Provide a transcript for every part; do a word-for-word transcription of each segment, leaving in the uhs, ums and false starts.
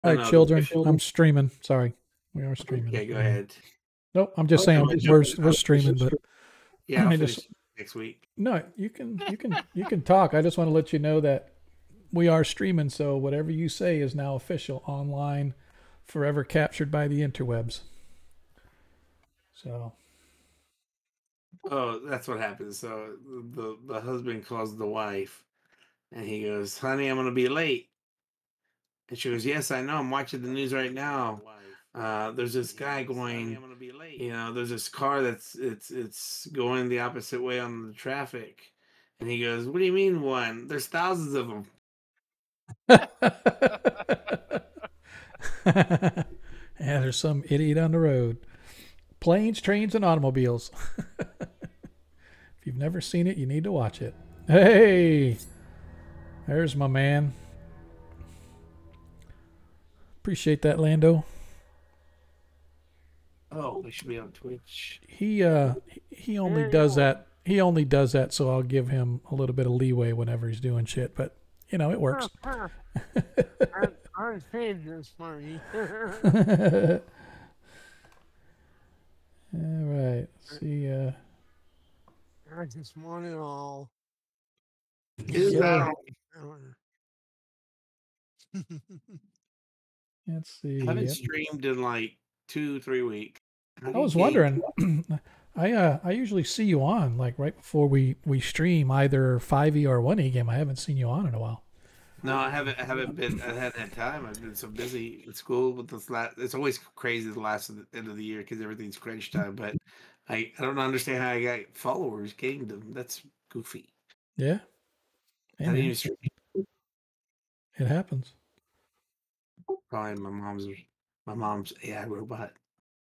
All right, children, I'm streaming. Sorry, we are streaming. Okay, go ahead. Nope, I'm just saying we're we're streaming, but yeah, I'll I finish just next week. no, you can you can you can talk. I just want to let you know that we are streaming, so whatever you say is now official, online, forever captured by the interwebs. So, Oh, that's what happens. So the the husband calls the wife, and he goes, "Honey, I'm gonna be late." And she goes, "Yes, I know. I'm watching the news right now. Uh, there's this guy going, you know, there's this car that's it's it's going the opposite way on the traffic." And he goes, "What do you mean one? There's thousands of them." yeah, there's some idiot on the road. Planes, trains, and automobiles. If you've never seen it, you need to watch it. Hey, there's my man. Appreciate that, Lando. Oh, we should be on Twitch. He uh he only does that. He only does that, so I'll give him a little bit of leeway whenever he's doing shit. But you know, it works. I, I was paying this money. All right. Let's see. Uh, I just want it all. Is that? Let's see. I haven't yep. streamed in like two, three weeks. I was wondering. I uh I usually see you on like right before we we stream either five E or one E game. I haven't seen you on in a while. No, I haven't. I haven't been. I haven't had time. I've been so busy at school with this last. It's always crazy the last of the end of the year because everything's crunch time. But I, I don't understand how I got followers, gained them. That's goofy. Yeah. Hey, I didn't even stream. It happens. Probably my mom's. My mom's A I robot.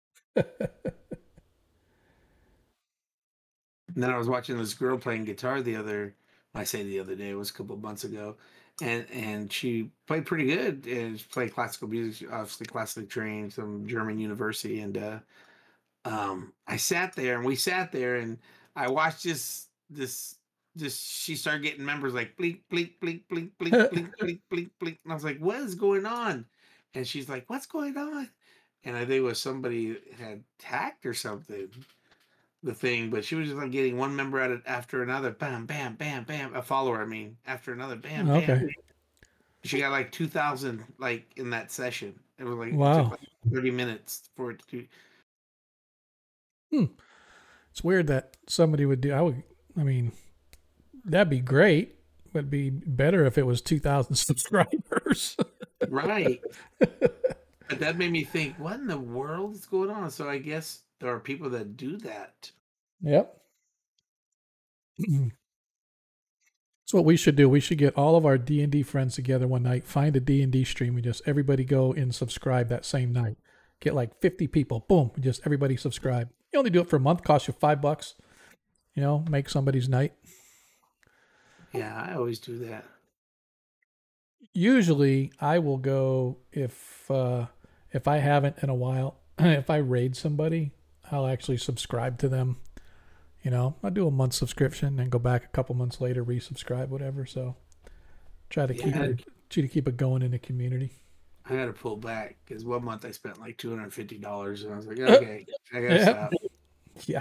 And then I was watching this girl playing guitar the other. I say the other day. It was a couple of months ago. And and she played pretty good and she played classical music, obviously classically trained, some German university. And uh, um, I sat there and we sat there and I watched this this this. She started getting members like blink blink blink blink blink blink blink blink blink, and I was like, what is going on? And she's like, what's going on? And I think it was somebody had hacked or something. The thing, but she was just like getting one member at it after another, bam, bam, bam, bam, a follower. I mean, after another, bam, bam. Okay. Bam. She got like two thousand like in that session. It was like, wow. It took like thirty minutes for it to. Hmm. It's weird that somebody would do. I would. I mean, that'd be great. Would be better if it was two thousand subscribers. Right. But that made me think, what in the world is going on? So I guess there are people that do that. Yep. That's what we should do. We should get all of our D and D friends together one night, find a D and D stream, and just everybody go and subscribe that same night. Get like fifty people. Boom. Just everybody subscribe. You only do it for a month. Cost you five bucks. You know, make somebody's night. Yeah, I always do that. Usually I will go if uh, if I haven't in a while. If I raid somebody, I'll actually subscribe to them. You know, I'll do a month subscription and go back a couple months later, resubscribe, whatever. So try to yeah, keep it, try to keep it going in the community. I got to pull back because one month I spent like two hundred fifty dollars and I was like, okay, I got to stop. Yeah.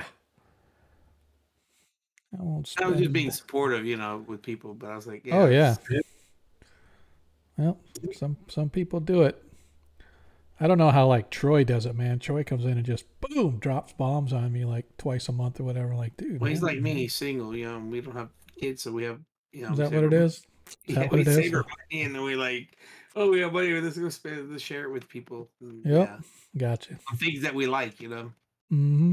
I won't spend. I was just being supportive, you know, with people, but I was like, yeah. Oh, yeah. Well, some, some people do it. I don't know how like Troy does it, man. Troy comes in and just boom drops bombs on me like twice a month or whatever. Like, dude. Well, man, he's like me. He's single. You know, we don't have kids, so we have. You know, is that what it is? Is yeah, that what we it save is? our money and then we like, oh, we have money. Let's go spend. Let's share it with people. And, yep. Yeah. Gotcha. Things that we like, you know. Mm-hmm.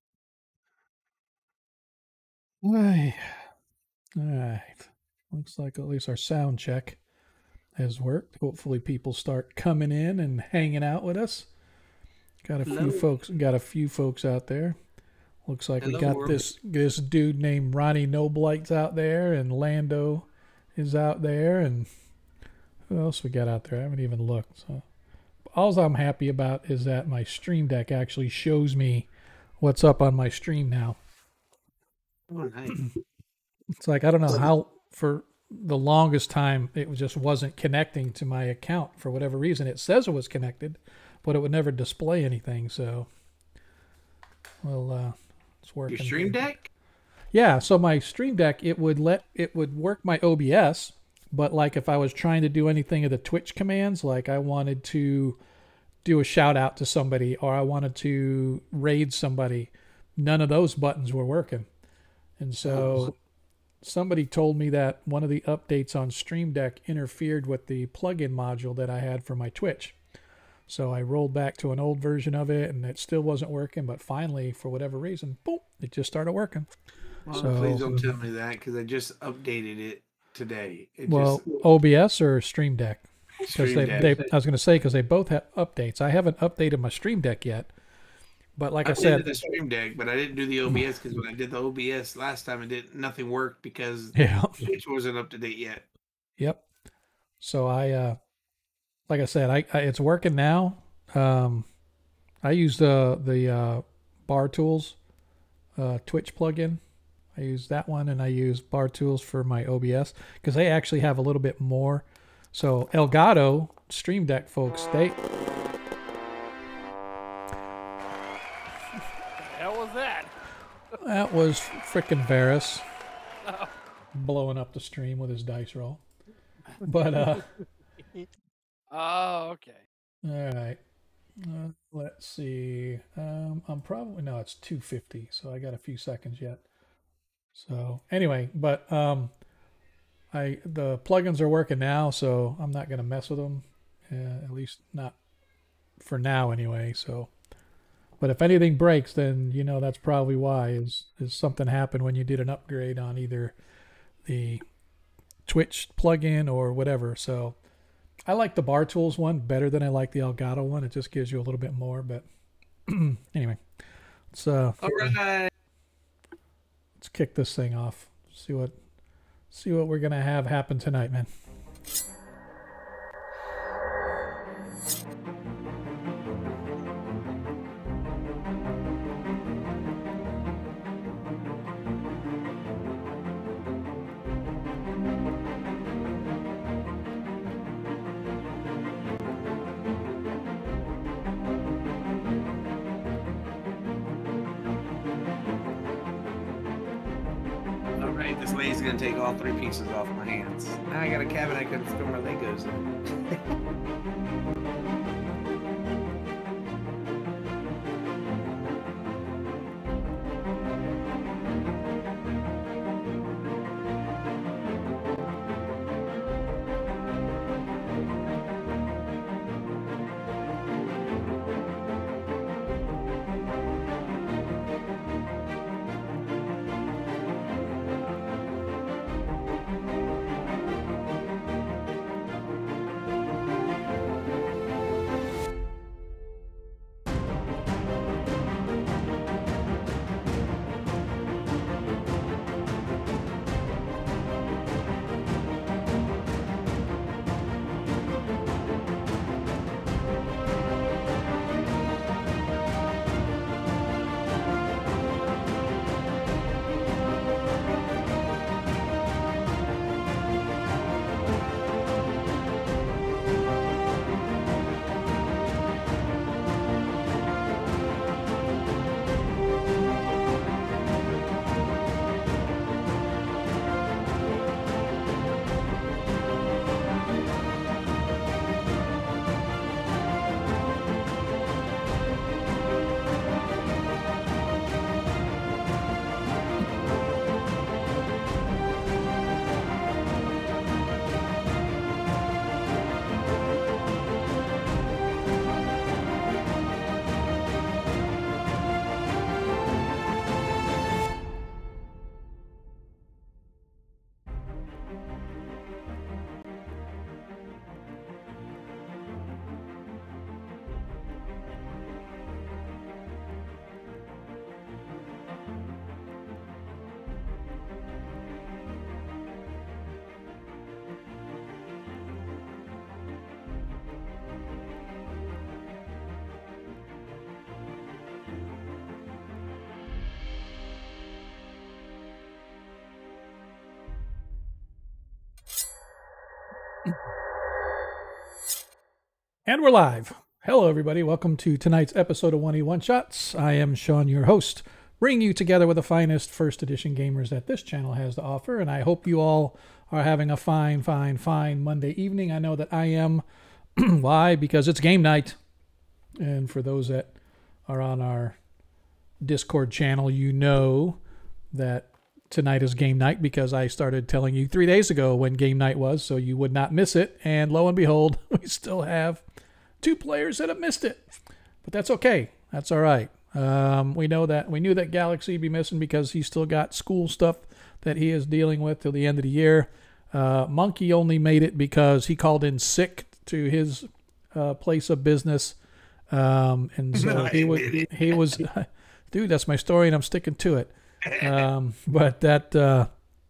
All right. All right. Looks like at least our sound check has worked. Hopefully, people start coming in and hanging out with us. Got a Hello. few folks. Got a few folks out there. Looks like Hello, we got world. this this dude named Ronnie Noblight's out there, and Lando is out there, and who else we got out there? I haven't even looked. So, all I'm happy about is that my Stream Deck actually shows me what's up on my stream now. Oh, nice. It's like I don't know how for the longest time it was just wasn't connecting to my account for whatever reason. It says it was connected, but it would never display anything. So, well, uh, it's working. Your Stream Deck? Yeah. So my Stream Deck, it would let it would work my O B S, but like if I was trying to do anything of the Twitch commands, like I wanted to do a shout out to somebody or I wanted to raid somebody, none of those buttons were working. And so somebody told me that one of the updates on Stream Deck interfered with the plugin module that I had for my Twitch. So I rolled back to an old version of it and it still wasn't working, but finally, for whatever reason, boom, it just started working. Well, so, please don't tell me that because I just updated it today. It well, just, O B S or Stream Deck? Because they, Deck. they, I was going to say, because they both have updates. I haven't updated my Stream Deck yet. But like I, I said, did the Stream Deck, but I didn't do the O B S because when I did the O B S last time, it did nothing worked because yeah, Twitch wasn't up to date yet. Yep. So I, uh, like I said, I, I it's working now. Um, I use the the uh, Bar Tools uh, Twitch plugin. I use that one, and I use Bar Tools for my O B S because they actually have a little bit more. So Elgato Stream Deck folks, they. What the hell was that? That was frickin' Varus blowing up the stream with his dice roll. But uh, Oh, okay. all right. Uh, let's see. Um, I'm probably no, it's two fifty, so I got a few seconds yet. So anyway, but um, I the plugins are working now, so I'm not gonna mess with them, uh, at least not for now anyway. So, but if anything breaks, then you know that's probably why is is something happened when you did an upgrade on either the Twitch plugin or whatever. So. I like the Bar Tools one better than I like the Elgato one. It just gives you a little bit more, but anyway, let's uh, All right. let's kick this thing off. See what see what we're gonna have happen tonight, man. This lady's gonna take all three pieces off my hands. Now I got a cabin I can store my Legos in. And we're live. Hello, everybody. Welcome to tonight's episode of one E One Shots. I am Sean, your host, bringing you together with the finest first edition gamers that this channel has to offer. And I hope you all are having a fine, fine, fine Monday evening. I know that I am. Why? Because it's game night. And for those that are on our Discord channel, you know that tonight is game night because I started telling you three days ago when game night was, so you would not miss it. And lo and behold, we still have two players that have missed it, but that's okay. That's all right. Um, we know that we knew that Galaxy would be missing because he's still got school stuff that he is dealing with till the end of the year. Uh, Monkey only made it because he called in sick to his uh, place of business, um, and so No, he was he was, dude. That's my story, and I'm sticking to it. Um, but that uh,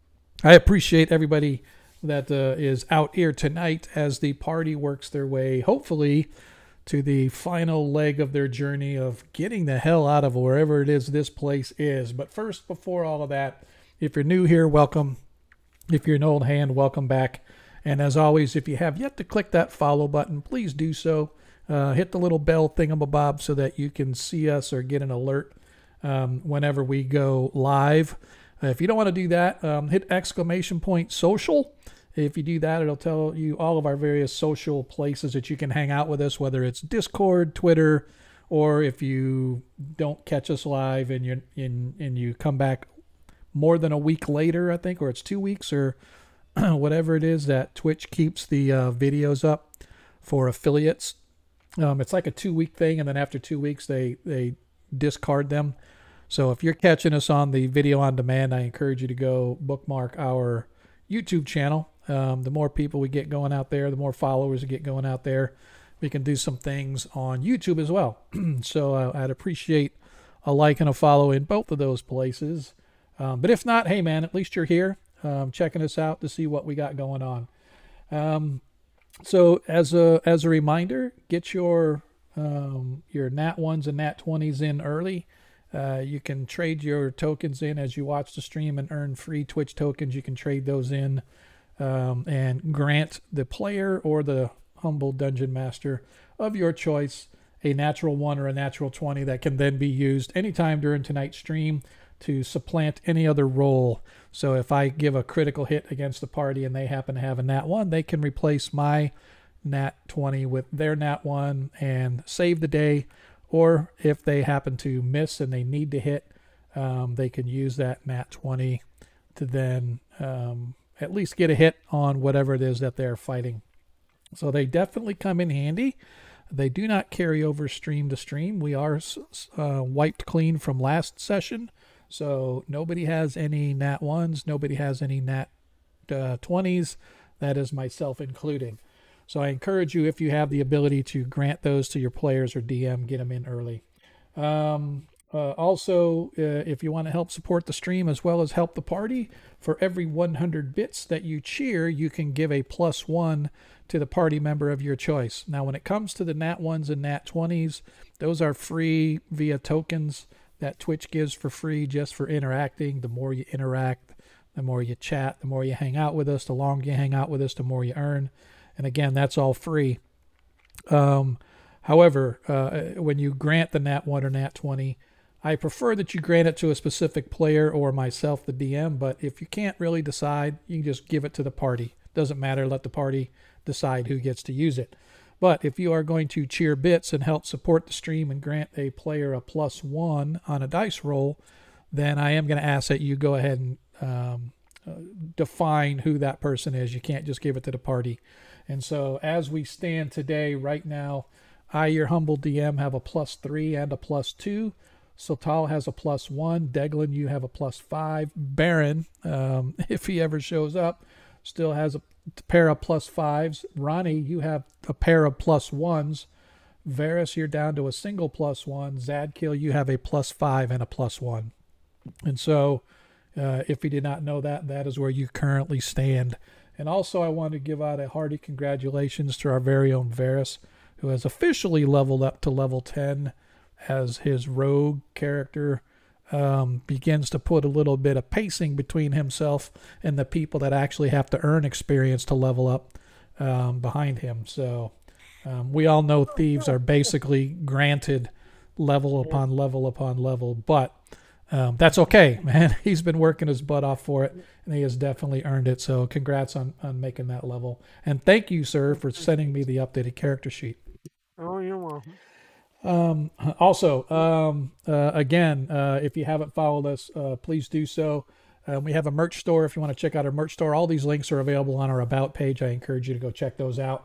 I appreciate everybody that uh, is out here tonight as the party works their way, hopefully, to the final leg of their journey of getting the hell out of wherever it is this place is. But first, before all of that, if you're new here, welcome. If you're an old hand, welcome back. And as always, if you have yet to click that follow button, please do so. Uh, hit the little bell thingamabob so that you can see us or get an alert um, whenever we go live. Uh, if you don't want to do that, um, hit exclamation point social. If you do that, it'll tell you all of our various social places that you can hang out with us, whether it's Discord, Twitter, or if you don't catch us live and you in and you come back more than a week later, I think, or it's two weeks or whatever it is that Twitch keeps the uh, videos up for affiliates. Um, it's like a two-week thing, and then after two weeks, they they discard them. So if you're catching us on the video on demand, I encourage you to go bookmark our YouTube channel. Um, the more people we get going out there, the more followers we get going out there, we can do some things on YouTube as well. So uh, I'd appreciate a like and a follow in both of those places. Um, but if not, hey man, at least you're here um, checking us out to see what we got going on. Um, so as a as a reminder, get your um, your Nat ones and Nat twenties in early. Uh, you can trade your tokens in as you watch the stream and earn free Twitch tokens. You can trade those in um, and grant the player or the humble dungeon master of your choice a natural one or a natural twenty that can then be used anytime during tonight's stream to supplant any other roll. So if I give a critical hit against the party and they happen to have a nat one, they can replace my nat twenty with their nat one and save the day. Or if they happen to miss and they need to hit, um, they can use that nat twenty to then um, at least get a hit on whatever it is that they're fighting. So they definitely come in handy. They do not carry over stream to stream. We are uh, wiped clean from last session. So nobody has any nat ones. Nobody has any nat uh, twenties. That is myself including. So I encourage you, if you have the ability to grant those to your players or D M, get them in early. Um, uh, also, uh, if you want to help support the stream as well as help the party, for every one hundred bits that you cheer, you can give a plus one to the party member of your choice. Now, when it comes to the nat ones and nat twenties, those are free via tokens that Twitch gives for free just for interacting. The more you interact, the more you chat, the more you hang out with us, the longer you hang out with us, the more you earn. And again, that's all free. Um, however, uh, when you grant the nat one or nat twenty, I prefer that you grant it to a specific player or myself, the D M. But if you can't really decide, you can just give it to the party. Doesn't matter. Let the party decide who gets to use it. But if you are going to cheer bits and help support the stream and grant a player a plus one on a dice roll, then I am going to ask that you go ahead and um, uh, define who that person is. You can't just give it to the party. And so as we stand today, right now, I, your humble D M, have a plus three and a plus two. Sotal has a plus one. Deglin, you have a plus five. Baron, um, if he ever shows up, still has a pair of plus fives. Ronnie, you have a pair of plus ones. Varys, you're down to a single plus one. Zadkill, you have a plus five and a plus one. And so uh, if you did not know that, that is where you currently stand. And also I want to give out a hearty congratulations to our very own Varys, who has officially leveled up to level ten as his rogue character um, begins to put a little bit of pacing between himself and the people that actually have to earn experience to level up um, behind him. So Um, we all know thieves are basically granted level upon level upon level, but um, that's okay, man. He's been working his butt off for it, and he has definitely earned it. So congrats on, on making that level. And thank you, sir, for sending me the updated character sheet. Oh, you're welcome. Um, also, um, uh, again, uh, if you haven't followed us, uh, please do so. Uh, we have a merch store. If you want to check out our merch store, all these links are available on our About page. I encourage you to go check those out.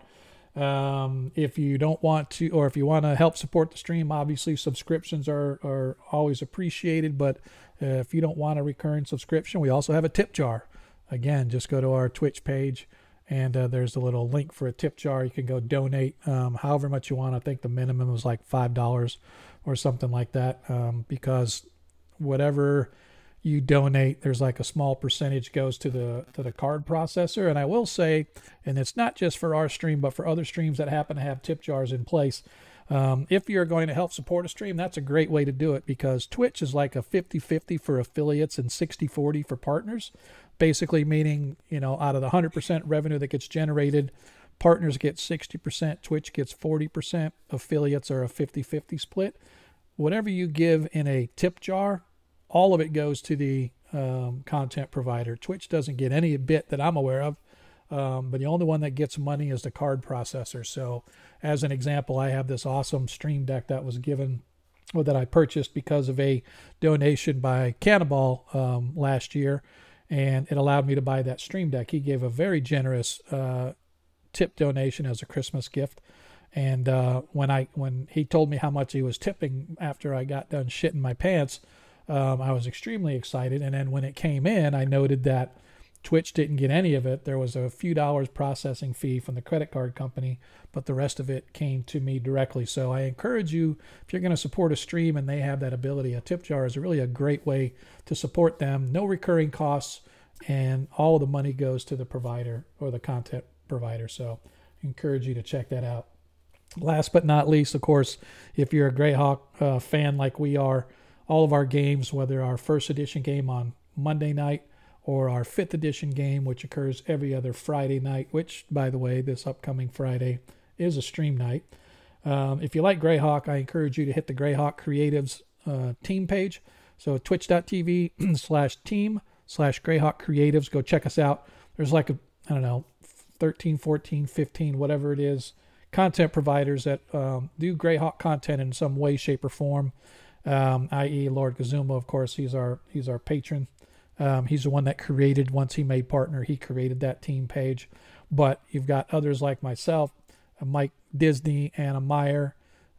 Um, if you don't want to, or if you want to help support the stream, obviously subscriptions are, are always appreciated. But uh, if you don't want a recurring subscription, we also have a tip jar. Again, just go to our Twitch page, and uh, there's a little link for a tip jar. You can go donate um, however much you want. I think the minimum was like five dollars or something like that, um, because whatever you donate, there's like a small percentage goes to the to the card processor. And I will say, and it's not just for our stream, but for other streams that happen to have tip jars in place, um, if you're going to help support a stream, that's a great way to do it, because Twitch is like a fifty-fifty for affiliates and sixty forty for partners, basically meaning, you know, out of the one hundred percent revenue that gets generated, partners get sixty percent, Twitch gets forty percent, affiliates are a fifty-fifty split. Whatever you give in a tip jar, all of it goes to the um, content provider. Twitch doesn't get any bit that I'm aware of, um, but the only one that gets money is the card processor. So as an example, I have this awesome stream deck that was given, or that I purchased because of a donation by Cannibal um, last year, and it allowed me to buy that stream deck. He gave a very generous uh, tip donation as a Christmas gift. And uh, when I when he told me how much he was tipping after I got done shitting my pants, Um, I was extremely excited. And then when it came in, I noted that Twitch didn't get any of it. There was a few dollars processing fee from the credit card company, but the rest of it came to me directly. So I encourage you, if you're going to support a stream and they have that ability, a tip jar is really a great way to support them. No recurring costs, and all the money goes to the provider or the content provider. So I encourage you to check that out. Last but not least, of course, if you're a Greyhawk uh, fan like we are, all of our games, whether our first edition game on Monday night or our fifth edition game, which occurs every other Friday night, which, by the way, this upcoming Friday is a stream night. Um, if you like Greyhawk, I encourage you to hit the Greyhawk Creatives uh, team page. So twitch.tv slash team slash Greyhawk Creatives. Go check us out. There's like, a, I don't know, thirteen, fourteen, fifteen, whatever it is, content providers that um, do Greyhawk content in some way, shape, or form. Um, that is. Lord Kazuma, of course, he's our he's our patron. Um, he's the one that created, once he made partner, he created that team page. But you've got others like myself, uh, Mike Disney, Anna Meyer,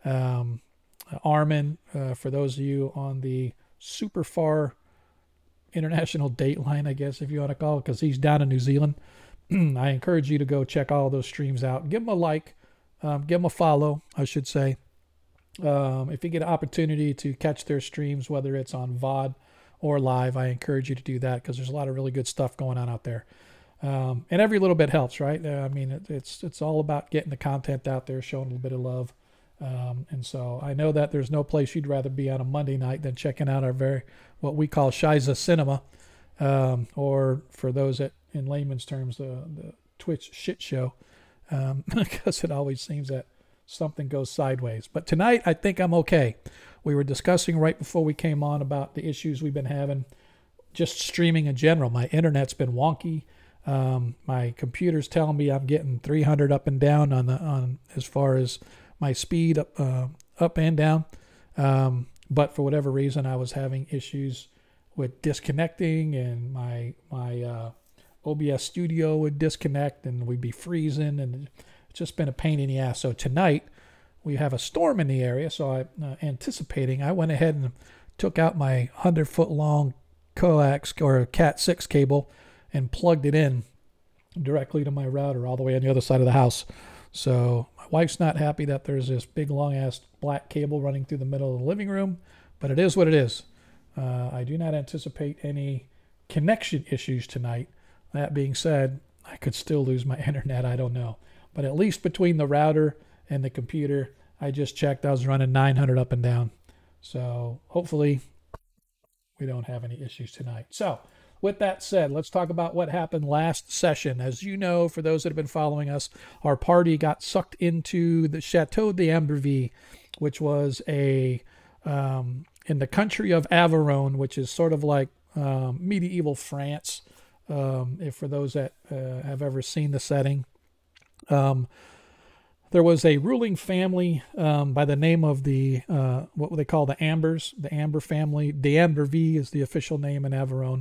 um, Armin, uh, for those of you on the super far international date line, I guess, if you want to call it, because he's down in New Zealand. I encourage you to go check all those streams out. Give them a like, um, give them a follow, I should say. Um, if you get an opportunity to catch their streams, whether it's on V O D or live, I encourage you to do that, because there's a lot of really good stuff going on out there. Um, and every little bit helps, right? Uh, I mean, it, it's it's all about getting the content out there, showing a little bit of love. Um, and so I know that there's no place you'd rather be on a Monday night than checking out our very, what we call Shiza Cinema, um, or for those that, in layman's terms, uh, the Twitch shit show, um, because it always seems that something goes sideways. But tonight, I think I'm okay. We were discussing right before we came on about the issues we've been having, just streaming in general. My internet's been wonky. Um, my computer's telling me I'm getting three hundred up and down on the on as far as my speed up uh, up and down. Um, but for whatever reason, I was having issues with disconnecting, and my my uh, O B S Studio would disconnect, and we'd be freezing, and it's just been a pain in the ass. So tonight we have a storm in the area, so I uh, anticipating, I went ahead and took out my one hundred foot long coax or cat six cable and plugged it in directly to my router all the way on the other side of the house. So my wife's not happy that there's this big long ass black cable running through the middle of the living room, but it is what it is. Uh, I do not anticipate any connection issues tonight. That being said, I could still lose my internet. I don't know. But at least between the router and the computer, I just checked, I was running nine hundred up and down. So hopefully we don't have any issues tonight. So with that said, let's talk about what happened last session. As you know, for those that have been following us, our party got sucked into the Chateau d'Amberville, which was a um, in the country of Aveyron, which is sort of like um, medieval France. Um, if for those that uh, have ever seen the setting, um, there was a ruling family um, by the name of the uh, what they call the Ambers, the Amber family. D'Amberville is the official name in Aveyron.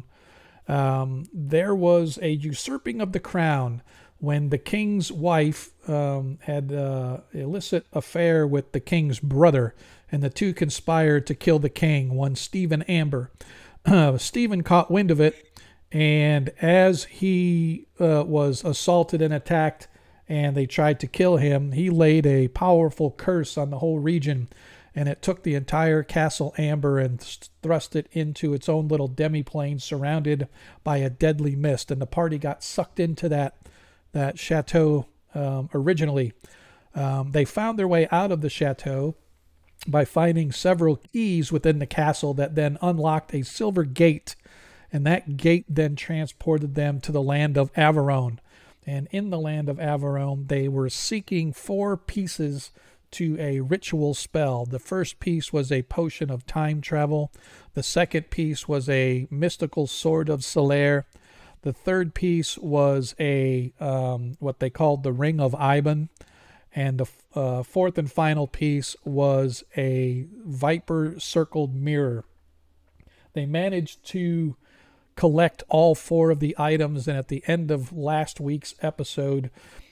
Um, there was a usurping of the crown when the king's wife um, had uh, illicit affair with the king's brother, and the two conspired to kill the king, one Stephen Amber. Uh, Stephen caught wind of it, and as he uh, was assaulted and attacked, and they tried to kill him, he laid a powerful curse on the whole region, and it took the entire Castle Amber and thrust it into its own little demi-plane surrounded by a deadly mist, and the party got sucked into that that chateau um, originally. Um, they found their way out of the chateau by finding several keys within the castle that then unlocked a silver gate, and that gate then transported them to the land of Aveyron. And in the land of Aveyron, they were seeking four pieces to a ritual spell. The first piece was a potion of time travel. The second piece was a mystical sword of Solaire. The third piece was a um, what they called the Ring of Iban. And the uh, fourth and final piece was a viper-circled mirror. They managed to collect all four of the items, and at the end of last week's episode,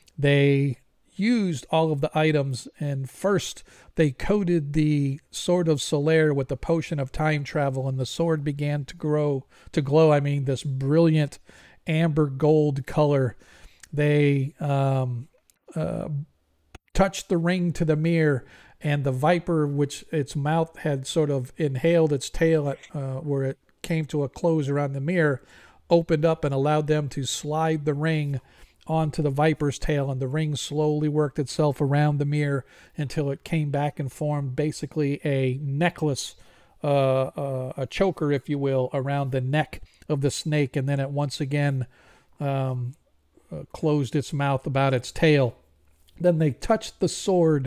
they used all of the items, and first they coated the sword of Solaire with the potion of time travel, and the sword began to grow to glow I mean this brilliant amber gold color. They um, uh, touched the ring to the mirror, and the viper, which its mouth had sort of inhaled its tail at uh, where it came to a close around the mirror, opened up and allowed them to slide the ring onto the viper's tail, and the ring slowly worked itself around the mirror until it came back and formed basically a necklace, uh, uh, a choker, if you will, around the neck of the snake, and then it once again um, uh, closed its mouth about its tail. Then they touched the sword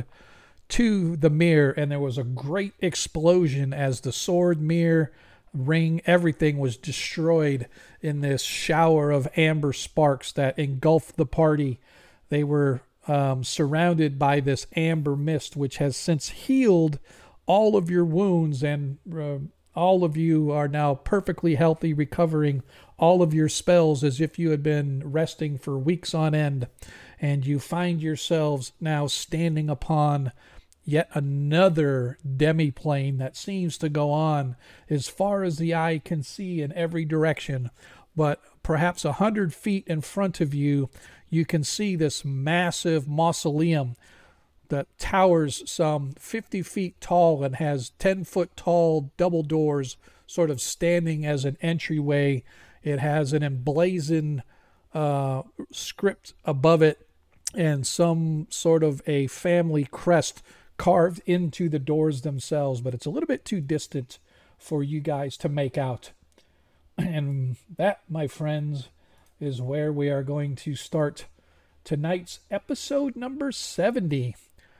to the mirror, and there was a great explosion as the sword, mirror, ring, everything was destroyed in this shower of amber sparks that engulfed the party. They were um, surrounded by this amber mist, which has since healed all of your wounds, and uh, all of you are now perfectly healthy, recovering all of your spells as if you had been resting for weeks on end. And you find yourselves now standing upon yet another demi-plane that seems to go on as far as the eye can see in every direction. But perhaps a hundred feet in front of you, you can see this massive mausoleum that towers some fifty feet tall and has ten foot tall double doors sort of standing as an entryway. It has an emblazoned uh, script above it and some sort of a family crest carved into the doors themselves, but it's a little bit too distant for you guys to make out. And that, my friends, is where we are going to start tonight's episode number seventy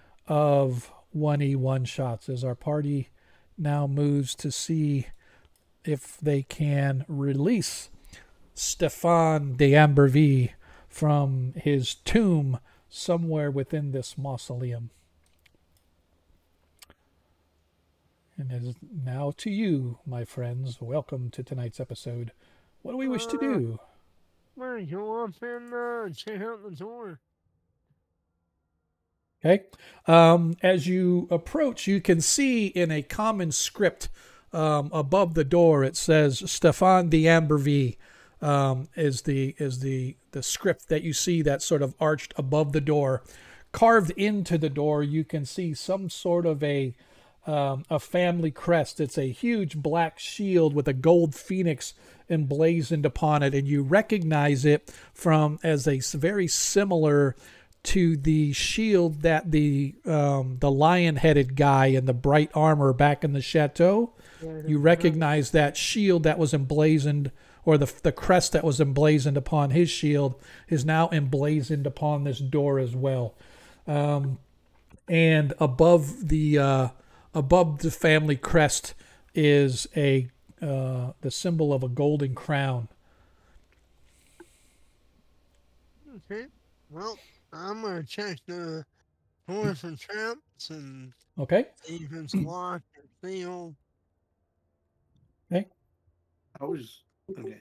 of one E One Shots, as our party now moves to see if they can release Stéphane d'Amberville from his tomb somewhere within this mausoleum. And it is now to you, my friends. Welcome to tonight's episode. What do we wish to do? Where go up and uh, check out the door. Okay. Um, as you approach, you can see in a common script um, above the door, it says Stéphane d'Amberville um, is the is the the script that you see that's sort of arched above the door. Carved into the door, you can see some sort of a Um, a family crest. It's a huge black shield with a gold phoenix emblazoned upon it, and you recognize it from as a very similar to the shield that the um, the lion-headed guy in the bright armor back in the chateau. You recognize that shield that was emblazoned or the the crest that was emblazoned upon his shield is now emblazoned upon this door as well. Um, and above the uh, above the family crest is a uh, the symbol of a golden crown. Okay. Well, I'm gonna check the door for traps and Okay. see if it's locked or sealed. Okay. I was okay.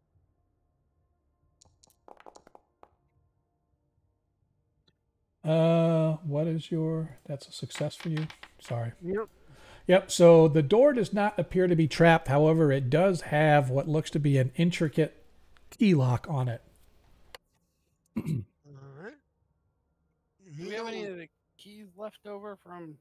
Uh, what is your? That's a success for you. Sorry. Yep. Yep. So the door does not appear to be trapped. However, it does have what looks to be an intricate key lock on it. All right. Do we have any of the keys left over from?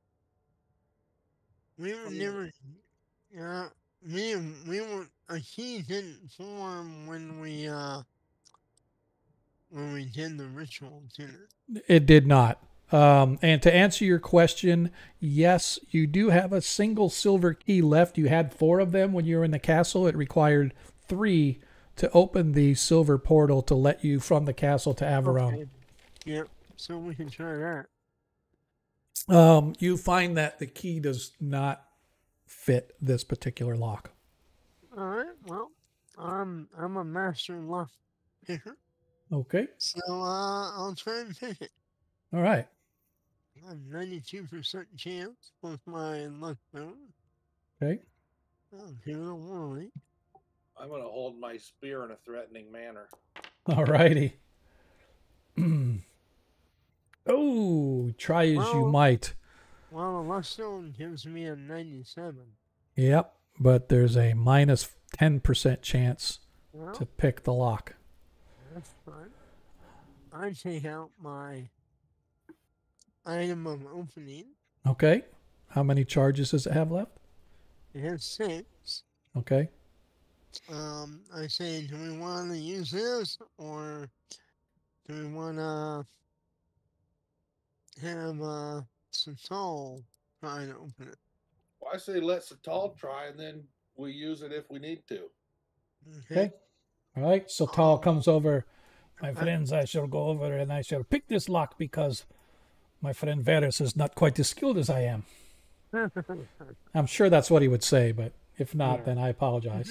We were from never. Yeah. We we were a key didn't form when we uh when we did the ritual, did it? It did not. Um, and to answer your question, yes, you do have a single silver key left. You had four of them when you were in the castle. It required three to open the silver portal to let you from the castle to Averone. Okay. Yep. So we can try that. Um, you find that the key does not fit this particular lock. All right. Well, I'm I'm a master lock picker, Okay. so uh, I'll try and pick it. All right. I have ninety-two percent chance with my luck bone. Okay. I'll give it a whirly. I'm going to hold my spear in a threatening manner. All righty. Oh, try as you Well- might. Well, the luck stone gives me a ninety-seven. Yep. But there's a minus ten percent chance Well, to pick the lock. that's fine. I take out my item of opening. Okay. How many charges does it have left? It has six. Okay. Um, I say, do we want to use this or do we want to have uh, Satal try to open it? Well, I say let Satal try, and then we use it if we need to. Okay. All right. So Tal Um, comes over. My I- friends, I shall go over and I shall pick this lock because my friend Varus is not quite as skilled as I am. I'm sure that's what he would say, but if not, Yeah. then I apologize.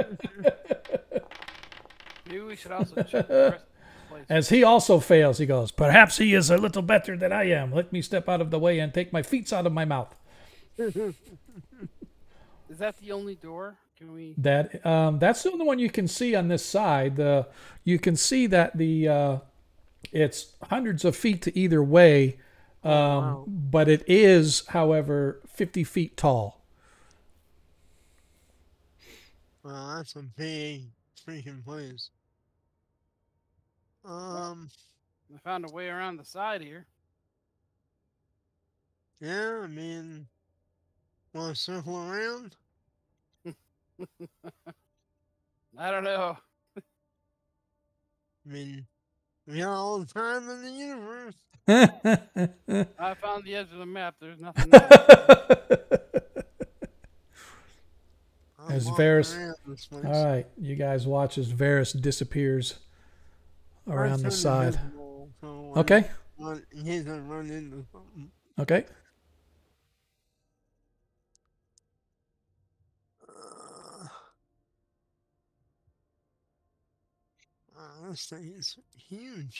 Maybe we should also check the rest of the place. As he also fails, he goes, perhaps he is a little better than I am. Let me step out of the way and take my feet out of my mouth. Is that the only door? Can we? That um, that's the only one you can see on this side. The you can see that the uh, it's hundreds of feet to either way, um, wow. but it is, however, fifty feet tall. Well, that's a big freaking place. Um, I found a way around the side here. yeah, I mean, want to circle around? I don't know. I mean, we got all the time in the universe. I found the edge of the map. There's nothing there. I'm As walking Varus- around this place. All right, you guys watch as Varus disappears I around the turned side. invisible, so I Okay, run- in case I run into something. okay. Uh, wow, this thing is huge.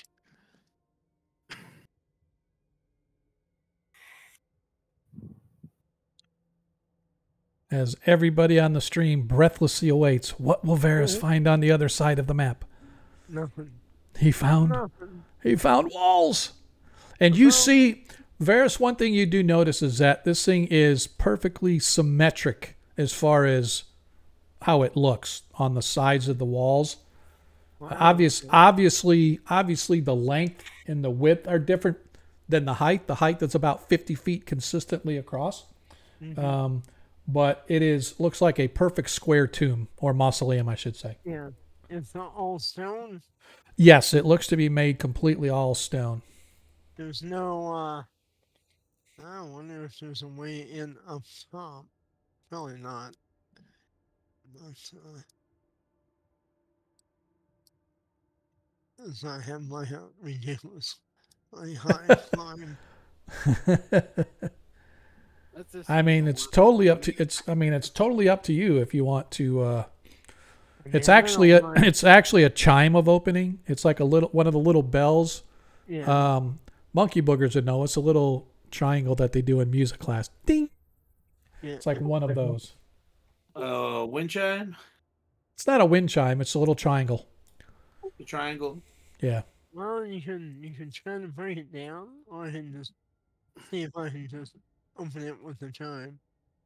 As everybody on the stream breathlessly awaits, what will Varus Mhm. find on the other side of the map? Nothing. He found Nothing. he found walls. And you Well- see, Varus, one thing you do notice is that this thing is perfectly symmetric as far as how it looks on the sides of the walls. Wow, Obvious, okay. obviously, obviously, the length and the width are different than the height. The height that's about fifty feet consistently across, Mhm. um, but it is looks like a perfect square tomb or mausoleum, I should say. Yeah, it's not all stone. Yes, it looks to be made completely all stone. There's no. uh I wonder if there's a way in up top. Probably not. But uh, does not have like a ridiculous like high climb. Let's just I see mean, the it's worst totally up opening. to it's. I mean, it's totally up to you if you want to. Uh, I it's mean, I actually don't a mind- it's actually a chime of opening. It's like a little one of the little bells. yeah. Um, monkey boogers would know. It's a little triangle that they do in music class. Ding. yeah. It's like one of those. Uh, wind chime, It's not a wind chime. It's a little triangle. the triangle. Yeah. Well, you can you can try to break it down, or I can just see if I can just open it with the chime.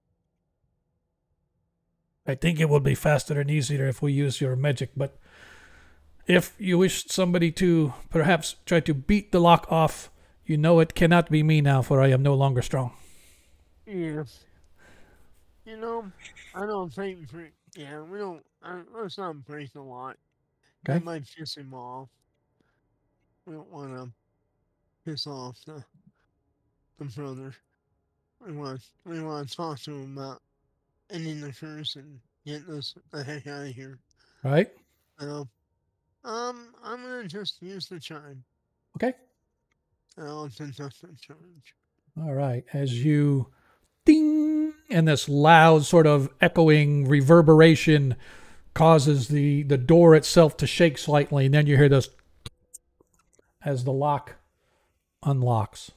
I think it would be faster and easier if we use your magic, but if you wish somebody to perhaps try to beat the lock off, you know it cannot be me now, for I am no longer strong. Yeah. You know, I don't think break. Yeah, we don't. I, let's not break the lock. Okay. That might piss him off. We don't want to piss off the the brother. We want we want to talk to him about ending the curse and getting us the heck out of here. Right? So, um, I'm gonna just use the chime. Okay. And I'll conduct the charge. All right. As you ding, and this loud sort of echoing reverberation causes the, the door itself to shake slightly, and then you hear this as the lock unlocks,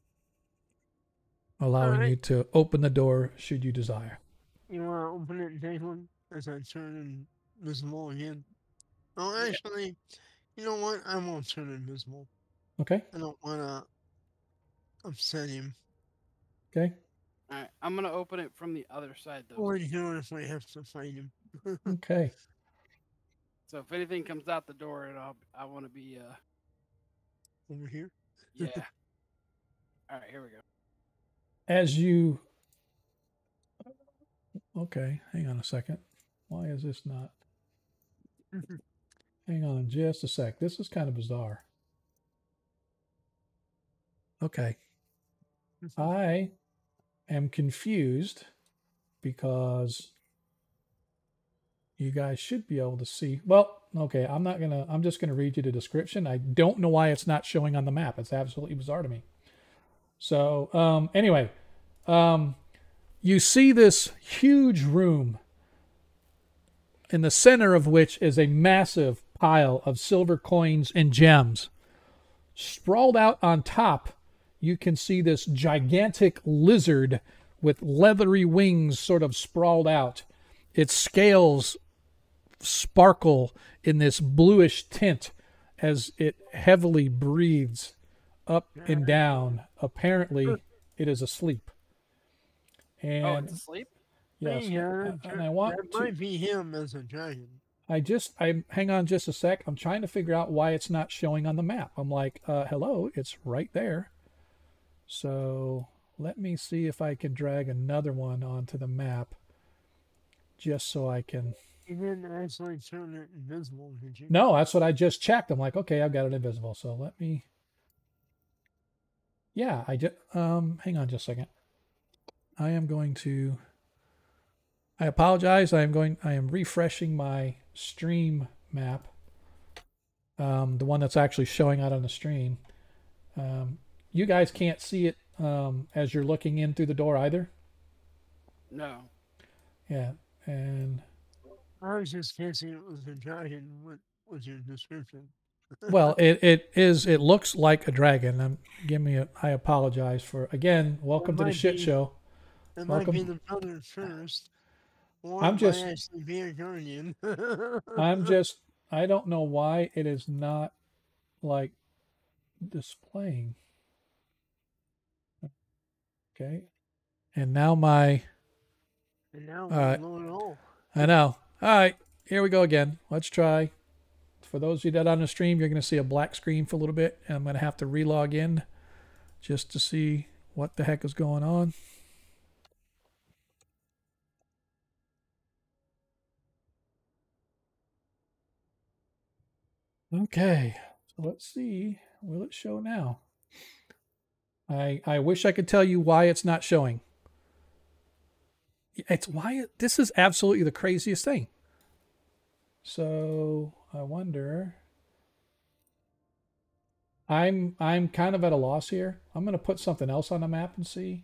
allowing Alright. you to open the door should you desire. You wanna open it, Jalen? As I turn invisible again. Oh, Yeah. actually, you know what? I won't turn invisible. Okay. I don't wanna upset him. Okay. All right, I'm gonna open it from the other side though. Or do it if we have to fight him. Okay. So if anything comes out the door, and I'll I want to be uh Over here. yeah. All right, here we go. As you. Okay. Hang on a second. Why is this not? Hang on just a sec. This is kind of bizarre. Okay. I am confused because you guys should be able to see. Well, okay, I'm not going to, I'm just going to read you the description. I don't know why it's not showing on the map. It's absolutely bizarre to me. So, um, anyway, um, you see this huge room in the center of which is a massive pile of silver coins and gems. Sprawled out on top, you can see this gigantic lizard with leathery wings sort of sprawled out. Its scales sparkle in this bluish tint as it heavily breathes up and down. Apparently, it is asleep. Oh, And it's asleep. yes, Yeah, and I want that to. might be him as a dragon. I just, I hang on just a sec. I'm trying to figure out why it's not showing on the map. I'm like, uh, hello, it's right there. So let me see if I can drag another one onto the map just so I can. You didn't actually turn it invisible, did you? No, that's what I just checked. I'm like, okay, I've got it invisible. So let me. Yeah, I just, um, hang on just a second. I am going to. I apologize. I am going, I am refreshing my stream map. Um, the one that's actually showing out on the stream. Um, you guys can't see it um, as you're looking in through the door either. No. Yeah, and I was just guessing it was a dragon. What was your description? well, it, it is. It looks like a dragon. Um, give me a. I apologize for again. Welcome to the might shit be- show. It might be Welcome. the brother first. Or I'm it just- might actually be a guardian. I'm just. I don't know why it is not like displaying. Okay, and now my. And now All we right. know it all. I know. All right, here we go again. Let's try. For those of you that are on the stream, you're going to see a black screen for a little bit, and I'm going to have to relog in just to see what the heck is going on. Okay, so let's see. Will it show now? I I wish I could tell you why it's not showing. It's why it, this is absolutely the craziest thing. So I wonder. I'm I'm kind of at a loss here. I'm gonna put something else on the map and see.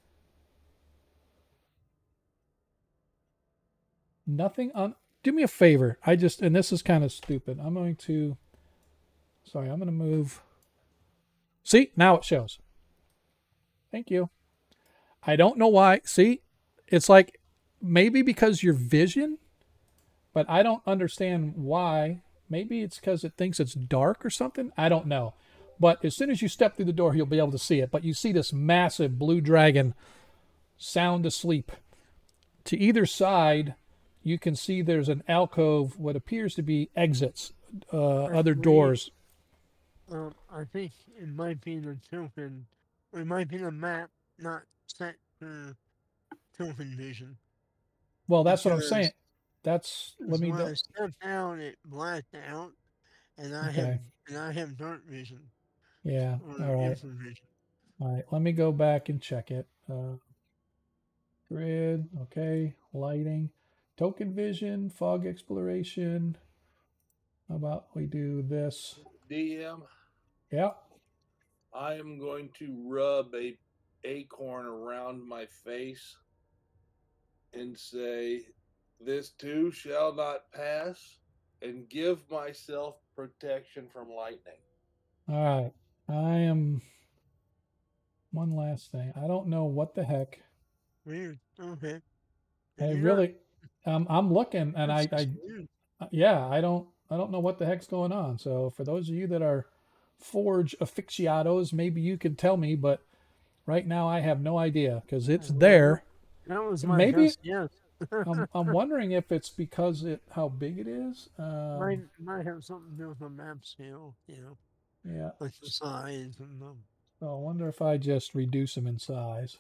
Nothing on. Do me a favor. I just and this is kind of stupid. I'm going to. Sorry, I'm gonna move. See, now it shows. Thank you. I don't know why. See, it's like maybe because your vision, but I don't understand why. Maybe it's because it thinks it's dark or something. I don't know. But as soon as you step through the door, you'll be able to see it. But you see this massive blue dragon sound asleep. To either side, you can see there's an alcove, what appears to be exits, uh, other Actually, doors. Um, I think it might be the token. It might be the map not set for token vision. Well, that's what I'm Because saying. That's let because me when do. I stepped out, it blacked out, and I have Okay. and I have dark vision Yeah. or All right. infravision. All right. Let me go back and check it. Uh, grid. Okay. Lighting. Token vision. Fog exploration. How about we do this? D M, Yeah. I am going to rub a acorn around my face and say, "This too shall not pass," and give myself protection from lightning. All right. I am. One last thing. I don't know what the heck. Weird. Okay. I If you're not, really. Um, I'm looking, and that's I, just I, weird. yeah, I don't, I don't know what the heck's going on. So for those of you that are Forge aficionados, maybe you can tell me. But right now, I have no idea because it's Well, there. that was my Maybe best guess. I'm, I'm wondering if it's because it how big it is. might Um, might have something to do with the map scale, you know, yeah. like the size and the. So I wonder if I just reduce them in size.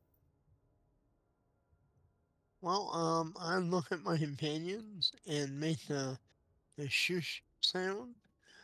Well, um, I look at my companions and make the the shush sound,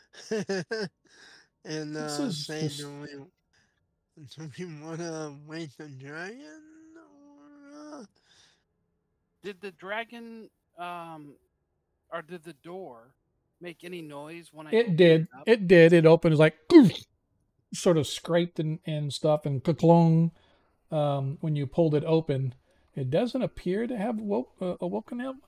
and This uh, is say, just. "Do we do we want to wake the dragon?" Or, uh, Did the dragon um or did the door make any noise when I It opened did. it up? It did. It opened. It was like sort of scraped and, and stuff and klong um, when you pulled it open. It doesn't appear to have woke, uh, awoken him.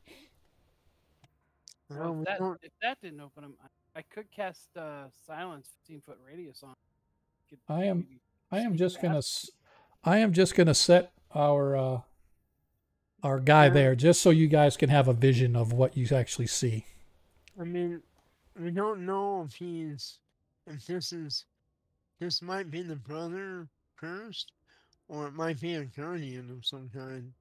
Well, well, if we that don't. if that didn't open him, I, I could cast uh, silence fifteen foot radius on. Could I am. maybe I am sneak just gonna. past. s- I am just gonna set our uh, our guy Yeah, there just so you guys can have a vision of what you actually see. I mean, we don't know if he's if this is this might be the brother cursed, or it might be a guardian of some kind.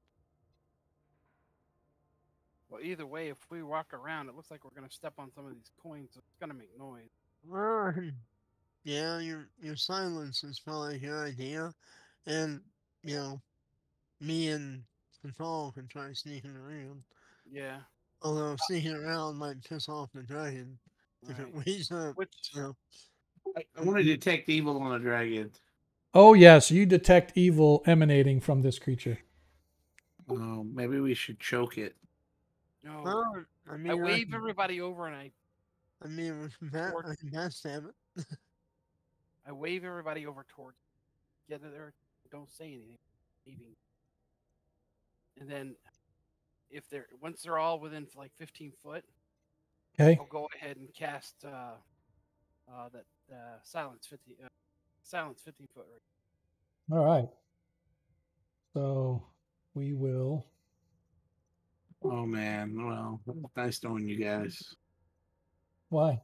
Well, either way, if we walk around, it looks like we're gonna step on some of these coins, so it's gonna make noise. Well, yeah, your your silence is probably a good idea, and you know, me and Patrol can try sneaking around. Yeah, Although sneaking around might piss off the dragon if it right. wakes up. Which So I, I want to detect evil on a dragon. Oh yes, you detect evil emanating from this creature. Oh, maybe we should choke it. no, well, I I mean, I, wave can, everybody over and I I mean, we can bat, toward I can backstab it. I wave everybody over towards. Get there. Don't say anything. Leaving. And then if they're once they're all within like fifteen foot, Okay. I'll go ahead and cast uh, uh, that uh, silence fifty uh, silence fifteen foot range. All right. So we will. Oh man, well, nice knowing you guys. Why?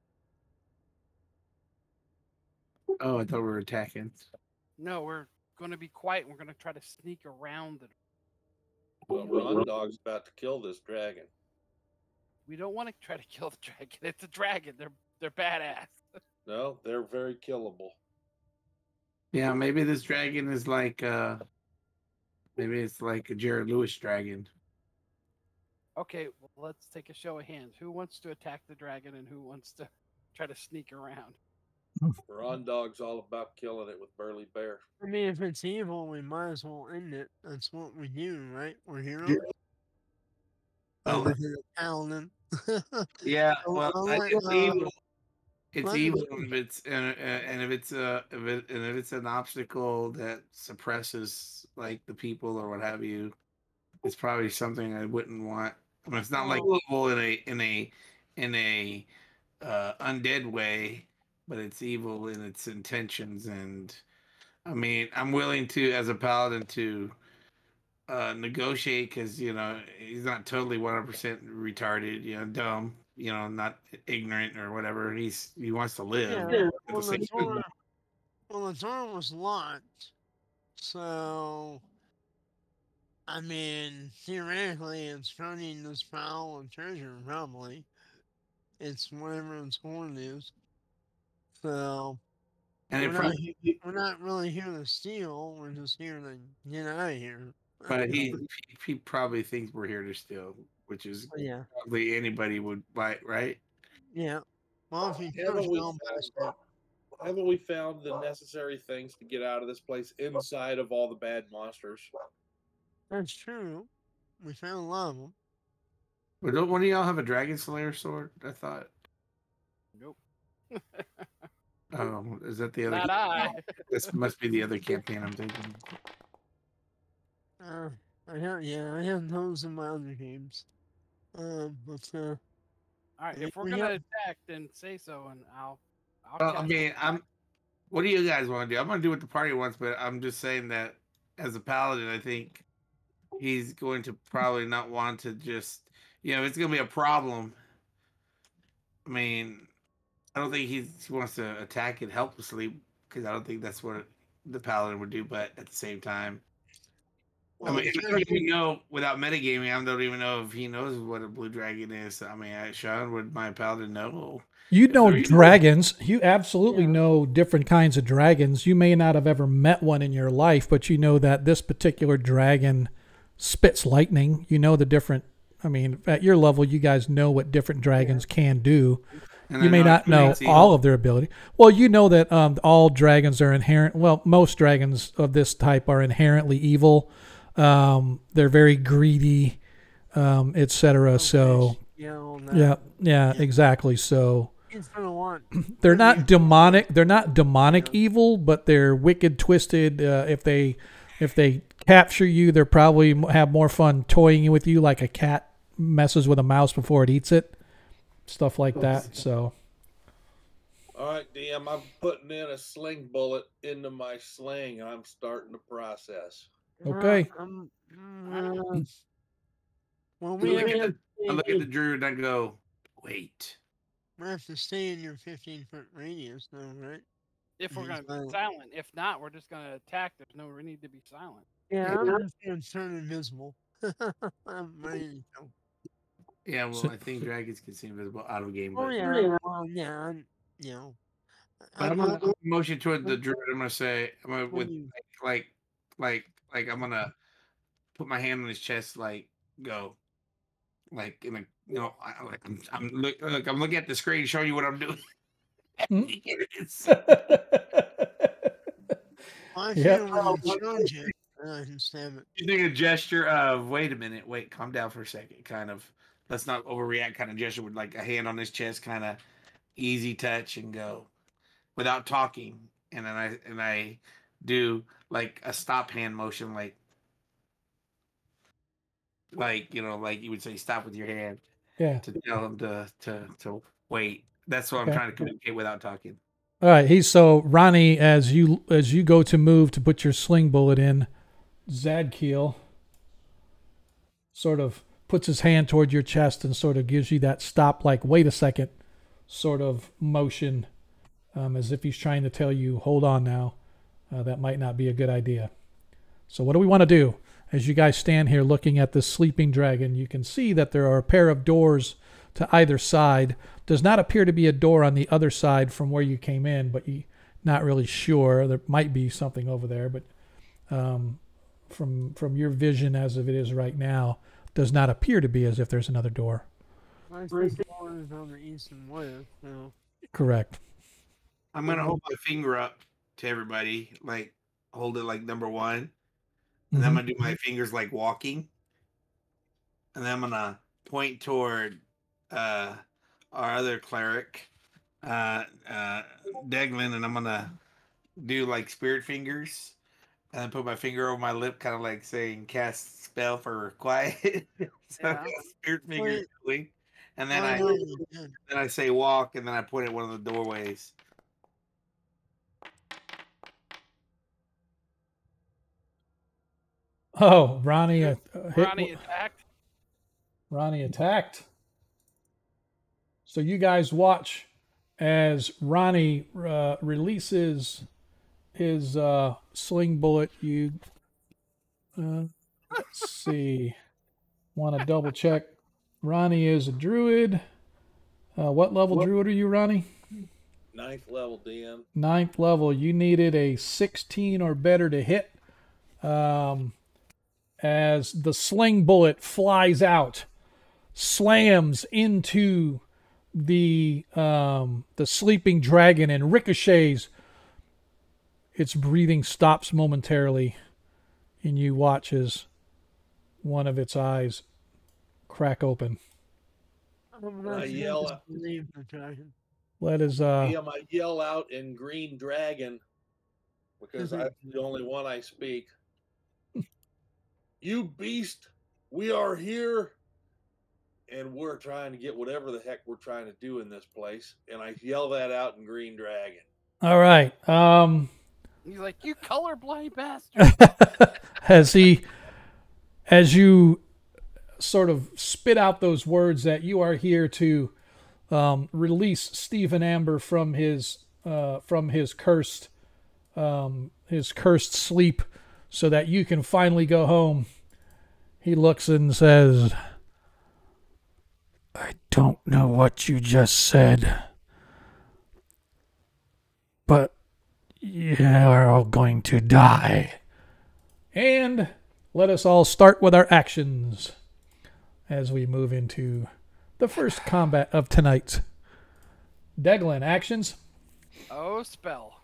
Oh, I thought we were attacking. No, we're going to be quiet. We're going to try to sneak around the. Well, Ron Dog's about to kill this dragon. We don't want to try to kill the dragon. It's a dragon. They're they're badass. No, they're very killable. Yeah, maybe this dragon is like uh maybe it's like a Jared Lewis dragon. Okay, well, let's take a show of hands. Who wants to attack the dragon and who wants to try to sneak around? Ron Dog's all about killing it with Burly Bear. I mean, if it's evil, we might as well end it. That's what we do, right? We're heroes. Oh, Other than a paladin. yeah. I'll- Well, I'll I let, do uh, evil. It's Well, evil if it's and, and if it's a if it, and if it's an obstacle that suppresses like the people or what have you, it's probably something I wouldn't want. I mean, it's not like well, evil in a in a in a uh, undead way, but it's evil in its intentions. And I mean, I'm willing to, as a paladin, to uh, negotiate because you know he's not totally one hundred percent retarded, you know, dumb, you know, not ignorant or whatever. He's he wants to live yeah. at the Well, the same door, time. well, the door was locked, so I mean, theoretically, it's turning this pile of treasure. Probably, it's whatever its horn is. So And we're it not probably, he- we're not really here to steal. We're just here to get out of here. but he he probably thinks we're here to steal, which is Yeah, probably anybody would buy, right? yeah. Well, if he Haven't first we gone past it, found, haven't we found the necessary things to get out of this place inside of all the bad monsters? that's true. We found a lot of them. But don't one of y'all have a dragon slayer sword? I thought. Nope. Oh, is that the other? Not I. This must be the other campaign I'm thinking. Uh, I have yeah, I have those in my other games. Um, but uh, All right. Yeah, If we're we gonna have- attack, then say so, and I'll. I'll Well, I catch mean, up. I'm. What do you guys want to do? I'm gonna do what the party wants, but I'm just saying that as a paladin, I think he's going to probably not want to just, you know, it's gonna be a problem. I mean, I don't think he's, he wants to attack it helplessly because I don't think that's what the paladin would do. But at the same time, I well, mean, I it's don't even know without metagaming. I don't even know if he knows what a blue dragon is. I mean, I, Sean, would my paladin know? You If know there is- dragons. You absolutely Yeah. know different kinds of dragons. You may not have ever met one in your life, but you know that this particular dragon spits lightning. You know the different. I mean, at your level, you guys know what different dragons can do. And You I may not know it's all evil. of their ability. Well, you know that um, all dragons are inherent. Well, most dragons of this type are inherently evil. Um, they're very greedy, um, et cetera. So, yeah, all that. yeah, yeah, exactly. So He's gonna want. they're Yeah, not yeah. demonic. They're not demonic evil, but they're wicked, twisted. Uh, if they if they capture you, they're probably m- have more fun toying with you, like a cat messes with a mouse before it eats it, stuff like that. So. All right, D M, I'm putting in a sling bullet into my sling, and I'm starting the process. Okay. Uh, um, uh, well, I we look, have, at to the, I look at the druid and I go, wait. we have to stay in your fifteen foot radius, though, right? If we're Be gonna be silent. silent. If not, we're just gonna attack. There's no need to be silent. Yeah, Yeah. I'm just gonna turn invisible. I'm ready to go. Yeah, well, So- I think dragons can see invisible out of game. Oh But, yeah, well, yeah, I'm, you know. but I'm I'm gonna motion toward the druid. I'm gonna say, I'm gonna When with you- like, like, like, like, I'm gonna put my hand on his chest, like, go, like, in a, you know, I, like, I'm, I'm look, look, I'm looking at the screen, showing you what I'm doing. Hmm? It's- I Yep. feel when you charge it, and I can stab it. Using a gesture of, wait a minute, wait, calm down for a second, kind of, let's not overreact, kind of gesture with like a hand on his chest, kind of easy touch and go without talking, and then I and I do like a stop hand motion, like like you know, like you would say, stop with your hand Yeah. to tell him to to to wait. That's what I'm Okay. trying to communicate without talking. All right. He's so Ronnie, as you as you go to move to put your sling bullet in, Zadkiel sort of puts his hand toward your chest and sort of gives you that stop, like wait a second, sort of motion, um, as if he's trying to tell you, hold on now, uh, that might not be a good idea. So what do we want to do? As you guys stand here looking at this sleeping dragon, you can see that there are a pair of doors to either side. Does not appear to be a door on the other side from where you came in, but you're not really sure. There might be something over there, but um, from from your vision as of it is right now, does not appear to be as if there's another door. I think the door is on the east and west, so. Correct. I'm gonna hold my finger up to everybody, like hold it like number one, and then I'm Mhm. gonna do my fingers like walking, and then I'm gonna point toward uh, our other cleric, uh, uh, Deglin, and I'm gonna do like spirit fingers, and then put my finger over my lip, kind of like saying cast spell for quiet. So I Yeah. cast spirit fingers, Wait. going, and then I I know you did. then I say walk, and then I point at one of the doorways. Oh, Ronnie uh, hit. Ronnie attacked. Ronnie attacked. So you guys watch as Ronnie uh, releases his uh, sling bullet. You uh, let's see. Want to double check? Ronnie is a druid. Uh, what level What? druid are you, Ronnie? Ninth level, D M. Ninth level. You needed a sixteen or better to hit. Um, as the sling bullet flies out, slams into the um, the sleeping dragon and ricochets. Its breathing stops momentarily, and you watch as one of its eyes crack open. I'm I not yell sure out- to believe the dragon. Let his uh D M, I yell out in Green Dragon because I'm the only one I speak. You beast, we are here, and we're trying to get whatever the heck we're trying to do in this place. And I yell that out in Green Dragon. all right. Um He's like, you colorblind bastard. as he as you sort of spit out those words that you are here to um, release Stephen Amber from his uh, from his cursed um, his cursed sleep, so that you can finally go home. He looks and says, "I don't know what you just said, but you're all going to die." And let us all start with our actions as we move into the first combat of tonight. Deglin, actions. Oh, spell.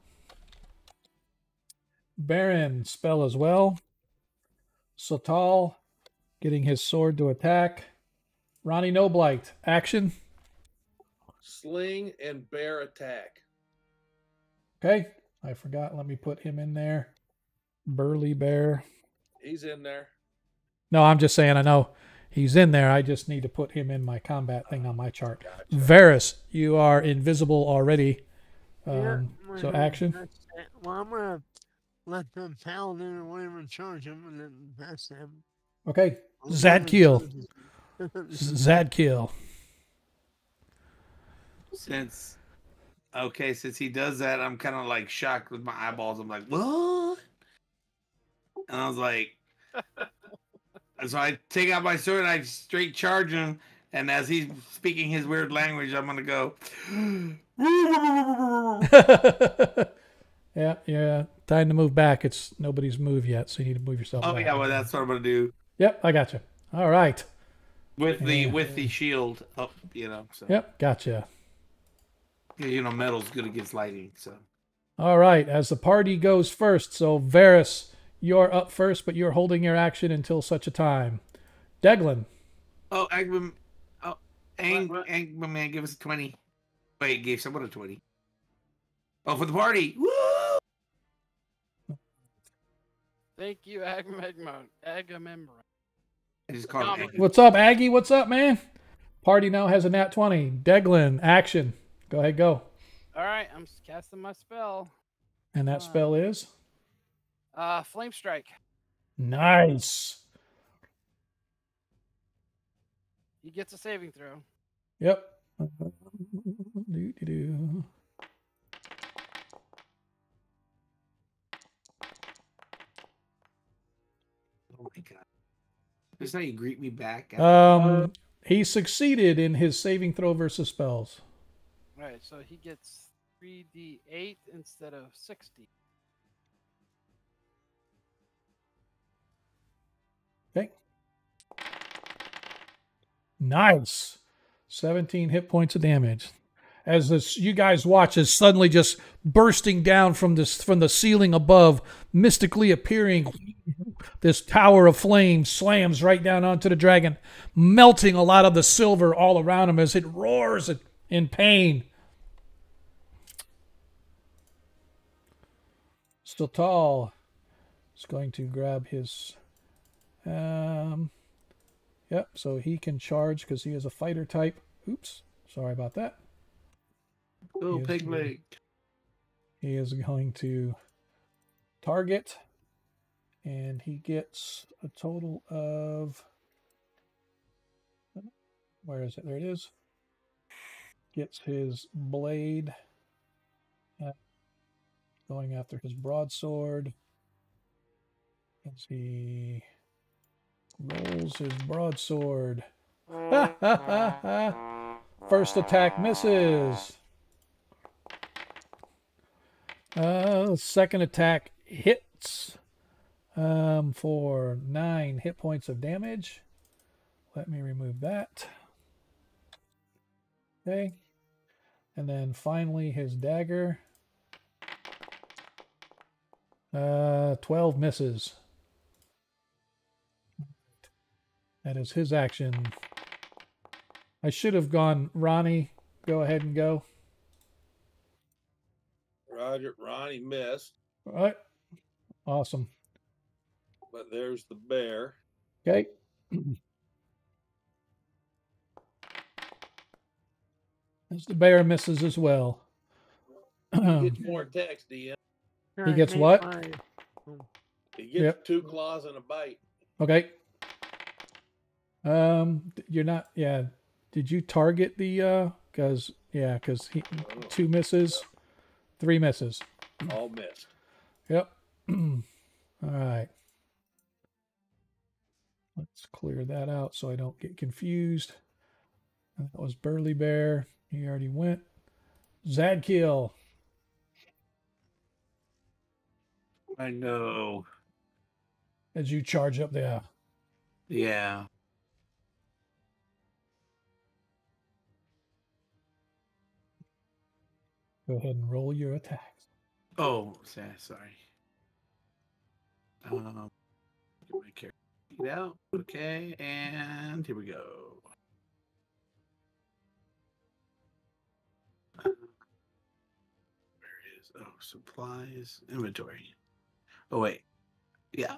Baron, spell as well. Sotal, getting his sword to attack. Ronnie Noblight, action. Sling and bear attack. Okay, I forgot. Let me put him in there. Burly Bear. He's in there. No, I'm just saying I know he's in there. I just need to put him in my combat thing on my chart. Gotcha. Varus, you are invisible already. Yeah, Um, I'm so gonna- action. that's it. Well, I'm gonna let the paladin or whatever charge him and then pass him. Okay, I'll Zadkiel. give him charges. Zadkiel. Since okay, since he does that, I'm kind of like shocked with my eyeballs. I'm like, what? And I was like, so I take out my sword and I straight charge him. And as he's speaking his weird language, I'm gonna go. yeah, yeah. Time to move back. It's nobody's move yet, so you need to move yourself Oh back. yeah, well that's what I'm gonna do Yep, I got you. All right. with the Yeah. with the shield up, you know. So Yep, gotcha. you know, metal's good against lightning. So All right, as the party goes first, so Varus, you're up first, but you're holding your action until such a time. Deglin. oh, Agman, oh, Ang, What, what? Angman man, give us a twenty. Wait, gave someone a twenty. Oh, for the party! Woo! Thank you, Agamemnon. Agamemnon. I just called him. Dominic. Ang. What's up, Aggie? What's up, man? Party now has a nat twenty. Deglin, action. Go ahead, go. All right, I'm s- casting my spell. And that spell is? Uh, Flame Strike. Nice. He gets a saving throw. Yep. Do-do-do. Oh my god! This is how you greet me back. after- Um, he succeeded in his saving throw versus spells. All right, so he gets three d eight instead of sixty. Okay. Nice. seventeen hit points of damage. As this, you guys watch as suddenly just bursting down from this from the ceiling above, mystically appearing, this tower of flame slams right down onto the dragon, melting a lot of the silver all around him as it roars in pain. Stotal is going to grab his. Um, yep, so he can charge because he is a fighter type. Oops, sorry about that. Oh, He is pig going- leg. He is going to target, and he gets a total of. Where is it? There it is. Gets his blade. Uh, going after his broadsword. As he rolls his broadsword. Ha ha ha ha! First attack misses. Uh, second attack hits um, for nine hit points of damage. Let me remove that. Okay. And then finally his dagger. Uh, twelve misses. That is his action. I should have gone Ronnie. Go ahead and go. Roger. Ronnie missed, All right. Awesome. but there's the bear. Okay. As the bear misses as well. He gets more attacks, D M. He gets Make what? my- He gets Yep. two claws and a bite. Okay. Um, you're not. Yeah. Did you target the? Uh, cause yeah, cause he two misses, three misses. All missed. Yep. All right. Let's clear that out so I don't get confused. That was Burly Bear. He already went. Zadkill. I know. As you charge up there. Yeah. Go ahead and roll your attacks. Oh, sa- sorry. Um, get my character sheet out. Okay, and here we go. Uh, Where is oh supplies inventory? Oh wait, yeah.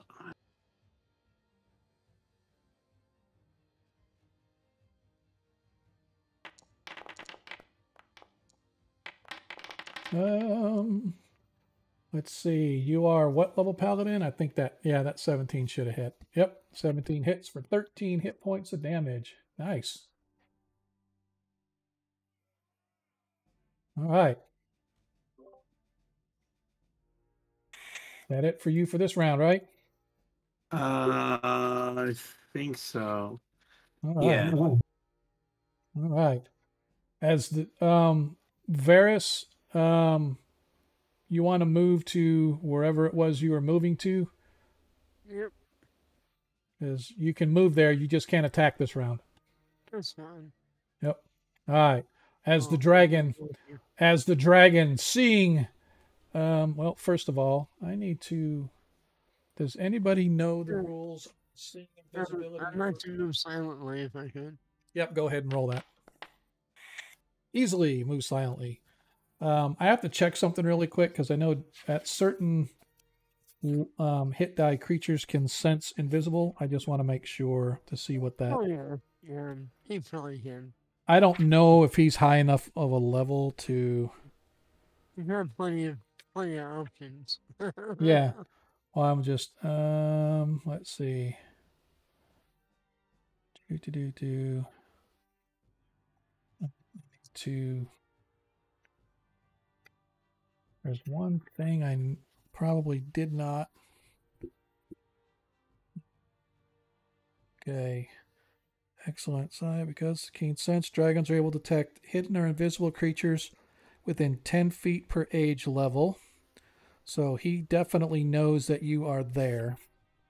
Um, let's see. You are what level paladin? I think that, yeah, that seventeen should have hit. Yep, seventeen hits for thirteen hit points of damage. Nice. All right. That it for you for this round, right? Uh, I think so. All right. Yeah. All right. As the um Varys, um you want to move to wherever it was you were moving to? Yep, Because you can move there, you just can't attack this round. that's fine. Yep. All right. As the Oh, dragon, thank you. as the dragon, seeing, um, well, first of all, I need to. Does anybody know the Sure. rules? of Seeing Um, invisibility. I'd like to move silently if I could. Yep. Go ahead and roll that. Easily move silently. Um, I have to check something really quick because I know at certain um, hit die creatures can sense invisible. I just want to make sure to see what that. Oh yeah, yeah, he probably can. I don't know if he's high enough of a level to. He's got plenty of plenty of options. Yeah. Well, I'm just. Um. Let's see. Do do do do. To. There's one thing I n- probably did not. Okay. Excellent side because keen sense dragons are able to detect hidden or invisible creatures within ten feet per age level. So he definitely knows that you are there.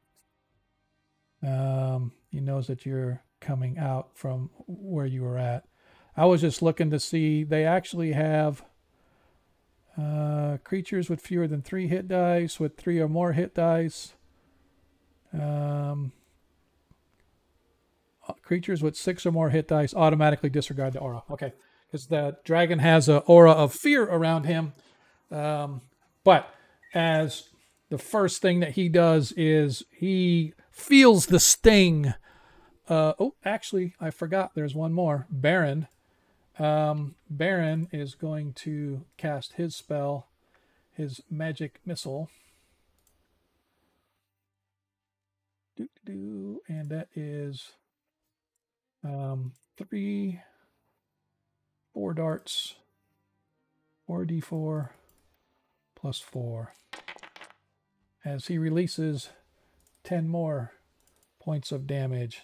Um, he knows that you're coming out from where you were at. I was just looking to see they actually have uh, creatures with fewer than three hit dice, with three or more hit dice. Um, creatures with six or more hit dice automatically disregard the aura. Okay, because the dragon has an aura of fear around him. Um, but as the first thing that he does is he feels the sting. Uh, oh, actually, I forgot. There's one more. Baron. Um, Baron is going to cast his spell, his magic missile. Doo, doo, doo, and that is um, three, four darts, four d four plus four. As he releases ten more points of damage.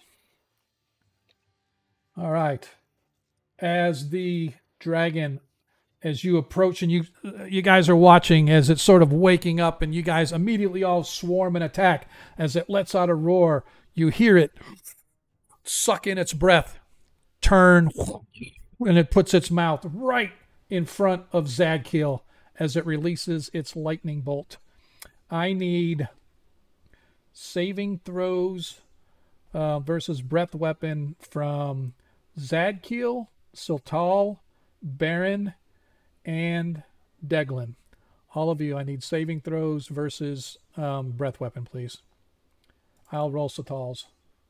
All right. As the dragon, as you approach and you you guys are watching as it's sort of waking up and you guys immediately all swarm and attack as it lets out a roar. You hear it suck in its breath, turn, and it puts its mouth right in front of Zadkiel as it releases its lightning bolt. I need saving throws uh, versus breath weapon from Zadkiel, Siltal, Baron, and Deglin. All of you, I need saving throws versus um, breath weapon, please. I'll roll Siltal's.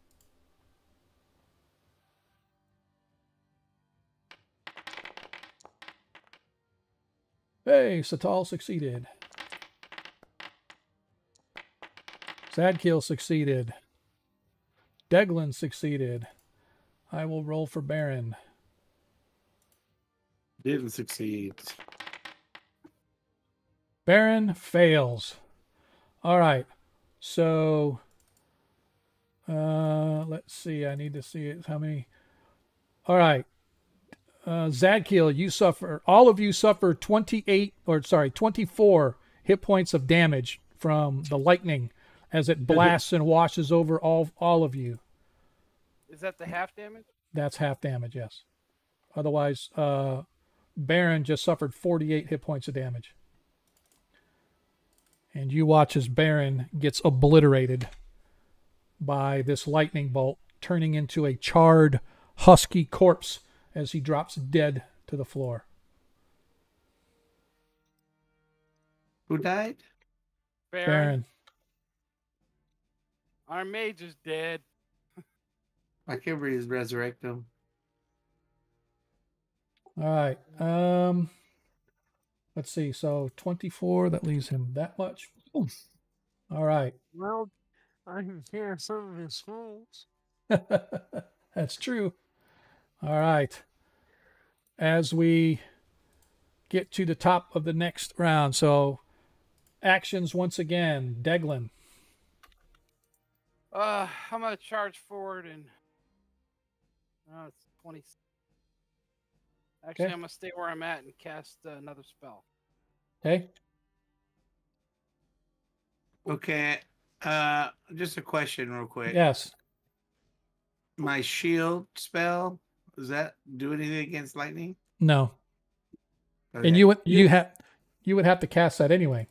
Hey, Siltal succeeded. Zadkiel succeeded. Deglin succeeded. I will roll for Baron. Didn't succeed. Baron fails. All right. So, uh, let's see. I need to see it. How many? All right. Uh, Zadkiel, you suffer. All of you suffer twenty-eight, or sorry, twenty-four hit points of damage from the lightning as it blasts and washes over all all of you. Is that the half damage? That's half damage, yes. Otherwise, uh, Baron just suffered forty-eight hit points of damage. And you watch as Baron gets obliterated by this lightning bolt, turning into a charred, husky corpse as he drops dead to the floor. Who died? Baron. Baron. Our mage is dead. I can't really resurrect him. All right. Um, let's see. So twenty-four, that leaves him that much. Oof. All right. Well, I can hear some of his scrolls. That's true. All right. As we get to the top of the next round. So actions once again. Deglin. Uh, I'm gonna charge forward and oh, it's twenty. Actually, Okay. I'm gonna stay where I'm at and cast uh, another spell. Okay. Okay. Uh, just a question, real quick. Yes. My shield spell, does that do anything against lightning? No. Okay. And you would you have you would have to cast that anyway.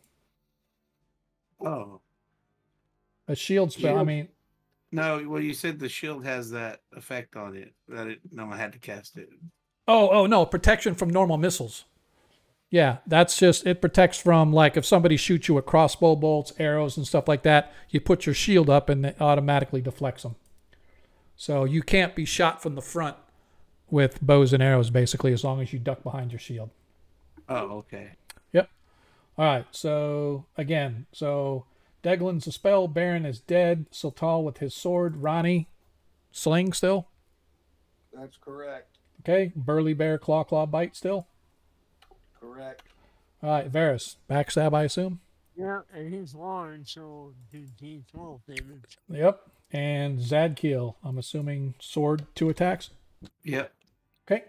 Oh A shield spell. I Shield. mean, no! Well, you said the shield has that effect on it. That it. No, I had to cast it. oh, oh no, protection from normal missiles. Yeah, that's just it protects from like if somebody shoots you with crossbow bolts, arrows, and stuff like that. You put your shield up and it automatically deflects them. So you can't be shot from the front with bows and arrows, basically, as long as you duck behind your shield. Oh, okay. Yep. All right. So again, so Deglin's a spell. Baron is dead. Siltal with his sword. Ronnie, sling still. That's correct. Okay. Burly bear, claw, claw, bite still. Correct. All right. Varus, backstab, I assume. Yeah, and he's large, so he takes twelve damage. Yep. And Zadkiel, I'm assuming sword, two attacks. Yep. Okay.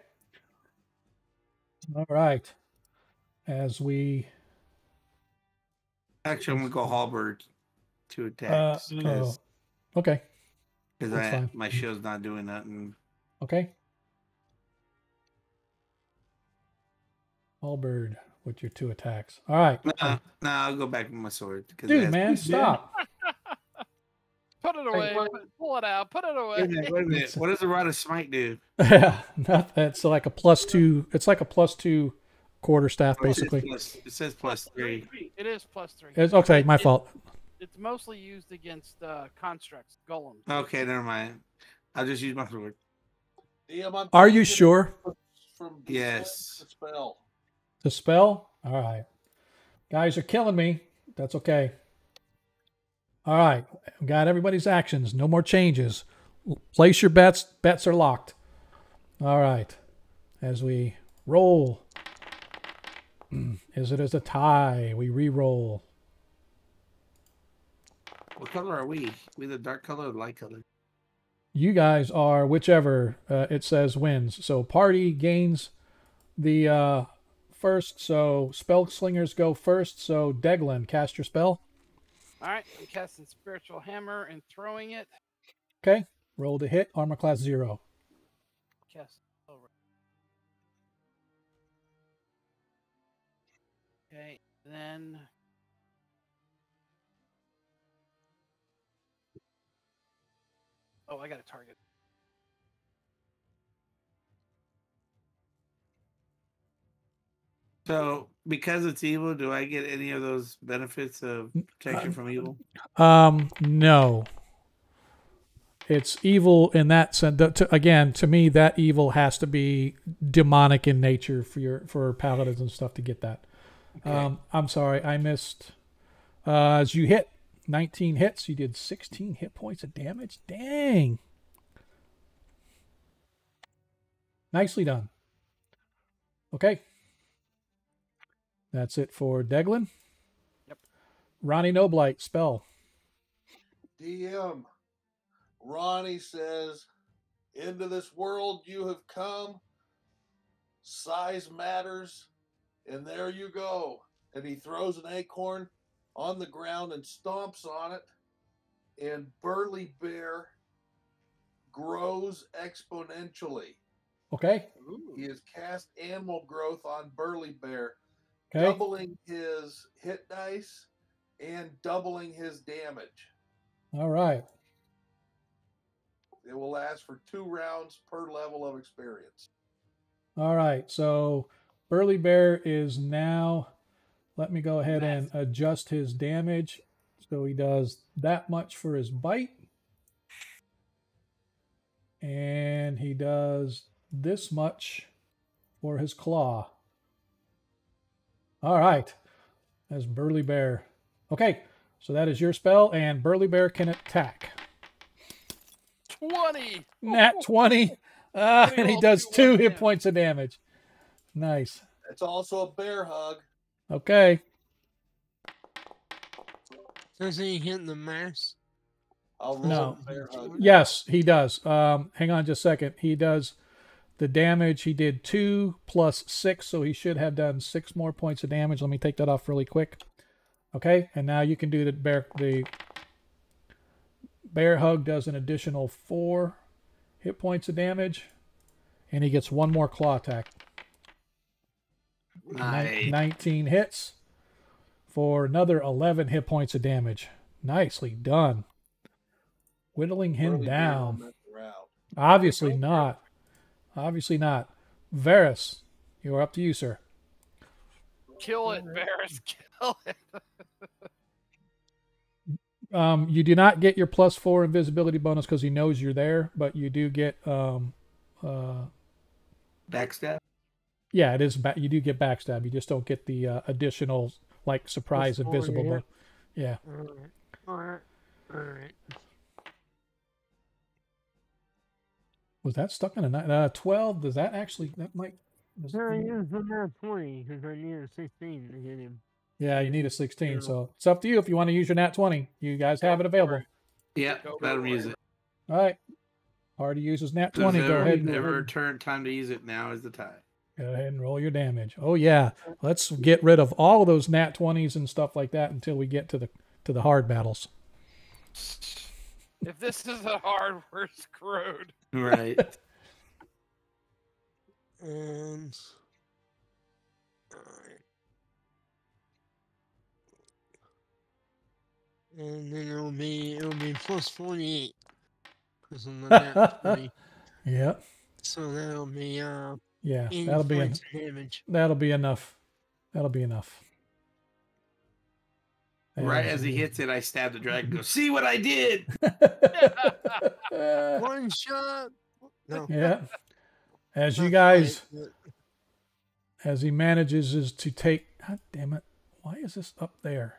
All right. As we Actually, I'm gonna go halberd, two uh, attacks oh, because okay. That's I fine. my shield's not doing nothing. Okay. Halberd with your two attacks. All right. No, no, I'll go back with my sword. Because Dude, man, stop. Put it away. what- Put- pull it out. Put it away. Wait a minute, wait a minute. What does the rod of smite do? Yeah, not, it's like a plus two. It's like a plus two quarterstaff, Oh, it says basically. plus- It says plus three. It is plus three. It's, okay, my It- fault. It's mostly used against uh, constructs, golems. Okay, never mind. I'll just use my sword. D M, I'm Are you changing sure? From Yes. to spell. The spell? All right. Guys are killing me. That's okay. All right. Got everybody's actions. No more changes. Place your bets. Bets are locked. All right. As we roll. Is it as a tie? We re-roll. What color are we? We the dark color or the light color? You guys are whichever uh, it says wins. So party gains the uh, first. So spell slingers go first. So Deglin, cast your spell. All right, I'm casting Spiritual Hammer and throwing it. Okay. Roll to hit. Armor class zero. Cast over. Okay, then. Oh, I got a target. So, because it's evil, do I get any of those benefits of protection from evil? Um, no. It's evil in that sense. To, again, to me, that evil has to be demonic in nature for your for paladins and stuff to get that. Okay. Um, I'm sorry, I missed. Uh, as you hit nineteen hits, you did sixteen hit points of damage. Dang. Nicely done. Okay. That's it for Deglin. Yep. Ronnie Noblight, spell. D M, Ronnie says, into this world you have come, size matters, and there you go. And he throws an acorn on the ground and stomps on it, and Burly Bear grows exponentially. Okay. He has cast animal growth on Burly Bear, Okay. doubling his hit dice and doubling his damage. All right. It will last for two rounds per level of experience. All right. So Burly Bear is now, let me go ahead and adjust his damage. So he does that much for his bite. And he does this much for his claw. All right. That's Burly Bear. Okay. So that is your spell, and Burly Bear can attack. twenty! Nat twenty. Uh, and he does two hit points of damage. Nice. It's also a bear hug. Okay. Does he hit the mass? I'll roll No. a bear hug. Yes, he does. Um, hang on just a second. He does the damage. He did two plus six, so he should have done six more points of damage. Let me take that off really quick. Okay, and now you can do the bear. The bear hug does an additional four hit points of damage, and he gets one more claw attack. Nice. nineteen hits for another eleven hit points of damage. Nicely done. Whittling him Burly Bear down. will mess around. Obviously not. Obviously not. Varys, you are up to you, sir. Kill it, Varys. Kill it. Um, you do not get your plus four invisibility bonus because he knows you're there, but you do get um, uh, Backstab? yeah, it is. Ba- you do get backstab. You just don't get the uh, additional like surprise Plus four, invisible. yeah. Bon- yeah. All right. All right. All right. Was that stuck on a nine? Uh, twelve? Does that actually? That might. does- So I used the nat twenty because I needed sixteen to get him. yeah, you need a sixteen. Yeah. So it's up to you if you want to use your nat twenty. You guys have it available. Yeah, Go let him for use it. it. All right. Party uses nat If twenty. Go ever, ahead. And, ever turn time to use it, now is the time. Go ahead and roll your damage. Oh yeah, let's get rid of all of those nat twenties and stuff like that until we get to the to the hard battles. If this is a hard, we're screwed. Right. And alright. And then it'll be it'll be plus forty-eight because of the nat twenty. Yeah. So that'll be uh Yeah, eighty that'll be en- points of damage. that'll be enough. That'll be enough. Right As as he you- hits it, I stab the dragon. Go, see what I did? One shot. No. Yeah. As you not guys, quite, but as he manages is to take. God damn it! Why is this up there?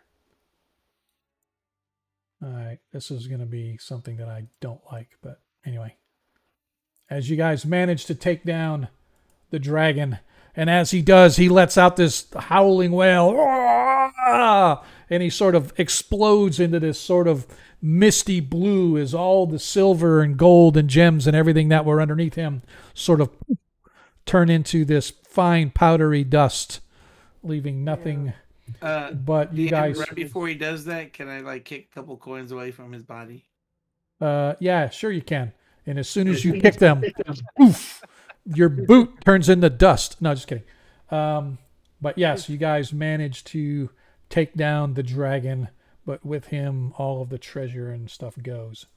All right, this is going to be something that I don't like, but anyway. As you guys manage to take down the dragon, and as he does, he lets out this howling wail, and he sort of explodes into this sort of misty blue as all the silver and gold and gems and everything that were underneath him sort of turn into this fine powdery dust, leaving nothing Uh, but you yeah, guys. right before he does that, can I like kick a couple coins away from his body? Uh, yeah, sure you can. And as soon as you kick them, oof, your boot turns into dust. No, just kidding. Um, but yes, you guys managed to take down the dragon, but with him, all of the treasure and stuff goes.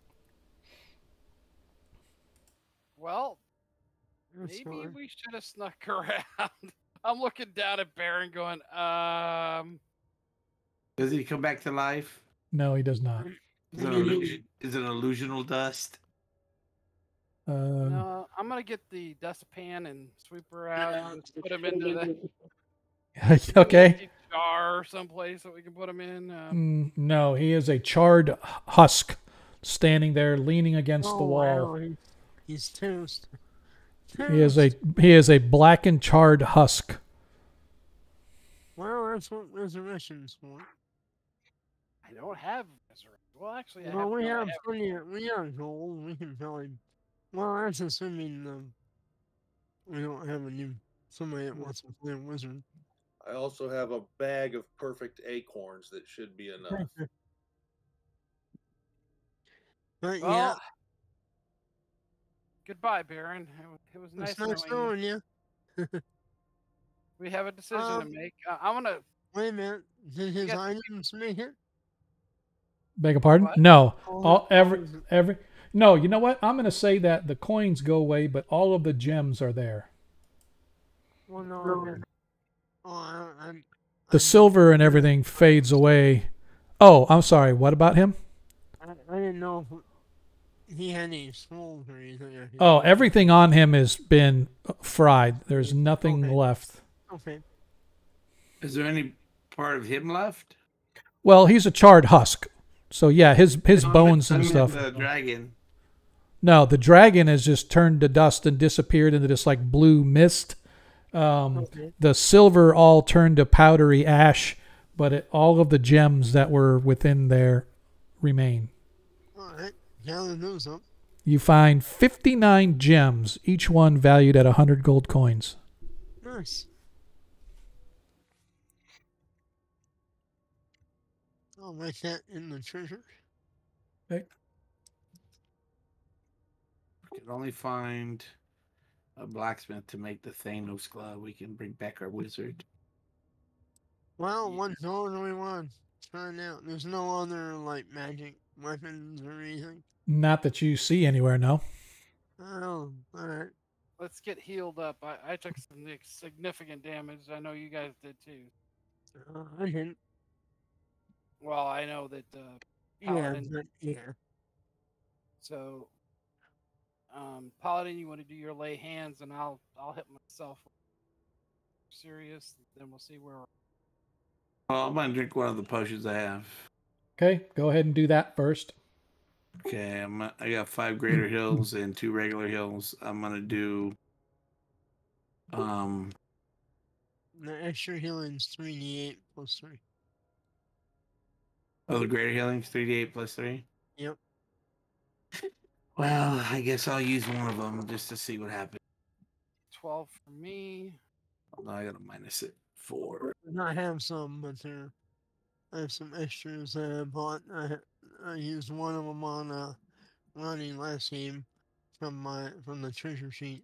Well, that's maybe fine. we should have snuck around. I'm looking down at Baron going, um, Does he come back to life? No, he does not. Is it, an illusion, is it an illusional dust? Um, no, I'm going to get the dustpan and sweep her out and just put him into the okay. empty jar or someplace that we can put him in. Uh, Mm, no, he is a charred husk standing there leaning against Oh, the wall. wow. he- He's toast. He is a he is a black and charred husk. Well, that's what resurrection's for. I don't have resurrection. Well, actually, I Well, have, we no, I have have plenty of, we have gold. We can probably. Well, that's assuming um, we don't have a new somebody that wants to play a wizard. I also have a bag of perfect acorns that should be enough. But Well, yeah, goodbye, Baron. It was, it was nice it's nice knowing you. knowing you. We have a decision to Um, make. Uh, I'm gonna. Wait a minute. Did his got- items make it? Beg your pardon? What? No. All All the- every all the- every no, you know what? I'm gonna say that the coins go away, but all of the gems are there. Well, no. I mean- Oh, I, I'm. The I'm- silver and everything fades away. Oh, I'm sorry. What about him? I, I didn't know if he had any souls or anything. I could- Oh, everything on him has been fried. There's nothing Okay. left. Okay. Is there any part of him left? Well, he's a charred husk. So yeah, his his No, I bones meant- and I stuff. meant The dragon. No, the dragon has just turned to dust and disappeared into this like blue mist. Um, Okay. the silver all turned to powdery ash, but it, all of the gems that were within there remain. All right. Gather those up. You find fifty-nine gems, each one valued at one hundred gold coins. Nice. I'll write that in the treasure. We can only find a blacksmith to make the Thanos glove. We can bring back our wizard. Well, what sword do we want? Find out. There's no other like magic weapons or anything. Not that you see anywhere, no. Oh, all right. Let's get healed up. I, I took some ni- significant damage. I know you guys did too. Uh, I didn't. Well, I know that. Uh, Yeah, Paladin. but yeah. so, um, Paladin, you want to do your lay hands, and I'll I'll hit myself. Serious. Then we'll see where. We're... Well, I'm gonna drink one of the potions I have. Okay, go ahead and do that first. Okay, I'm, I got five greater hills and two regular hills. I'm gonna do. Um, The extra healing's three d eight plus three. oh, the greater healing's three d eight plus three. Yep. Well, I guess I'll use one of them just to see what happens. Twelve for me. No, I gotta minus it. Four. And I have some, but there, I have some extras that I bought. I ha- I used one of them on uh, running last game from my from the treasure sheet.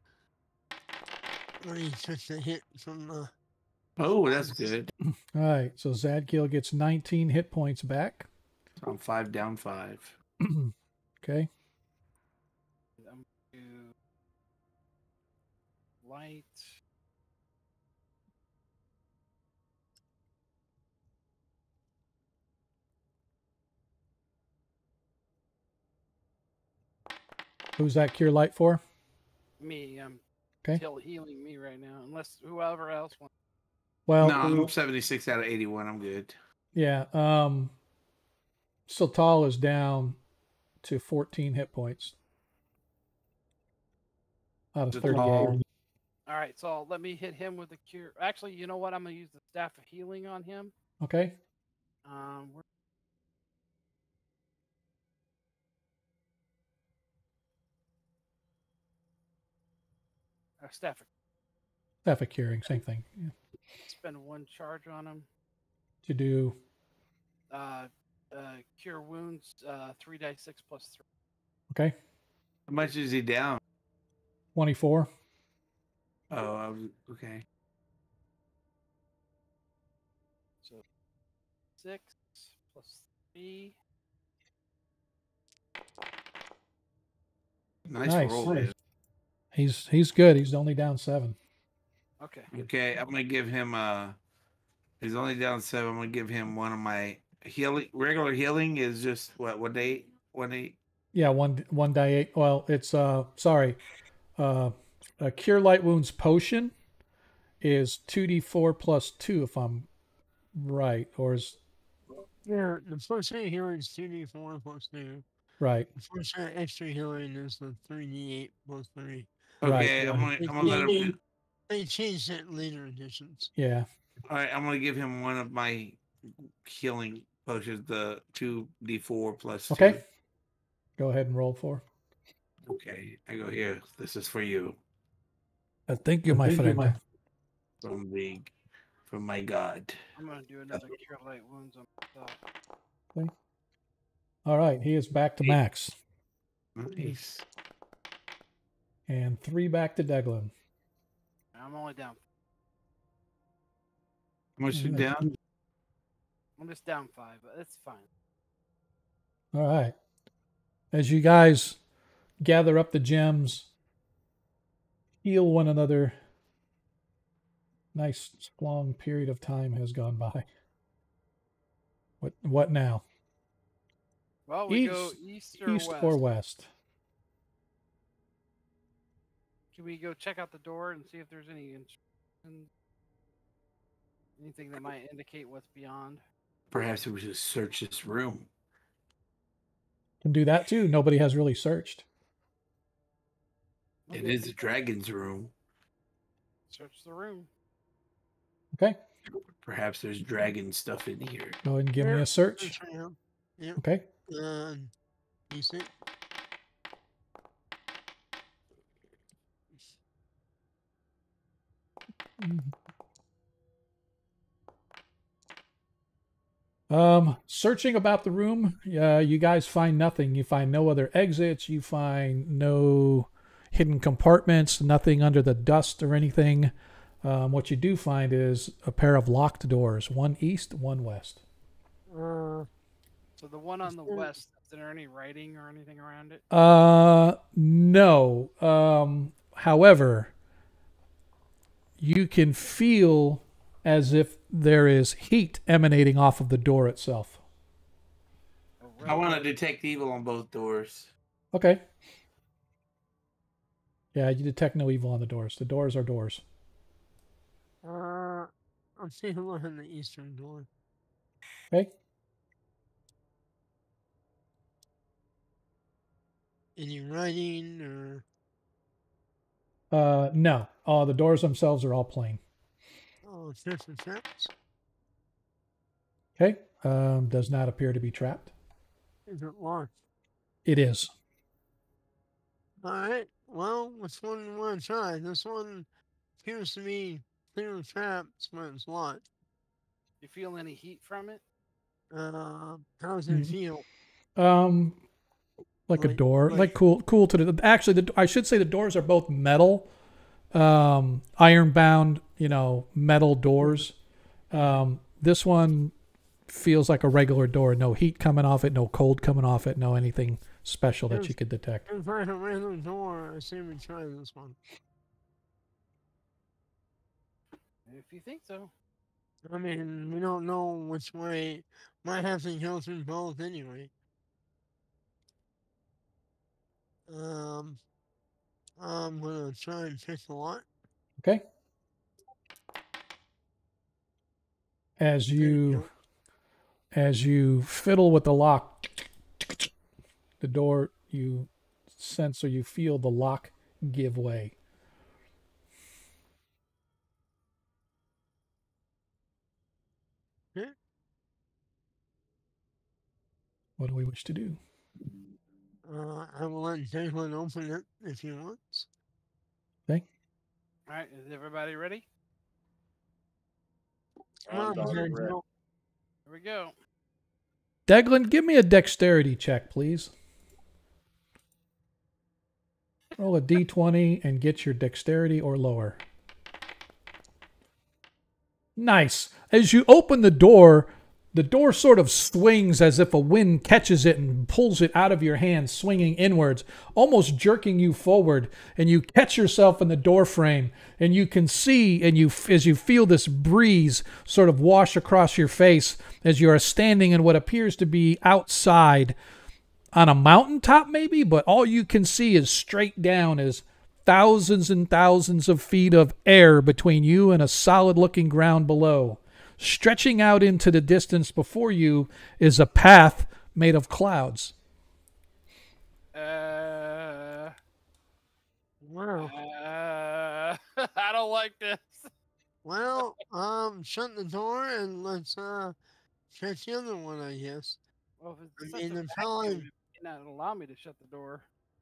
When he took the hit from the Oh, that's good. All right, so Zadkiel gets nineteen hit points back. So I'm five down five. Okay. I'm gonna do light. Who's that cure light for? Me, I'm Okay. still healing me right now, unless whoever else wants. Well, No, I'm seventy-six out of eighty-one. I'm good. yeah. Um, Sultal is down to fourteen hit points out of Sultal. thirty-eight. All right, so let me hit him with the cure. Actually, you know what? I'm gonna use the staff of healing on him. Okay. Um, where- uh, staff. of- Staff of curing, same thing. Yeah. Spend one charge on him. To do. Uh, uh, cure wounds. Uh, three die six plus three. Okay. How much is he down? twenty-four. Oh, I was, okay. So six plus three. Nice, Nice. roll. Nice. Man. He's he's good. He's only down seven. Okay. Okay, I'm gonna give him. Uh, he's only down seven. I'm gonna give him one of my healing. Regular healing is just what one eight, one eight. Yeah, one one die eight. Well, it's uh sorry, uh, a cure light wounds potion is two d four plus two if I'm right, or is Yeah, the first aid healing is two d four plus two. right. The first aid extra healing is the three d eight plus three. Okay, Right, I'm right. gonna I'm gonna let him do. They changed it in later editions. Yeah. All right, I'm gonna give him one of my healing potions, the two d four plus. Okay. Two. Go ahead and roll for. Okay, I go here. This is for you. Uh, thank you, my Thank you, friend. my- From the, from my god. I'm gonna do another cure light wounds on myself. Okay. All right, he is back to max, Nice. and three back to Declan. I'm only down. How much you Alright. down? I'm just down five, but it's fine. All right. As you guys gather up the gems, heal one another. Nice long period of time has gone by. What what now? Well, we East- go east or East west. or west? Can we go check out the door and see if there's any instructions? Anything that might indicate what's beyond? Perhaps we should search this room. Can do that too. Nobody has really searched. It is a dragon's room. Search the room. Okay. Perhaps there's dragon stuff in here. Go ahead and give me Yeah, a search. Search for him. Yep. Okay. Uh, decent. Um, searching about the room, uh, you guys find nothing. You find no other exits. You find no hidden compartments, nothing under the dust or anything. Um, what you do find is a pair of locked doors, one east, one west. Uh, So the one on the Is there- west, is there any writing or anything around it? Uh, no. Um, however, you can feel as if there is heat emanating off of the door itself. Or I want to wrote? detect evil on both doors. Okay. Yeah, you detect no evil on the doors. The doors are doors. uh, I'm taking a look in the eastern door. Okay. Any writing or Uh, no. Uh, the doors themselves are all plain. oh, traps and traps? Okay. Um, does not appear to be trapped. Is it locked? It is. All right. Well, which one do you want to try? This one appears to be clear of traps, but it's locked. You feel any heat from it? Uh, how does it Mhm. feel? Um, like a Like- door, like, like- cool, cool to the. Actually, the, I should say the doors are both metal, um, iron bound. You know, metal doors. Um, this one feels like a regular door. No heat coming off it. No cold coming off it. No anything special that you Yes. could detect. If I had a regular door, I say we try this one. if you think so. I mean, we don't know which way. Might have to go through both anyway. Um, I'm gonna try and pick a lot. Okay. As There you you go. as you fiddle with the lock, the door, you sense or you feel the lock give way. Okay. What do we wish to do? Uh, I will let Declan open it if he wants. Okay. All right, is everybody ready? Come I'm on, darn Declan. ready. Here we go. Declan, give me a dexterity check, please. Roll a d twenty and get your dexterity or lower. Nice. As you open the door, the door sort of swings as if a wind catches it and pulls it out of your hand, swinging inwards, almost jerking you forward. And you catch yourself in the door frame, and you can see, and you as you feel this breeze sort of wash across your face as you are standing in what appears to be outside on a mountaintop, maybe, but all you can see is straight down as thousands and thousands of feet of air between you and a solid-looking ground below. Stretching out into the distance before you is a path made of clouds. Uh, Wow. uh, I don't like this. Well, um, shut the door and let's uh check the other one, I guess. Well, if I it's such mean, a the vacuum, probably. it might not allow me to shut the door.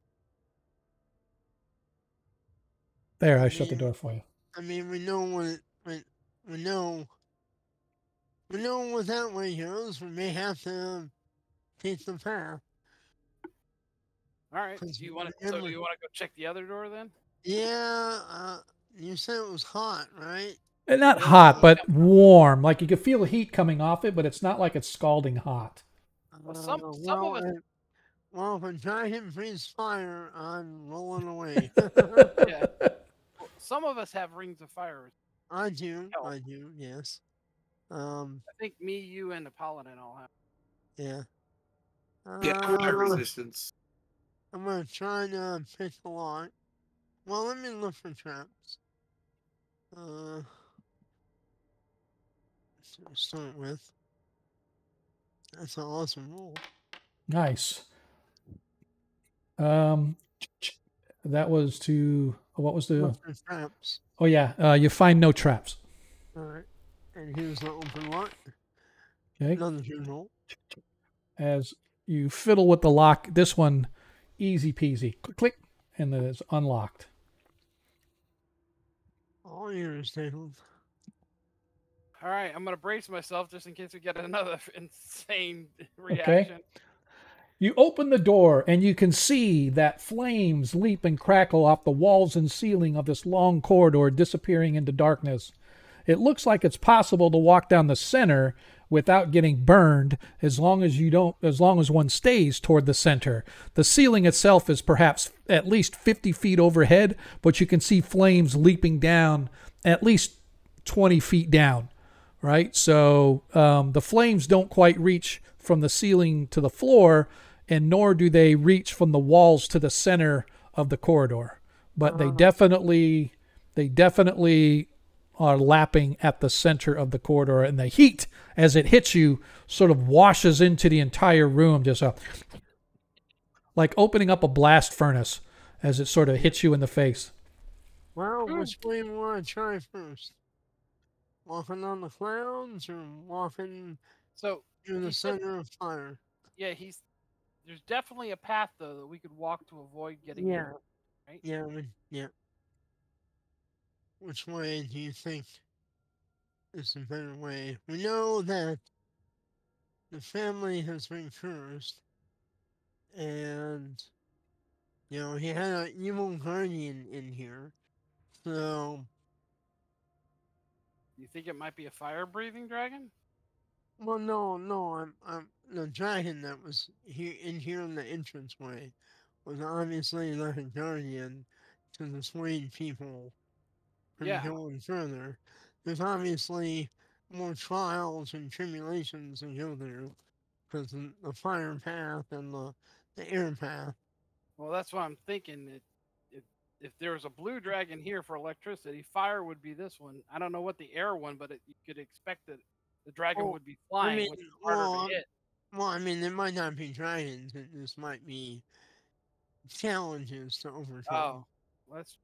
There, I I shut the mean, door for you. I mean, we know what it, we, we know. We know what that way goes. We may have to take the path. All right. 'Cause Do you want to? So do remember, you want to go check the other door then? yeah, uh, you said it was hot, right? And not Well, hot, Uh, but warm. Like you can feel heat coming off it, but it's not like it's scalding hot. Well, uh, some some of well, us uh, well, if a dragon breathes fire, I'm rolling away. yeah. Well, some of us have rings of fire. I do, Help. I do, yes. Um, I think me, you, and Apollon and all have. yeah. Yeah, fire Uh, resistance. I'm gonna try to pick a lot. Well, let me look for traps. Uh, to start with. That's an awesome roll. Nice. Um, that was to what was the? Look for traps. Oh yeah, uh, you find no traps. Alright. And here's the open lot. Okay. Another good roll. As you fiddle with the lock, this one, easy peasy. Click, click, and then it's unlocked. All yours, Dave. All right, I'm gonna brace myself just in case we get another insane reaction. You open the door and you can see that flames leap and crackle off the walls and ceiling of this long corridor, disappearing into darkness. It looks like it's possible to walk down the center without getting burned, as long as you don't as long as one stays toward the center. The ceiling itself is perhaps at least fifty feet overhead, but you can see flames leaping down at least twenty feet down, right? So um, the flames don't quite reach from the ceiling to the floor, and nor do they reach from the walls to the center of the corridor. But they Uh, definitely they definitely are lapping at the center of the corridor, and the heat as it hits you sort of washes into the entire room, just a, like opening up a blast furnace as it sort of hits you in the face. Well, which way we want to try first? Walking on the clouds or walking So through the he said, center of fire? yeah, he's there's definitely a path though that we could walk to avoid getting Yeah. burned, right? Yeah, we- yeah. Which way do you think is a better way? We know that the family has been cursed, and you know he had an evil guardian in here. So, You think it might be a fire-breathing dragon? well, no, no, I'm, I'm the dragon that was here in here in the entranceway was obviously like a guardian to dissuade people from Yeah. going further. there's obviously more trials and tribulations to go through because the fire path and the, the air path. Well, that's what I'm thinking. That if if there was a blue dragon here for electricity, fire would be this one. I don't know what the air one, but it, you could expect that the dragon Oh, would be I flying, mean, which is harder well, to hit. well, I mean, it might not be dragons. It just might be challenges to overcome. Oh, well, that's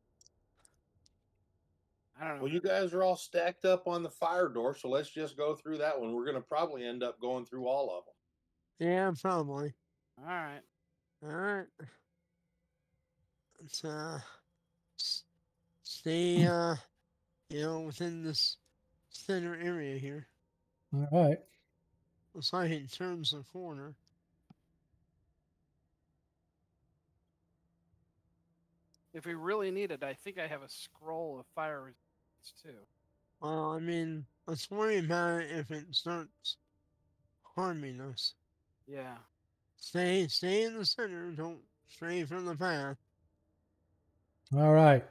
I don't know. Well, you guys are all stacked up on the fire door, so let's just go through that one. We're going to probably end up going through all of them. Yeah, probably. All right. All right. Let's uh, s- stay uh, you know, within this center area here. All right. Looks like it turns the corner. If we really need it, I think I have a scroll of fire resistance too. Well, I mean, let's worry about it if it starts harming us. Yeah. Stay, stay in the center. Don't stray from the path. All right.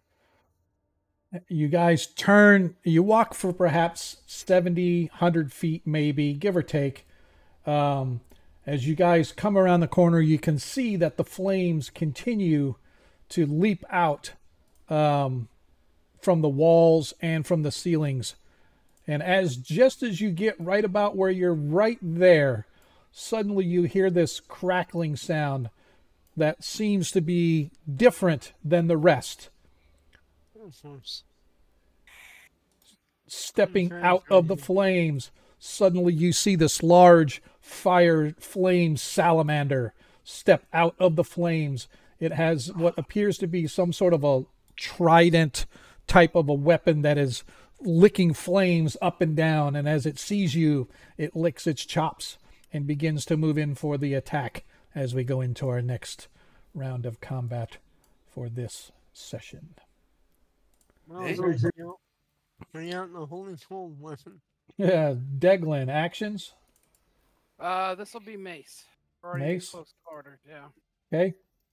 You guys turn, you walk for perhaps seventy, one hundred feet, maybe, give or take. Um, as you guys come around the corner, you can see that the flames continue to leap out um, from the walls and from the ceilings. And as just as you get right about where you're right there, suddenly you hear this crackling sound that seems to be different than the rest. Of course. Stepping Okay, out of the crazy. flames, suddenly you see this large fire flame salamander step out of the flames. It has what appears to be some sort of a trident type of a weapon that is licking flames up and down, and as it sees you, it licks its chops and begins to move in for the attack as we go into our next round of combat for this session. Well, Hey. bring out, bring out the holy cold weapon. Yeah, Deglin, actions. Uh, this will be mace. Already Mace? close quarter. Yeah. Okay.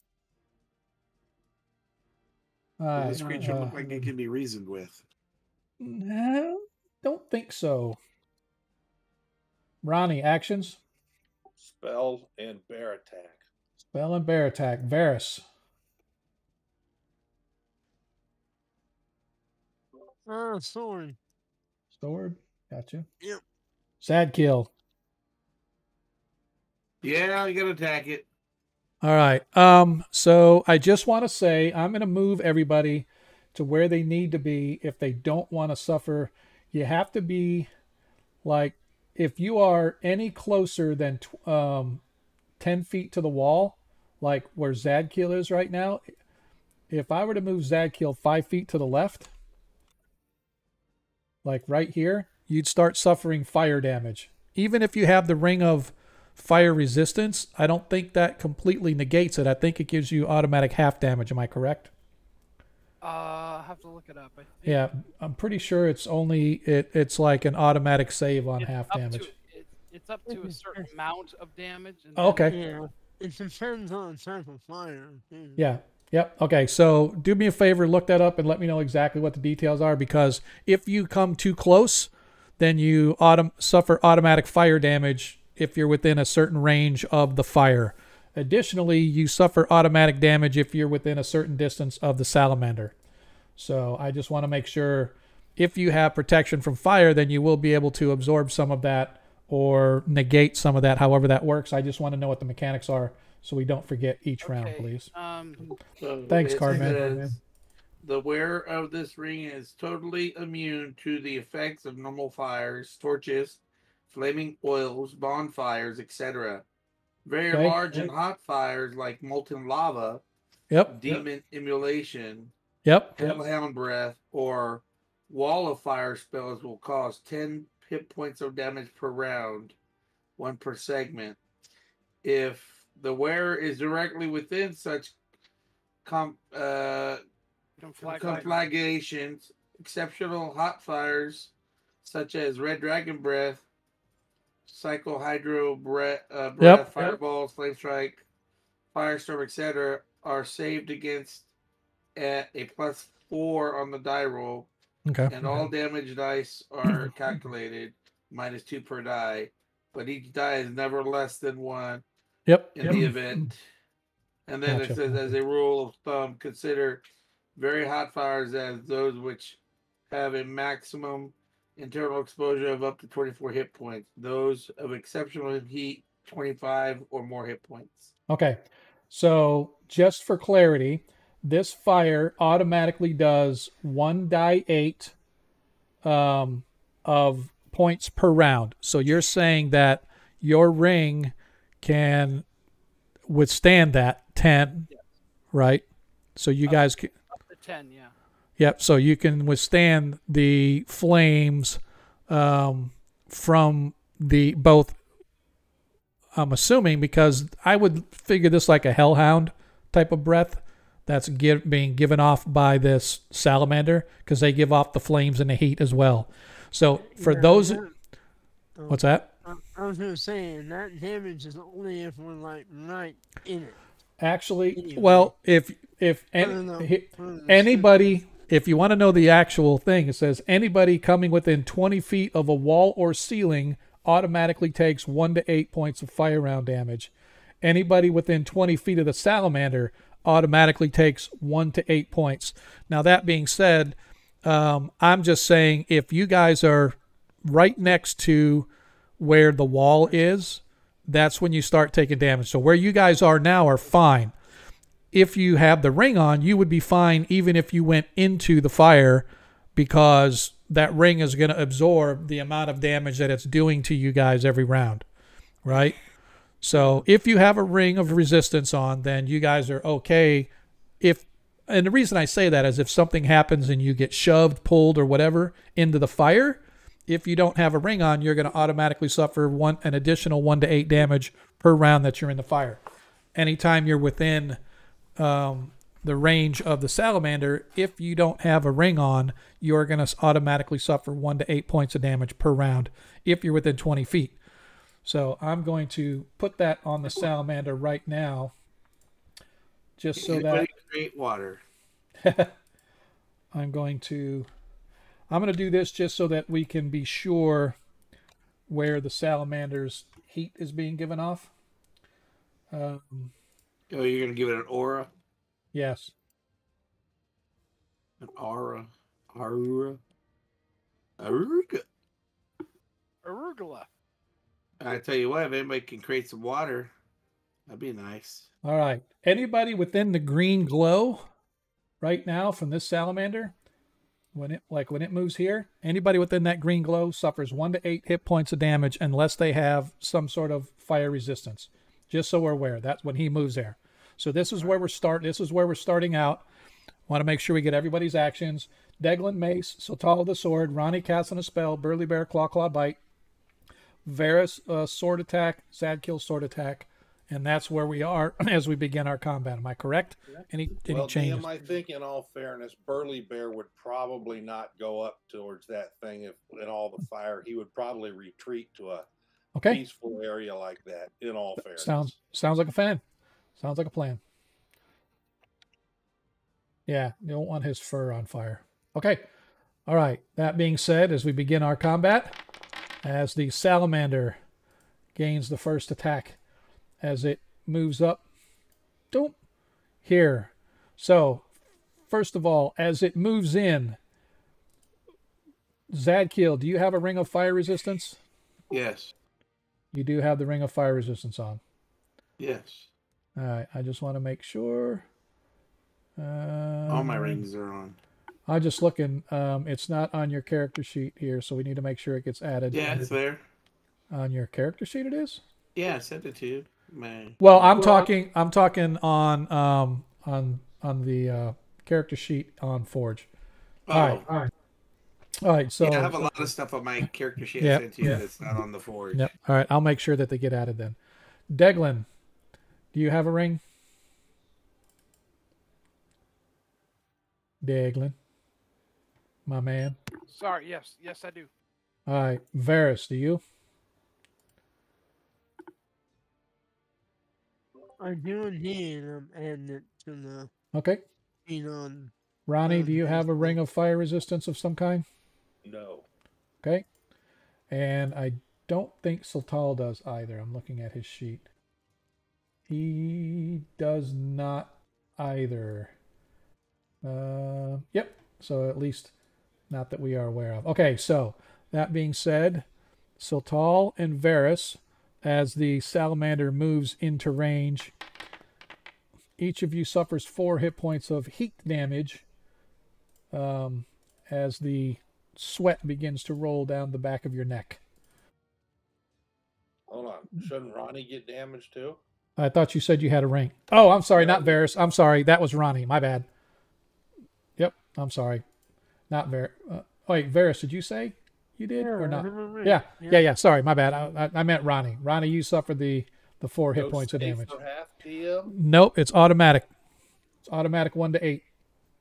All Does right, this creature uh, look like it can be reasoned with? No, don't think so. Ronnie, actions. Spell and bear attack. Spell and bear attack. Varus. Ah, sword. Sword. Gotcha. Yep. Sad kill. Yeah, you gotta attack it. All right. Um, so I just want to say I'm going to move everybody to where they need to be if they don't want to suffer. You have to be like, if you are any closer than tw- um, ten feet to the wall, like where Zadkiel is right now, if I were to move Zadkiel five feet to the left, like right here, you'd start suffering fire damage. Even if you have the ring of fire resistance, I don't think that completely negates it. I think it gives you automatic half damage. Am I correct? Uh, I'll have to look it up. I think Yeah, I'm pretty sure it's only it. It's like an automatic save on it's half up damage. To, it, it's up to a certain amount of damage. And Oh, okay. Yeah. It depends on the type of fire. too. Yeah. Yep. Okay. So do me a favor, look that up and let me know exactly what the details are, because if you come too close, then you autom- suffer automatic fire damage if you're within a certain range of the fire. Additionally, you suffer automatic damage if you're within a certain distance of the salamander. So I just want to make sure if you have protection from fire, then you will be able to absorb some of that or negate some of that, however that works. I just want to know what the mechanics are so we don't forget each round, Okay, please. Um, So Thanks, it Cardman. says, the wearer of this ring is totally immune to the effects of normal fires, torches, flaming oils, bonfires, et cetera. Very Okay. large and hot fires like molten lava, Yep. demon emulation, Yep. hellhound breath, or wall of fire spells will cause ten hit points of damage per round, one per segment. If the wearer is directly within such com- uh, conflagrations. conflagrations, exceptional hot fires such as red dragon breath, cyclohydro breath, uh, breath Yep. fireballs, flame strike, firestorm, et cetera, are saved against at a plus four on the die roll. Okay. and all damage dice are calculated minus two per die, but each die is never less than one Yep. in Yep. the event. And then Gotcha. it says, as a rule of thumb, consider very hot fires as those which have a maximum internal exposure of up to twenty-four hit points. Those of exceptional heat, twenty-five or more hit points. Okay. So just for clarity, this fire automatically does one die eight um, of points per round. So you're saying that your ring can withstand that ten, Yes. right? So you Up- guys can. Up to ten, yeah. Yep. So you can withstand the flames um, from the both. I'm assuming because I would figure this like a hellhound type of breath that's give, being given off by this salamander because they give off the flames and the heat as well. So for Yeah, those, that- oh, what's that? I, I was gonna say, and that damage is only if we're like right in it. Actually, Anyway. well, if if I any, don't know. he- I don't know. anybody, if you want to know the actual thing, it says anybody coming within twenty feet of a wall or ceiling automatically takes one to eight points of fire round damage. Anybody within twenty feet of the salamander automatically takes one to eight points. Now, that being said, um, I'm just saying if you guys are right next to where the wall is, that's when you start taking damage. So where you guys are now are fine. If you have the ring on, you would be fine even if you went into the fire because that ring is going to absorb the amount of damage that it's doing to you guys every round, right? So if you have a ring of resistance on, then you guys are okay. If and the reason I say that is if something happens and you get shoved, pulled, or whatever into the fire, if you don't have a ring on, you're going to automatically suffer one an additional one to eight damage per round that you're in the fire. Anytime you're within um, the range of the salamander, if you don't have a ring on, you're going to automatically suffer one to eight points of damage per round if you're within twenty feet. So I'm going to put that on the salamander right now, just so Anybody that create water. I'm going to I'm going to do this just so that we can be sure where the salamander's heat is being given off. Um, Oh, you're gonna give it an aura, yes. an aura, aura, aura. Arugula. I tell you what, if anybody can create some water, that'd be nice. All right. Anybody within the green glow right now from this salamander, when it like when it moves here, anybody within that green glow suffers one to eight hit points of damage unless they have some sort of fire resistance. Just so we're aware, that's when he moves there. So this is where we're start. This is where we're starting out. Want to make sure we get everybody's actions. Deglin Mace, Sultala the sword, Ronnie casting a spell, Burly Bear Claw Claw Bite, Varus uh, sword attack, Zadkill sword attack, and that's where we are as we begin our combat. Am I correct? Any any Well, changes? D M, I think in all fairness, Burly Bear would probably not go up towards that thing if in all the fire. He would probably retreat to a Okay. peaceful area like that. In all fairness, Sounds sounds like a fan. Sounds like a plan. Yeah, you don't want his fur on fire. Okay. All right. That being said, as we begin our combat, as the salamander gains the first attack, as it moves up, don't here. So, first of all, as it moves in, Zadkill, do you have a ring of fire resistance? Yes, You do have the ring of fire resistance on. yes. All right. I just want to make sure. Uh, All my rings are on. I'm just looking. Um, it's not on your character sheet here, so we need to make sure it gets added. Yeah, it's there. On your character sheet, it is. Yeah, I sent it to you. My, Well, I'm talking. I'm talking on um on on the uh, character sheet on Forge. oh, All right. All right. All right. So yeah, I have a lot of stuff on my character sheet Yeah, I sent to you yeah. that's not on the forge. Yep. All right. I'll make sure that they get added then. Deglin, do you have a ring? Deglin, my man. Sorry, yes, yes, I do. All right. Varus, do you? I do indeed. I'm adding it to the Okay. sheet on Ronnie, Um, do you have a ring of fire resistance of some kind? No. Okay. And I don't think Sultal does either. I'm looking at his sheet. He does not either. Uh, yep. So at least not that we are aware of. Okay, so that being said, Sultal and Varys, as the salamander moves into range, each of you suffers four hit points of heat damage um, as the sweat begins to roll down the back of your neck. Hold on. Shouldn't Ronnie get damaged too? I thought you said you had a ring. Oh, I'm sorry, No. not Varys. I'm sorry, that was Ronnie. My bad. Yep, I'm sorry. Not Varys. Uh, wait, Varys, did you say you did Yeah, or I not? have a ring. Yeah, Yeah. yeah, yeah. Sorry, my bad. I, I, I meant Ronnie. Ronnie, you suffered the, the four hit No points of save damage. for half, D M? Nope, it's automatic. It's automatic one to eight.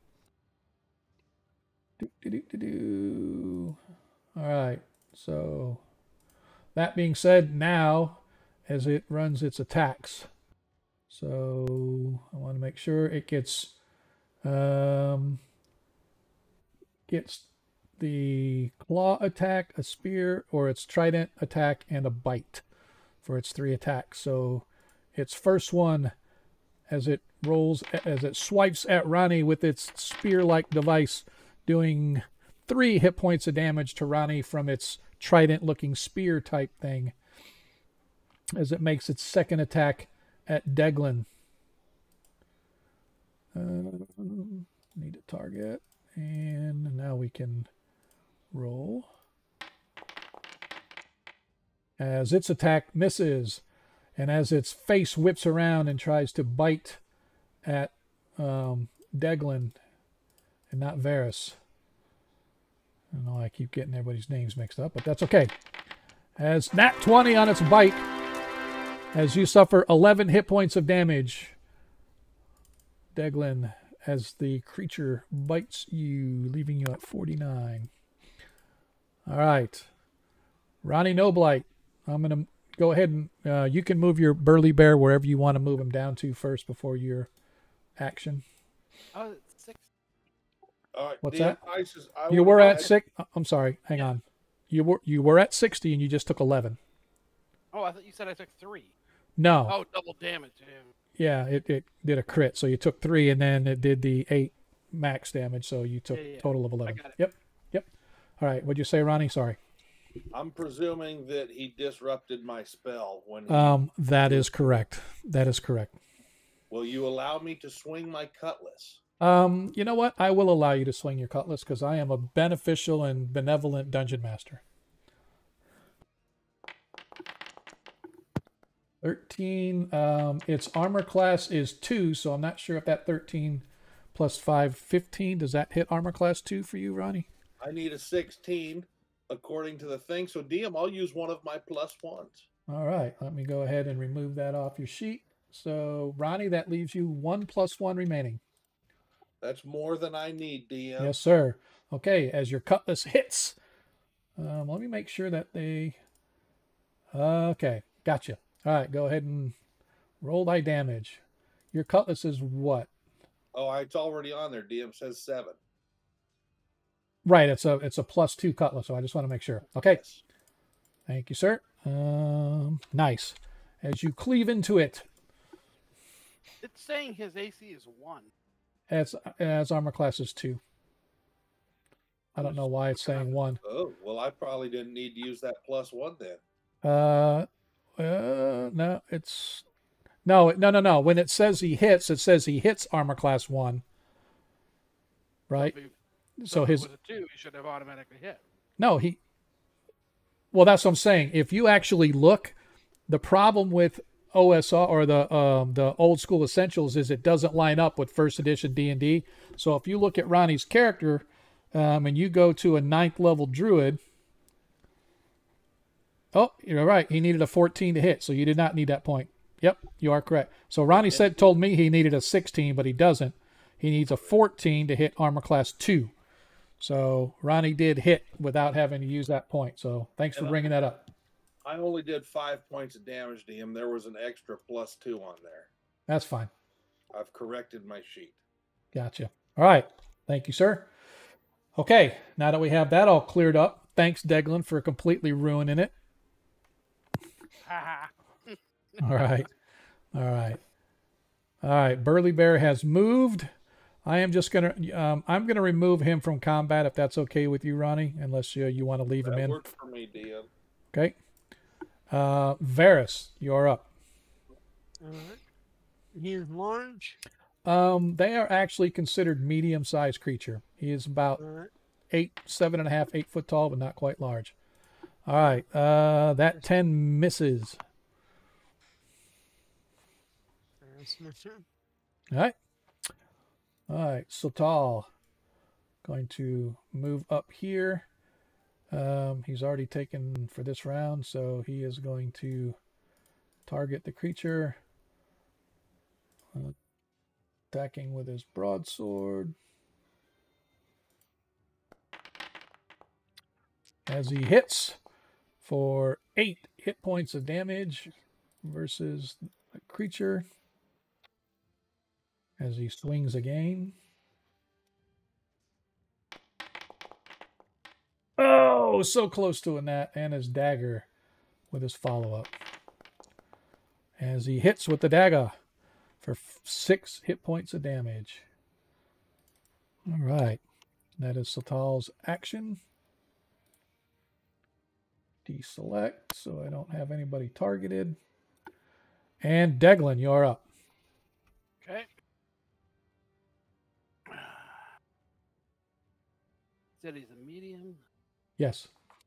Do, do, do, do, do. All right. So that being said, now as it runs its attacks, so I want to make sure it gets um, gets the claw attack, a spear, or its trident attack, and a bite for its three attacks. So its first one, as it rolls, as it swipes at Ronnie with its spear-like device, doing three hit points of damage to Ronnie from its trident-looking spear type thing, as it makes its second attack at Deglin. Uh, need a target, and now we can roll. As its attack misses, and as its face whips around and tries to bite at um, Deglin and not Varys. I don't know, I keep getting everybody's names mixed up, but that's okay. As nat twenty on its bite, as you suffer eleven hit points of damage, Deglin, as the creature bites you, leaving you at forty-nine. All right. Ronnie Noblight, I'm going to go ahead and uh, you can move your burly bear wherever you want to move him down to first before your action. Oh, it's six. All right, What's D M, that? I just, I You would were at imagine- six. I'm sorry. Hang on. You were you were at sixty and you just took eleven. Oh, I thought you said I took three. No. Oh, double damage. Yeah. Yeah, it, it did a crit. So you took three and then it did the eight max damage. So you took Yeah, yeah, total of eleven. got it. Yep. Yep. All right. What'd you say, Ronnie? Sorry. I'm presuming that he disrupted my spell when he, Um, that is correct. That is correct. will you allow me to swing my cutlass? Um, you know what? I will allow you to swing your cutlass because I am a beneficial and benevolent dungeon master. thirteen. Um, its armor class is two, so I'm not sure if that thirteen plus five, fifteen. Does that hit armor class two for you, Ronnie? I need a sixteen according to the thing. So D M, I'll use one of my plus ones. All right. Let me go ahead and remove that off your sheet. So, Ronnie, that leaves you one plus one remaining. That's more than I need, D M. Yes, sir. Okay, as your cutlass hits, um, let me make sure that they... Okay, gotcha. All right, go ahead and roll thy damage. Your cutlass is what? Oh, it's already on there. D M says seven. Right, it's a it's a plus two cutlass, so I just want to make sure. Okay, Yes. thank you, sir. Um, nice. As you cleave into it, It's saying his A C is one. as as armor class is two. I don't know why it's saying one. Oh, well, I probably didn't need to use that plus one then. Uh, uh, no, it's no, no, no, no. When it says he hits, it says he hits armor class one. Right. If he- So if his it was a two, he should have automatically hit. no, he. Well, that's what I'm saying. If you actually look, the problem with O S R or the um, the old school essentials is it doesn't line up with first edition D and D. So if you look at Ronnie's character, um, and you go to a ninth level druid. Oh, you're right. He needed a fourteen to hit, so you did not need that point. Yep, you are correct. So Ronnie said told me he needed a sixteen, but he doesn't. He needs a fourteen to hit armor class two. So Ronnie did hit without having to use that point. So thanks for bringing that up. I only did five points of damage to him. There was an extra plus two on there. That's fine. I've corrected my sheet. Gotcha. All right. Thank you, sir. Okay, now that we have that all cleared up, thanks, Deglin, for completely ruining it. Ha All right. All right. All right. Burly Bear has moved. I am just going to, um, I'm going to remove him from combat if that's okay with you, Ronnie, unless uh, you want to leave him That in. works for me, D M. Okay. Uh, Varys, you're up. All right. He is large. Um, they are actually considered medium-sized creature. He is about All right. eight, seven and a half, eight foot tall, but not quite large. All right. Uh, that ten misses. That's my turn. All right. All right. Sotal going to move up here. Um, he's already taken for this round, so he is going to target the creature. Uh, attacking with his broadsword. As he hits for eight hit points of damage versus the creature. As he swings again. Oh, so close to a nat, and his dagger with his follow-up. As he hits with the dagger for six hit points of damage. All right. That is Sotal's action. Deselect, so I don't have anybody targeted. And Deglin, you're up. Okay. Said he's a medium. Yes.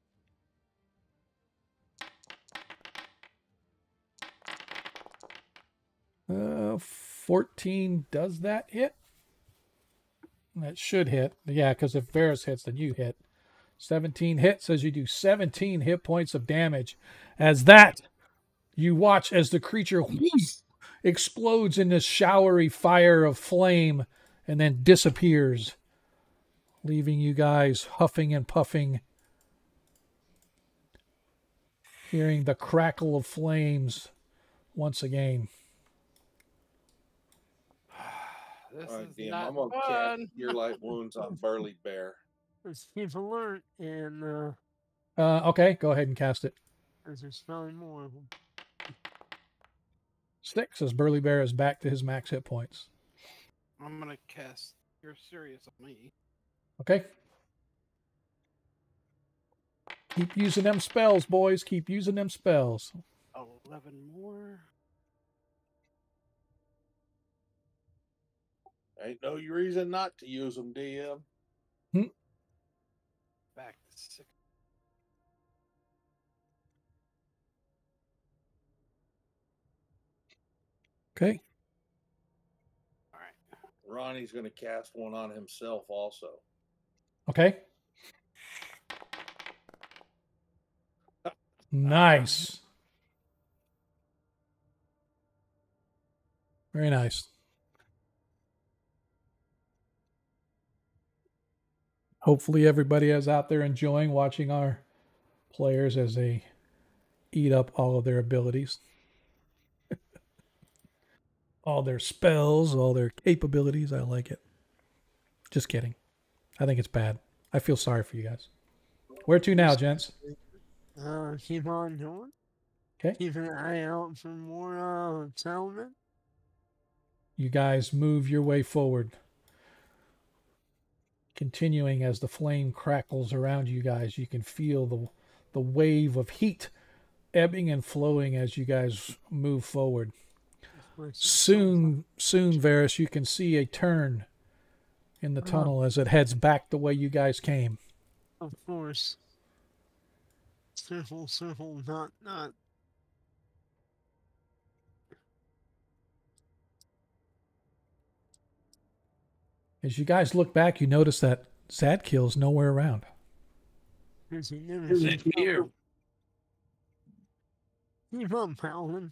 Uh, fourteen, does that hit? That should hit. Yeah, because if Varys hits, then you hit. seventeen hits as you do seventeen hit points of damage. As that, you watch as the creature whoosh, explodes in this showery fire of flame and then disappears, leaving you guys huffing and puffing, hearing the crackle of flames once again. This All right, is D M, not I'm gonna fun. cast Cure Light Wounds on Burly Bear. Let's keep alert and uh, Uh, okay, go ahead and cast it. as there's smelling more of them. Six, as Burly Bear is back to his max hit points. I'm gonna cast. You're serious on me. Okay. Keep using them spells, boys. Keep using them spells. Eleven more. Ain't no reason not to use them, D M. Hmm. Back to six. Okay. All right. Ronnie's gonna cast one on himself also. Okay. Nice. Very nice. Hopefully everybody is out there enjoying watching our players as they eat up all of their abilities. All their spells, all their capabilities. I like it. Just kidding. I think it's bad. I feel sorry for you guys. Where to now, gents? Uh, keep on going. Okay. Keep an eye out for more uh, settlement. You guys move your way forward. Continuing as the flame crackles around you guys, you can feel the the wave of heat ebbing and flowing as you guys move forward. Soon, soon, Varys, you can see a turn in the tunnel as it heads back the way you guys came. Of course. Circle, circle, not, not. As you guys look back, you notice that Zadkill's nowhere around. Because he never Is it here? Keep up, Paladin.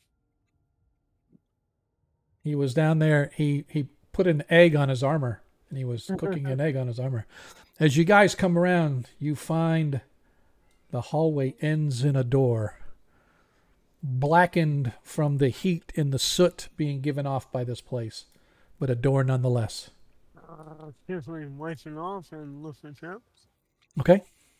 He was down there. He, he put an egg on his armor, and he was cooking an egg on his armor. As you guys come around, you find the hallway ends in a door, blackened from the heat and the soot being given off by this place, but a door nonetheless. Uh, uh, carefully wipe it off and look for traps. Okay.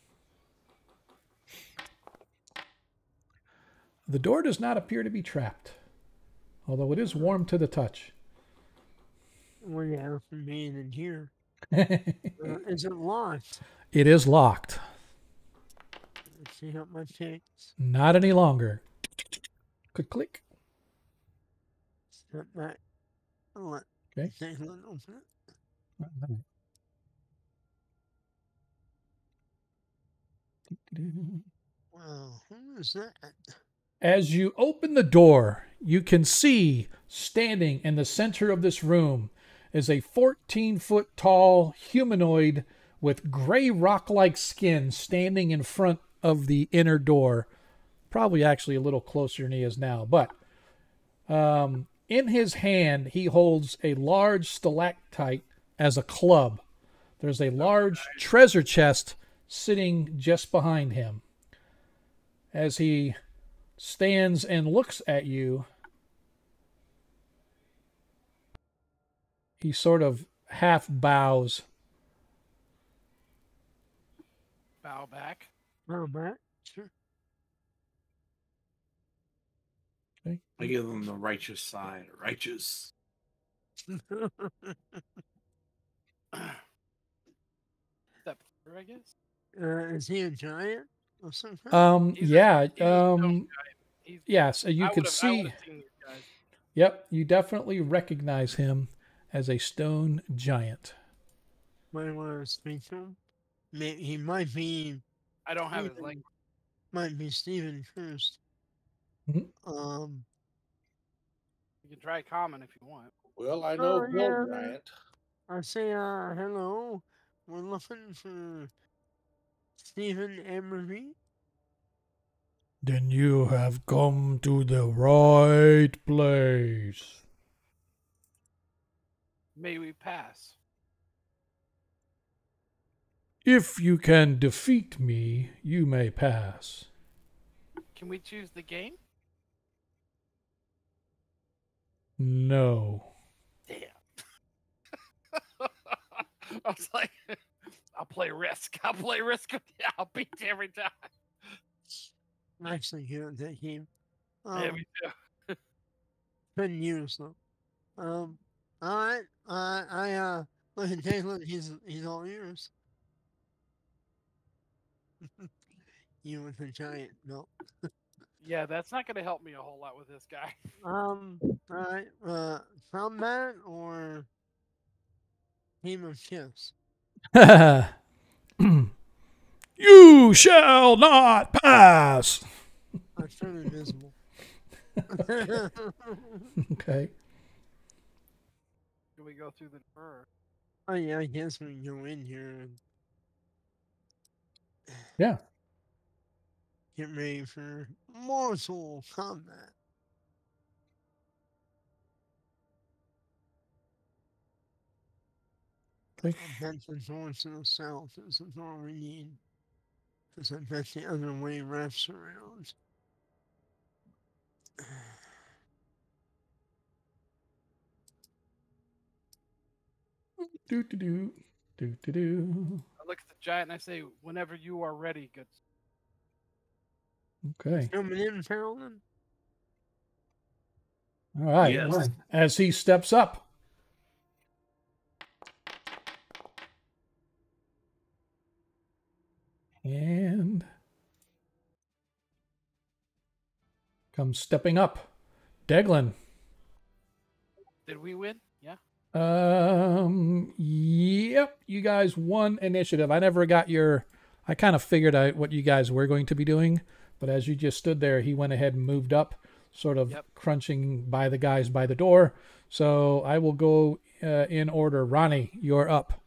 The door does not appear to be trapped, although it is warm to the touch. What do you have for me in here? It Uh, is it locked? is locked. Let's see how my picks. Not any longer. Click, click. Step back. I'll let Okay. Declan open it. Wow, who is that? As you open the door, you can see standing in the center of this room is a fourteen foot tall humanoid with gray rock like skin standing in front of the inner door. Probably actually a little closer than he is now, but um, in his hand, he holds a large stalactite as a club. There's a large treasure chest sitting just behind him. As he stands and looks at you, he sort of half bows. Bow back. Oh, Matt? Sure. Okay. I give them the righteous side. Righteous. Step through, I guess. uh, is he a giant or something? Um, He's a- yeah, he's a stone um, giant. He's, yes, you I can would've- I see. would've seen these guys. Yep, you definitely recognize him as a stone giant. Might want to speak to him. May he might be. I don't have his Stephen- language. Might be Stephen first. Mhm. Um. You can try common if you want. Well, I know Oh, Bill yeah. Giant. I say, uh, hello. We're looking for Stephen Emery. Then you have come to the right place. May we pass? If you can defeat me, you may pass. Can we choose the game? No. Damn. I was like, I'll play Risk. I'll play Risk. Yeah, I'll beat you every time. I'm actually good at that game. Um, Yeah, me too. been years though. Um, all right. Uh, I uh, look at Declan. He's he's all ears. You with the giant. No. Yeah, that's not going to help me a whole lot with this guy. Um. All right. Uh, combat or game of chess. You shall not pass. I turn invisible. Okay. Can we go through the door? Oh yeah, I guess we can go in here and Yeah. get ready for mortal combat. Okay. I bet the door to the south is the door we need. Because I bet the other way wraps around. Do do do do do do. I look at the giant and I say, whenever you are ready, good. Okay. Coming in, Carolyn? All right. Yes. As he steps up, and comes stepping up, Deglin. Did we win? Yeah. Um. Yep. You guys won initiative. I never got your. I kind of figured out what you guys were going to be doing, but as you just stood there, he went ahead and moved up, sort of Yep. crunching by the guys by the door. So I will go uh, in order. Ronnie, you're up.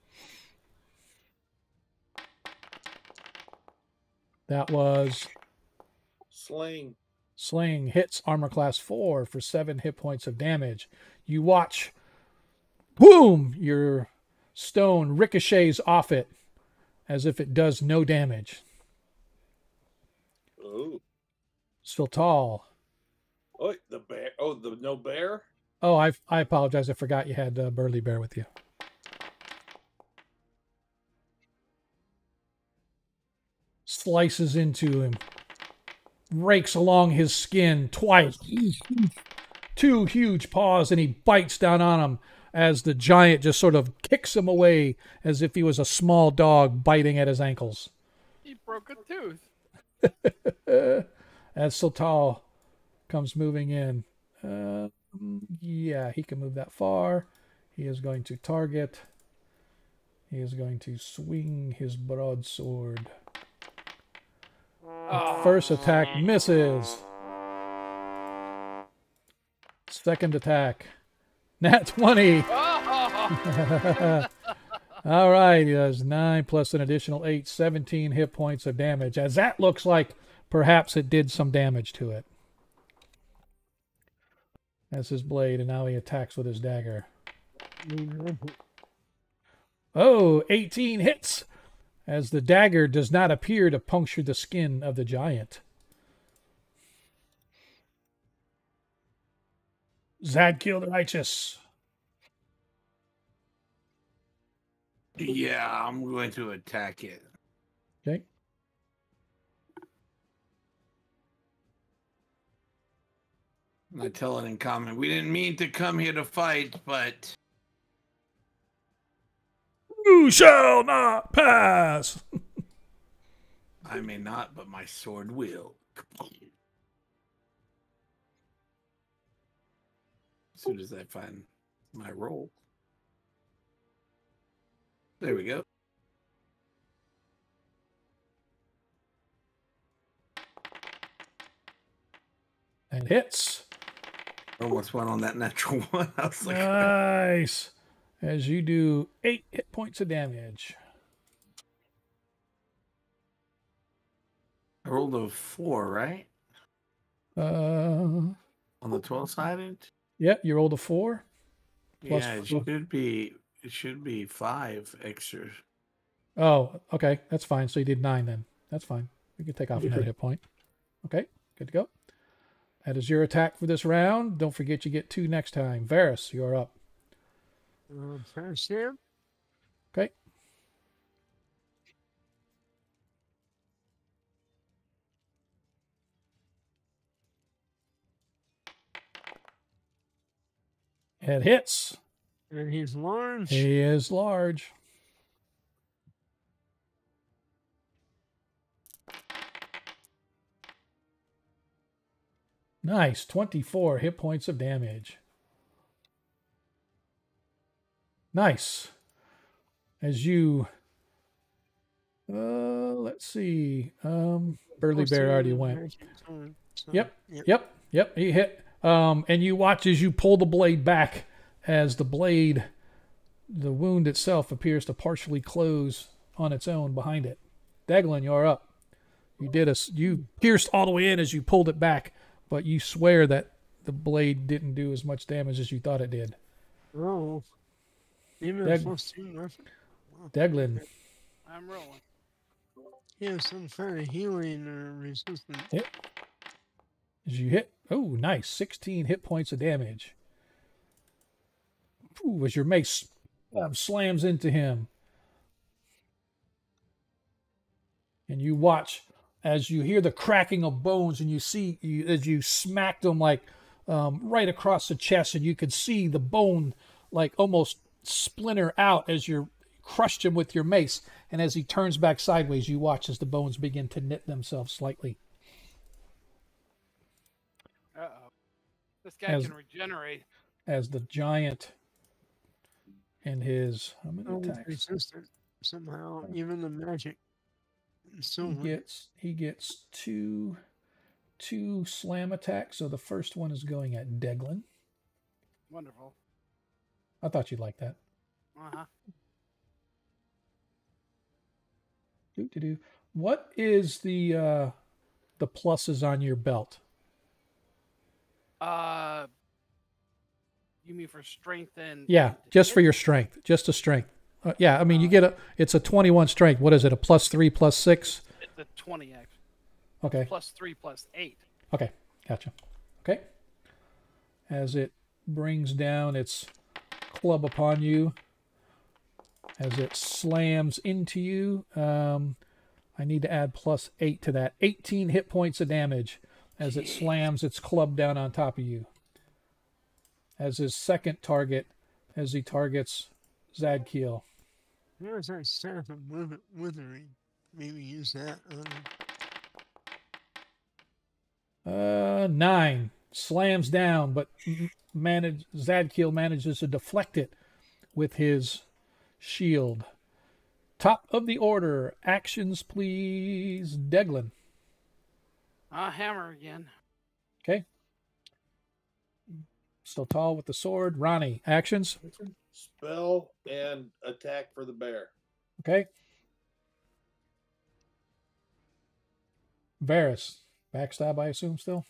That was Sling. Sling. Hits armor class four for seven hit points of damage. You watch. Boom! Your stone ricochets off it as if it does no damage. Oh. Still tall. Oh, the bear. Oh, the no bear? Oh, I I apologize. I forgot you had uh, Burly Bear with you. slices into him, rakes along his skin twice. Two huge paws, and he bites down on him as the giant just sort of kicks him away as if he was a small dog biting at his ankles. He broke a tooth. As Sultal comes moving in. Uh, yeah, he can move that far. He is going to target. He is going to swing his broadsword. Oh. First attack misses. Second attack. Nat twenty. Oh. All right, he does nine plus an additional eight, seventeen hit points of damage. As that looks like perhaps it did some damage to it. That's his blade, and now he attacks with his dagger. Oh, eighteen hits, as the dagger does not appear to puncture the skin of the giant. Zadkiel the Righteous. Yeah, I'm going to attack it. Okay. And I tell it in common, we didn't mean to come here to fight, but You shall not pass. I may not, but my sword will. As soon as I find my roll. There we go. And hits. Almost went on that natural one. I was like, Nice. As you do eight hit points of damage. I rolled a four, right? Uh, On the twelve sided? yeah, you rolled a four. Plus Yeah, it four. should be it should be five extras. Oh, okay. That's fine. So you did nine then. That's fine. You can take off another Okay. hit point. Okay, good to go. That is your attack for this round. Don't forget you get two next time. Varus, you're up. Uh, first him. Okay. It hits. And he's large. He is large. Nice. twenty-four hit points of damage. Nice. As you... Uh, let's see. Um, Burly Bear already went. So, Yep. yep. Yep. Yep. He hit. Um, and you watch as you pull the blade back, as the blade, the wound itself appears to partially close on its own behind it. Deglin, you're up. You did a, you pierced all the way in as you pulled it back, but you swear that the blade didn't do as much damage as you thought it did. Oh. Even Dag- plus two nothing. Deglin. I'm rolling. He has some kind of healing or resistance. As you hit, oh, nice, sixteen hit points of damage. Ooh, as your mace um, slams into him. And you watch as you hear the cracking of bones, and you see you, as you smacked him like um, right across the chest, and you could see the bone like almost splinter out as you crushed him with your mace. And as he turns back sideways, you watch as the bones begin to knit themselves slightly. Uh-oh. This guy As- can regenerate. As the giant and his how many Oh, he's attacks? resistant somehow. Even the magic. So He gets he gets two two slam attacks. So the first one is going at Deglin. Wonderful. I thought you'd like that. Uh-huh. Doo, doo, doo. What is the uh, the pluses on your belt? Uh, you mean for strength and... Yeah, and just for hit? your strength, just a strength. Uh, yeah, I mean you get a it's a twenty-one strength. What is it? A plus three, plus six? It's a twenty X. Okay, Plus three, plus eight. okay, gotcha. Okay, as it brings down its club upon you, as it slams into you. Um, I need to add plus eight to that. eighteen hit points of damage as it slams its club down on top of you. As his second target, as he targets Zadkiel. There's that staff of wither- withering. Maybe use that on him. Uh, nine. Slams down, but manage, Zadkiel manages to deflect it with his shield. Top of the order. Actions, please. Deglin. Ah, hammer again. Okay. Still tall with the sword. Ronnie. Actions. Spell and attack for the bear. Okay. Varys. Backstab, I assume, still?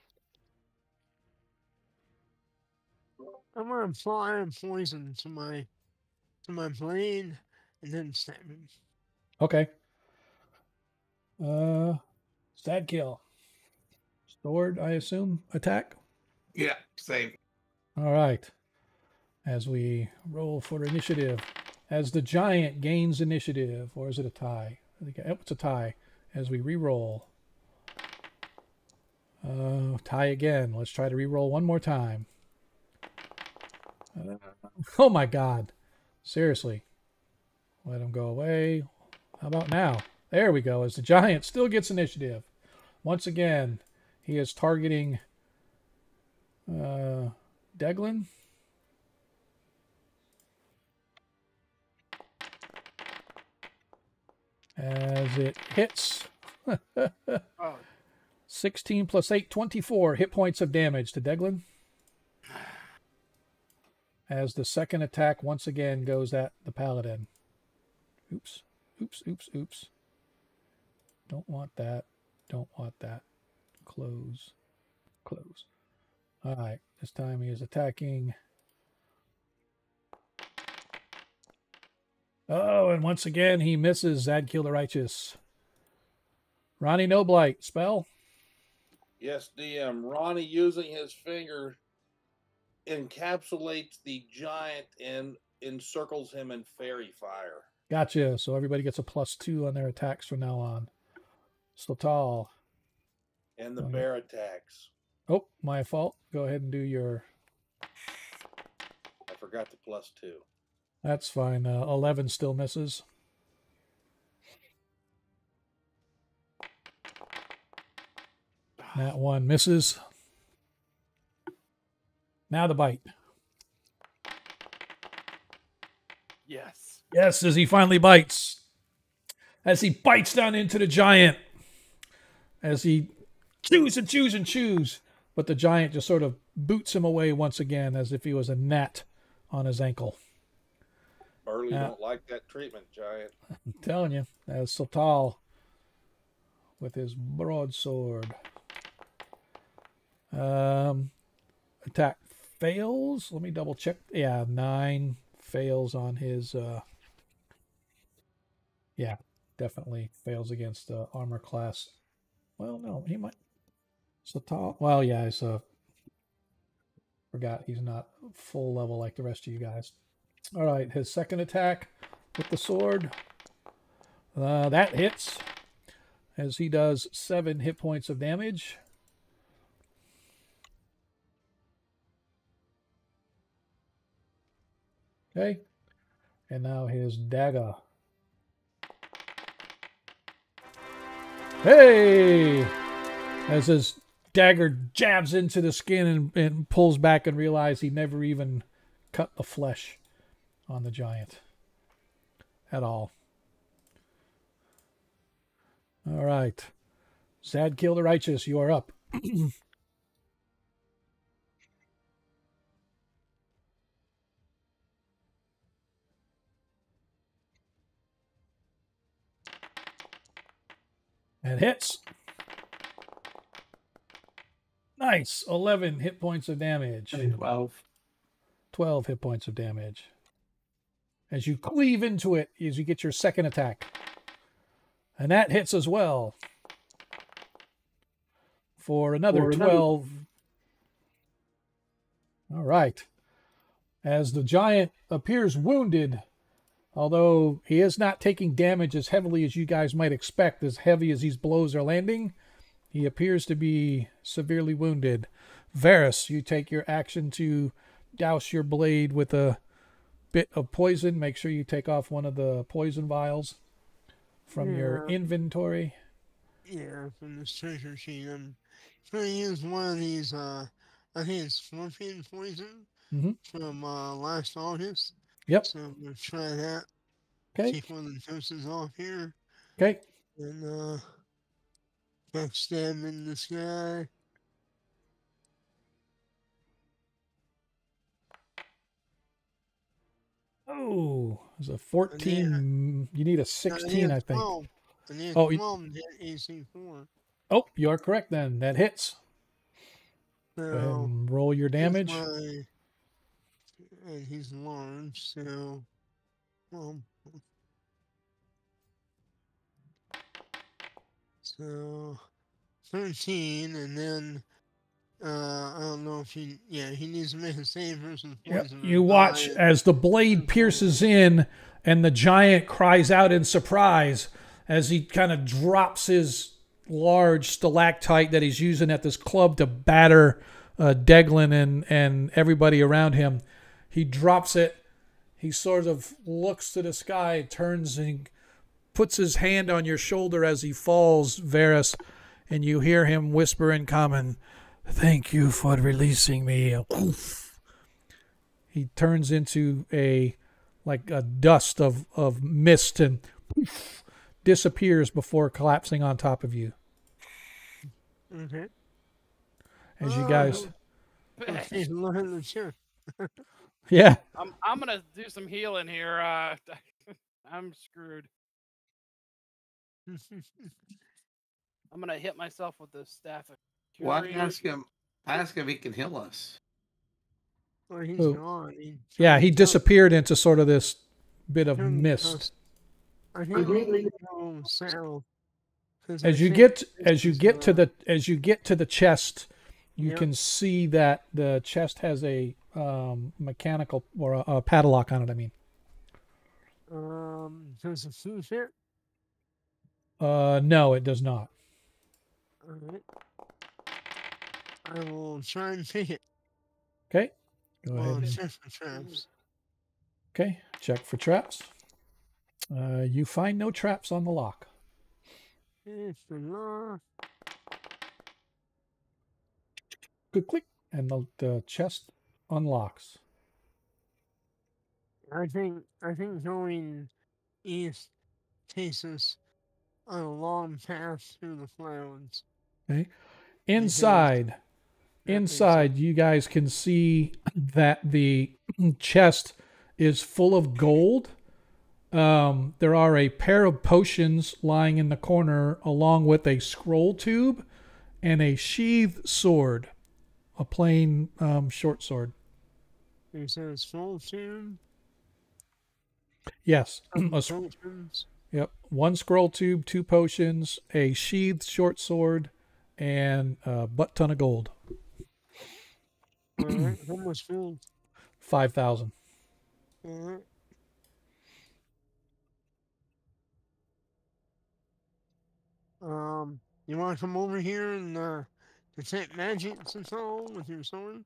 I'm gonna apply poison to my to my blade and then stab him. Okay. Uh, Zadkiel. Sword, I assume, attack? Yeah, same. All right. As we roll for initiative. As the giant gains initiative, or is it a tie? I think oh, it's a tie. As we re-roll. Uh, tie again. Let's try to re-roll one more time. Uh, oh my God. Seriously. Let him go away. How about now? There we go. As the giant still gets initiative. Once again, he is targeting uh, Deglin. As it hits. Oh, sixteen plus eight, twenty-four hit points of damage to Deglin. As the second attack once again goes at the paladin. Oops, oops, oops, oops. Don't want that. Don't want that. Close. Close. All right. This time he is attacking. Oh, and once again he misses Zadkiel the Righteous. Ronnie No Blight. Spell? Yes, D M. Ronnie, using his finger, encapsulates the giant and encircles him in fairy fire. Gotcha. So everybody gets a plus two on their attacks from now on. Still tall. And the Okay. bear attacks. Oh, my fault. Go ahead and do your... I forgot the plus two. That's fine. Uh, eleven still misses. That one misses. Now the bite. yes. Yes, as he finally bites. As he bites down into the giant. As he chews and chews and chews. But the giant just sort of boots him away once again as if he was a gnat on his ankle. Burley Yeah. don't like that treatment, giant. I'm telling you, as Sotal with his broadsword. Um, attack fails. Let me double check. Yeah, nine fails on his. Uh, yeah, definitely fails against uh, armor class. Well, no, he might. Sotal. Well, yeah, he's. Uh, forgot he's not full level like the rest of you guys. All right, his second attack with the sword. Uh, that hits as he does seven hit points of damage. Okay. And now his dagger. Hey! As his dagger jabs into the skin and, and pulls back and realizes he never even cut the flesh on the giant at all. All right. Zadkiel the Righteous, you are up. And hits. Nice. eleven hit points of damage. twelve. twelve hit points of damage. As you cleave into it, as you get your second attack. And that hits as well. For another For another- twelve. All right. As the giant appears wounded Although he is not taking damage as heavily as you guys might expect, as heavy as these blows are landing, he appears to be severely wounded. Varys, you take your action to douse your blade with a bit of poison. Make sure you take off one of the poison vials from your Yeah. inventory. Yeah, from this treasure sheet. I'm trying to use one of these, uh, I think it's scorpion poison Mm-hmm. from uh, last August. Yep. So I'm going to try that. Okay. Take one of the doses off here. Okay. And, uh, backstab in this guy. Oh, it's a fourteen. You need a sixteen, I think. twelve. I need Oh, you- twelve to hit A C four. Oh, you are correct then. That hits. Go ahead So, and roll your here's damage. my- and he's large, so, well, so, thirteen, and then, uh, I don't know if he, yeah, he needs to make a save versus Yep. poison. You or watch die. as the blade pierces in, and the giant cries out in surprise as he kind of drops his large stalactite that he's using at this club to batter uh, Deglin and, and everybody around him. He drops it. He sort of looks to the sky, turns and puts his hand on your shoulder as he falls, Varys, and you hear him whisper in common, "Thank you for releasing me." Oof. He turns into a like a dust of, of mist and poof, disappears before collapsing on top of you. Okay. As you Oh, guys, okay, look at the chair. yeah, I'm I'm gonna do some healing here. Uh, I'm screwed. I'm gonna hit myself with the staff of Well, I fury. ask him. Ask if he can heal us. Well, he's Who? gone. He yeah, he turned- disappeared into sort of this bit of turned mist. us- I think we need to go south. 'cause I As you think get this as you is, get to uh, the as you get to the chest, you Yep. can see that the chest has a um, mechanical or a, a padlock on it. I mean, Um, does the food fit? uh, no, it does not. Alright. I will try and pick it. Okay, go ahead. Well, And, check for traps. okay, check for traps. Uh, you find no traps on the lock. It's the law. Good click, and the, the chest unlocks. I think I think going east takes us on a long path through the clouds. Okay, inside. That makes Inside, you guys can see that the chest is full of gold. Um, there are a pair of potions lying in the corner, along with a scroll tube and a sheathed sword, a plain um, short sword. He says full tube. Yes, a, s- Potions. yep, one scroll tube, two potions, a sheathed short sword, and a butt ton of gold. Alright, how much gold? Five thousand. Alright. Um, you want to come over here and uh, detect magics and so with your sword?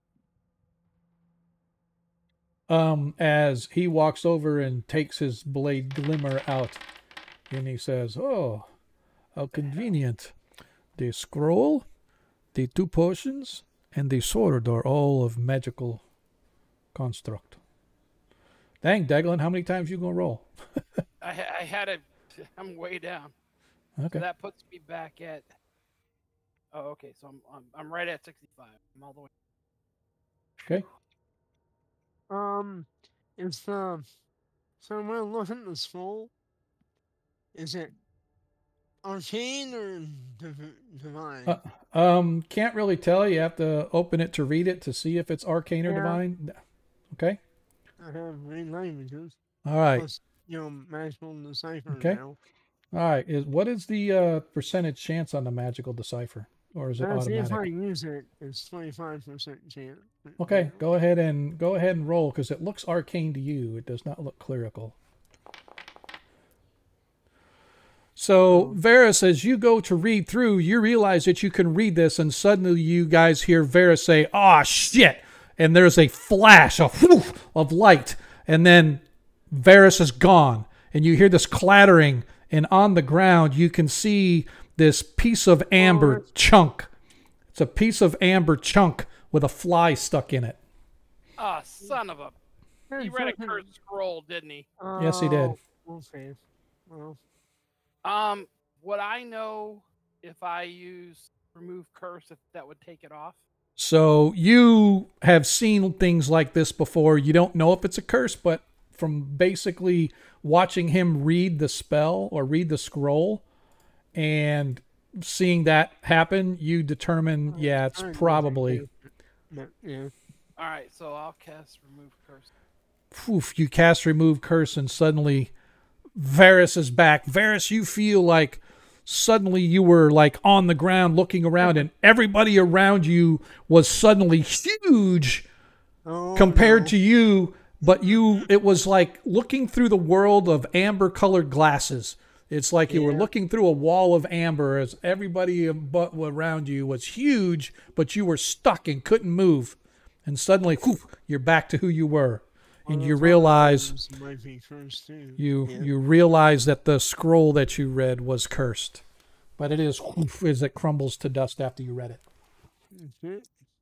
Um, as he walks over and takes his blade glimmer out, and he says, "Oh, how convenient! The scroll, the two potions, and the sword are all of magical construct." Dang, Deglin, how many times you gonna roll? I ha- I had a. I'm way down. Okay. So that puts me back at. Oh, okay. So I'm I'm, I'm right at sixty-five. I'm all the way. Okay. Um, is the so when I look at the scroll, is it arcane or div- divine? Uh, um, can't really tell. You have to open it to read it to see if it's arcane or Yeah. divine. Okay. I have read languages. All right. Plus, you know, magical decipher Okay. now. All right. Is what is the uh, percentage chance on the magical decipher, or is it That's if I automatic? use it, it's twenty-five percent chance. Okay, go ahead and go ahead and roll because it looks arcane to you. It does not look clerical. So, Oh. Varys, as you go to read through, you realize that you can read this, and suddenly you guys hear Varys say, "Ah, shit!" And there's a flash, a whoosh of light, and then Varys is gone, and you hear this clattering, and on the ground you can see this piece of amber it's- chunk. It's a piece of amber chunk with a fly stuck in it. Ah, son of a. He read a fucking- cursed scroll, didn't he? Yes, he did. Oh, okay. Well, Um, would I know if I use remove curse if that would take it off? So you have seen things like this before. You don't know if it's a curse, but from basically watching him read the spell or read the scroll and seeing that happen, you determine, yeah, it's I know probably. that- but, yeah. All right, so I'll cast remove curse. Poof, you cast remove curse, and suddenly Varys is back. Varys, you feel like suddenly you were like on the ground looking around, and everybody around you was suddenly huge Oh, compared no. to you, but you it was like looking through the world of amber colored glasses. It's like you were Yeah. looking through a wall of amber as everybody but around you was huge, but you were stuck and couldn't move. And suddenly, whew, you're back to who you were. Well, And you those other realize items might be cursed too. you Yeah. you realize that the scroll that you read was cursed. But it is whoof, as it crumbles to dust after you read it. Mhm.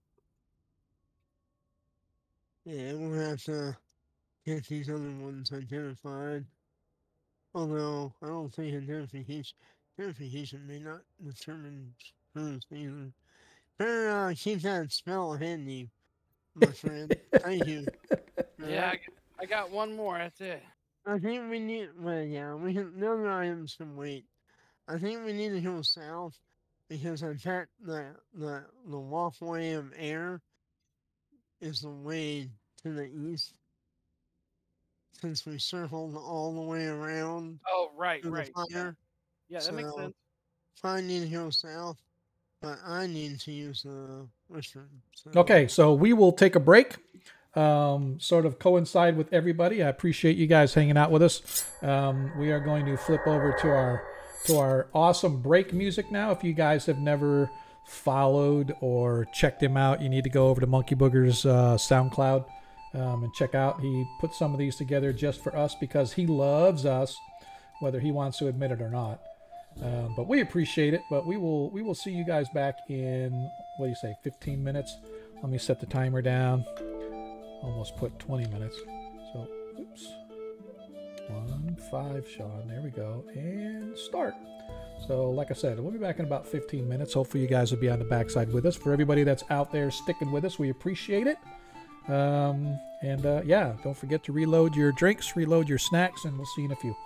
Yeah, we'll have to get these other ones identified. Although I don't think identification identification may not determine truth either. Better uh, keep that spell handy, my friend. Thank you. Yeah, I, g- I got one more. That's it. I think we need. Well, yeah, we can. The other items can wait. I think we need to go south because I bet the the the walkway of air is the way to the east. Since we circled all the way around Oh, right, to the right. Yeah, fire, yeah, that makes So- sense. I need to go south, but I need to use the western. So. Okay, so we will take a break, um, sort of coincide with everybody. I appreciate you guys hanging out with us. Um, we are going to flip over to our to our awesome break music now. If you guys have never followed or checked him out, you need to go over to Monkey Booger's uh, SoundCloud um, and check out. He put some of these together just for us because he loves us, whether he wants to admit it or not. Um, but we appreciate it. But we will we will see you guys back in, what do you say, fifteen minutes. Let me set the timer down. Almost put twenty minutes. So, oops. One, five, Sean. There we go. And start. So, like I said, we'll be back in about fifteen minutes. Hopefully, you guys will be on the backside with us. For everybody that's out there sticking with us, we appreciate it. Um, and uh, yeah, don't forget to reload your drinks, reload your snacks, and we'll see you in a few.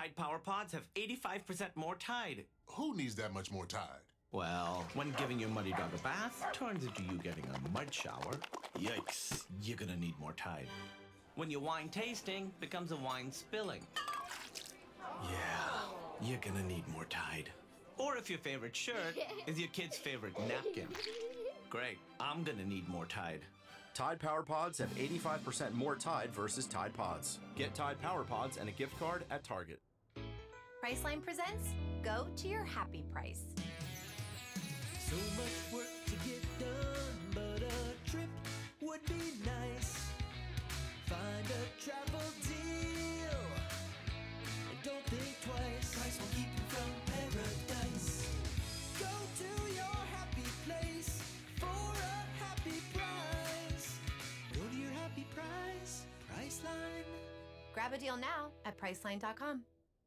Tide Power Pods have eighty-five percent more Tide. Who needs that much more Tide? Well, when giving your muddy dog a bath turns into you getting a mud shower, yikes, you're gonna need more Tide. When your wine tasting becomes a wine spilling, yeah, you're gonna need more Tide. Or if your favorite shirt is your kid's favorite napkin, great, I'm gonna need more Tide. Tide Power Pods have eighty-five percent more Tide versus Tide Pods. Get Tide Power Pods and a gift card at Target. Priceline presents Go to Your Happy Price. So much work to get done, but a trip would be nice. Find a travel deal and don't think twice. Price will keep you from paradise. Go to your happy place for a happy price. Go to your happy price, Priceline. Grab a deal now at Priceline dot com.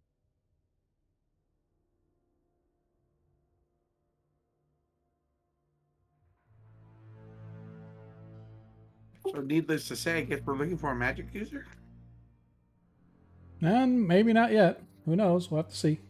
So, needless to say, I guess we're looking for a magic user. And maybe not yet. Who knows? We'll have to see.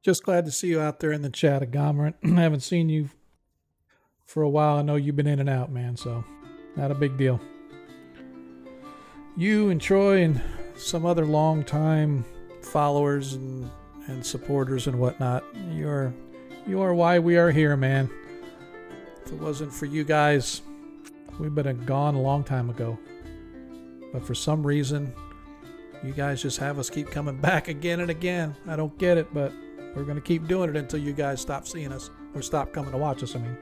Just glad to see you out there in the chat, Agora. I haven't seen you for a while. I know you've been in and out, man, so not a big deal. You and Troy and some other long-time followers and, and supporters and whatnot, you're, you are why we are here, man. If it wasn't for you guys, we'd been gone a long time ago. But for some reason, you guys just have us keep coming back again and again. I don't get it, but we're going to keep doing it until you guys stop seeing us or stop coming to watch us, I mean.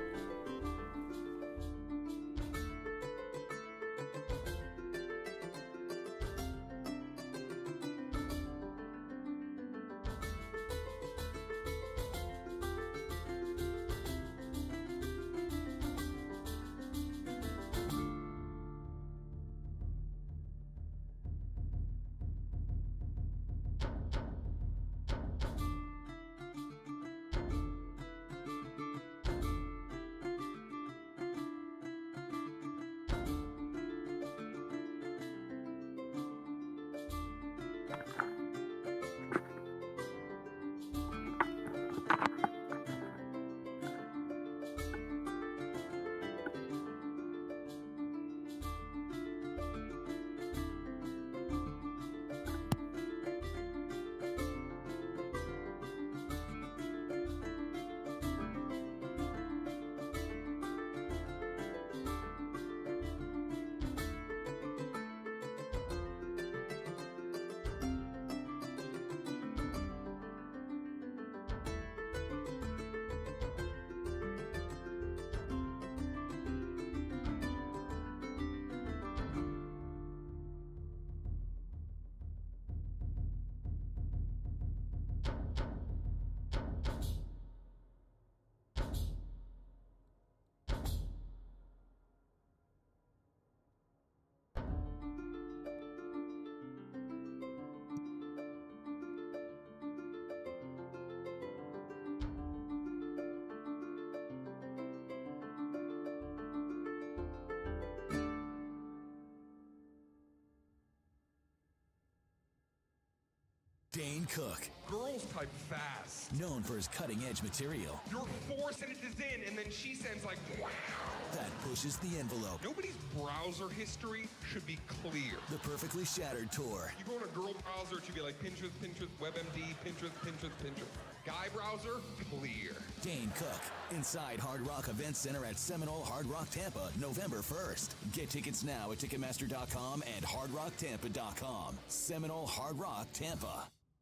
Dane Cook. Girls type fast. Known for his cutting-edge material. Your four sentences in, and then she sends like, wow. That pushes the envelope. Nobody's browser history should be clear. The Perfectly Shattered Tour. You go on a girl browser, it should be like Pinterest, Pinterest, WebMD, Pinterest, Pinterest, Pinterest. Guy browser, clear. Dane Cook. Inside Hard Rock Event Center at Seminole Hard Rock Tampa, November first. Get tickets now at Ticketmaster dot com and Hard Rock Tampa dot com. Seminole Hard Rock Tampa.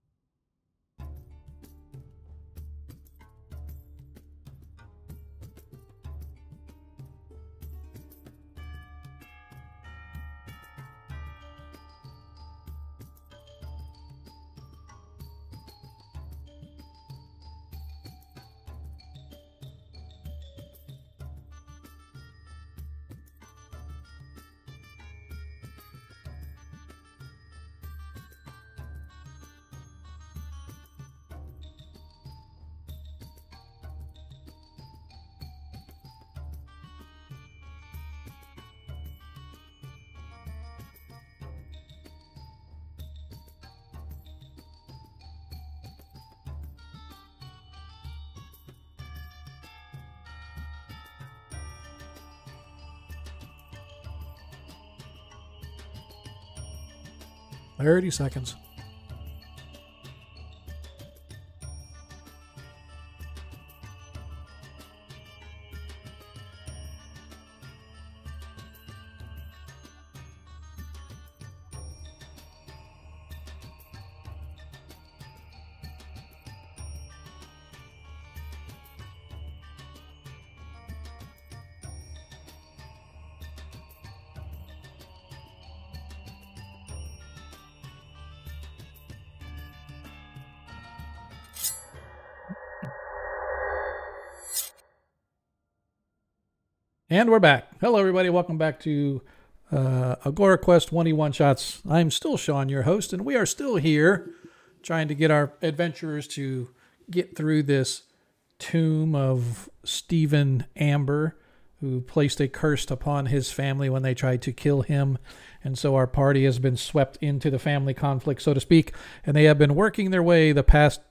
thirty seconds. And we're back. Hello, everybody. Welcome back to uh, Agora Quest twenty-one Shots. I'm still Sean, your host, and we are still here trying to get our adventurers to get through this tomb of Stephen Amber, who placed a curse upon his family when they tried to kill him. And so our party has been swept into the family conflict, so to speak, and they have been working their way the past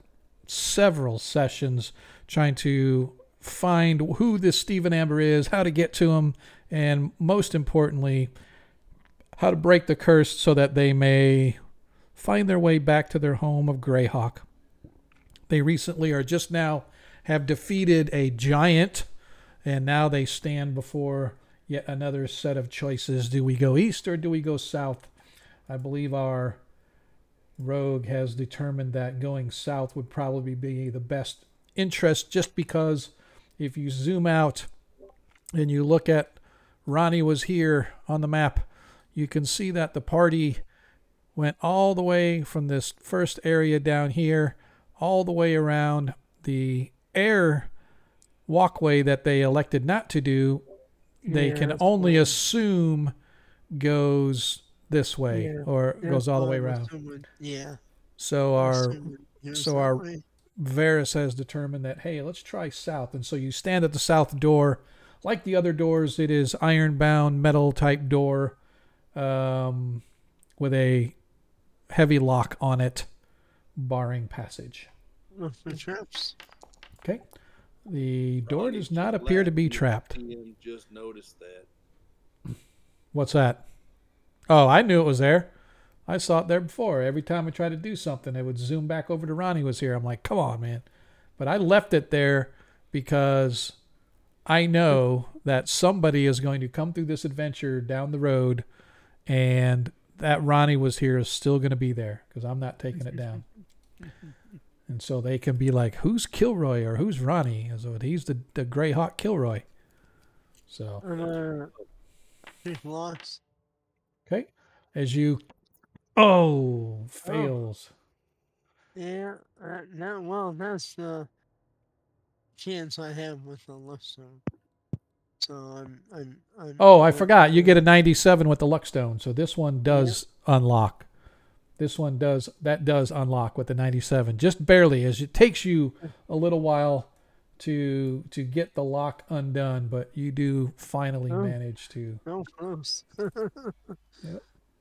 several sessions trying to find who this Stephen Amber is, how to get to him, and most importantly, how to break the curse so that they may find their way back to their home of Greyhawk. They recently are just now have defeated a giant, and now they stand before yet another set of choices. Do we go east or do we go south? I believe our rogue has determined that going south would probably be the best interest, just because if you zoom out and you look at Ronnie was here on the map, you can see that the party went all the way from this first area down here all the way around. The air walkway that they elected not to do, they Yeah, can that's only fine. assume goes this way Yeah, or yeah, goes all the way I'm around. assuming- yeah. So I'm our assuming it was so that our way. Varys has determined that, hey, let's try south. And so you stand at the south door. Like the other doors, it is iron-bound metal type door um, with a heavy lock on it, barring passage. Look for traps. Okay. The door Ronnie does not just appear to laughed be and trapped. Ian just noticed that. What's that? Oh, I knew it was there. I saw it there before. Every time I tried to do something, it would zoom back over to Ronnie was here. I'm like, come on, man. But I left it there because I know that somebody is going to come through this adventure down the road, and that Ronnie was here is still going to be there because I'm not taking it down. And so they can be like, who's Kilroy or who's Ronnie? So he's the, the Greyhawk Kilroy. So, Uh, big blocks. okay. As you, oh, fails. Yeah, uh, that, well, that's the chance I have with the Luxstone. So I'm, I'm, I'm. Oh, I I'm- forgot. You get a ninety-seven with the Luckstone. So this one does unlock. This one does, that does unlock with the ninety-seven. Just barely, as it takes you a little while to to get the lock undone, but you do finally Oh. manage to. So close. Yep.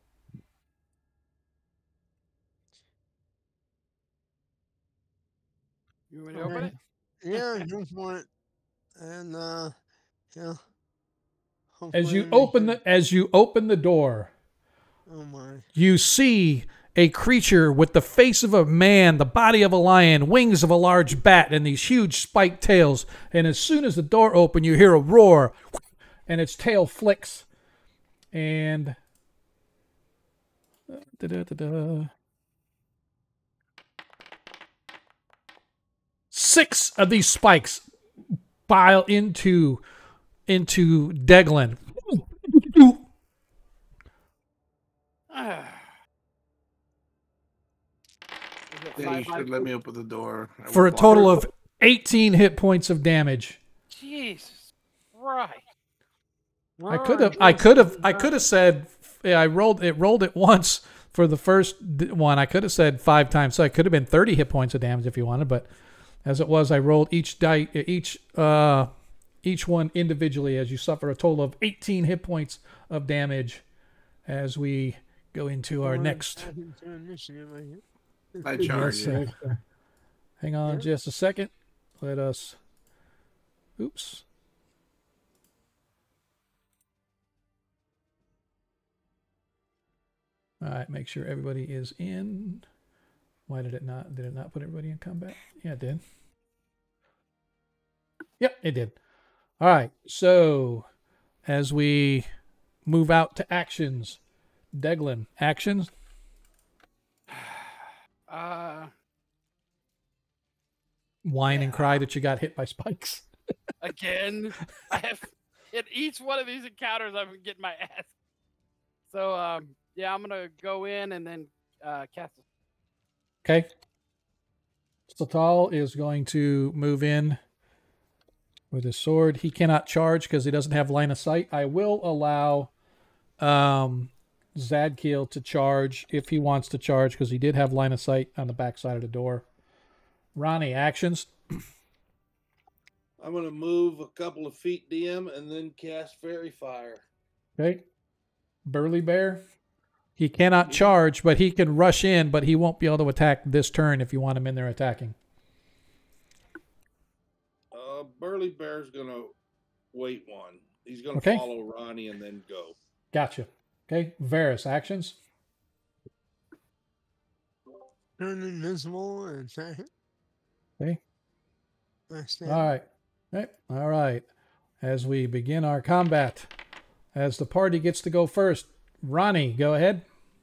You want me to open it? Yeah, go for it. And uh, yeah. As Hopefully you I make open it. the as you open the door, Oh my. you see a creature with the face of a man, the body of a lion, wings of a large bat, and these huge spiked tails. And as soon as the door opens, you hear a roar, and its tail flicks. And da-da-da-da. Six of these spikes bile into into Deglin. Is it Yeah, five you by should let me open the door. I For a will total block of eighteen hit points of damage. Jesus Christ. I could have, I could have, I could have said, yeah, I rolled it, rolled it once for the first d- one. I could have said five times, so I could have been thirty hit points of damage if you wanted. But as it was, I rolled each die, each, uh, each one individually, as you suffer a total of eighteen hit points of damage. As we go into our next. I charge Yes, it. uh, hang on just a second. Let us. Oops. All right, make sure everybody is in. Why did it not? Did it not put everybody in combat? Yeah, it did. Yep, it did. All right, so as we move out to actions, Deglin, actions. Uh, Whine and cry that you got hit by spikes. again, I have in each one of these encounters, I've been getting my ass. So, um, yeah, I'm gonna go in and then uh, cast. A... Okay. Satal is going to move in with his sword. He cannot charge because he doesn't have line of sight. I will allow um, Zadkiel to charge if he wants to charge because he did have line of sight on the back side of the door. Ronnie, actions. I'm going to move a couple of feet D M and then cast Fairy Fire. Okay. Burly Bear. He cannot charge, but he can rush in, but he won't be able to attack this turn if you want him in there attacking. Burly Bear's gonna wait one. He's gonna Okay. follow Ronnie and then go. Gotcha. Okay. Varys, actions. Turn invisible and attack it. Okay. I stand. All right. Okay. All right. As we begin our combat, as the party gets to go first, Ronnie, go ahead.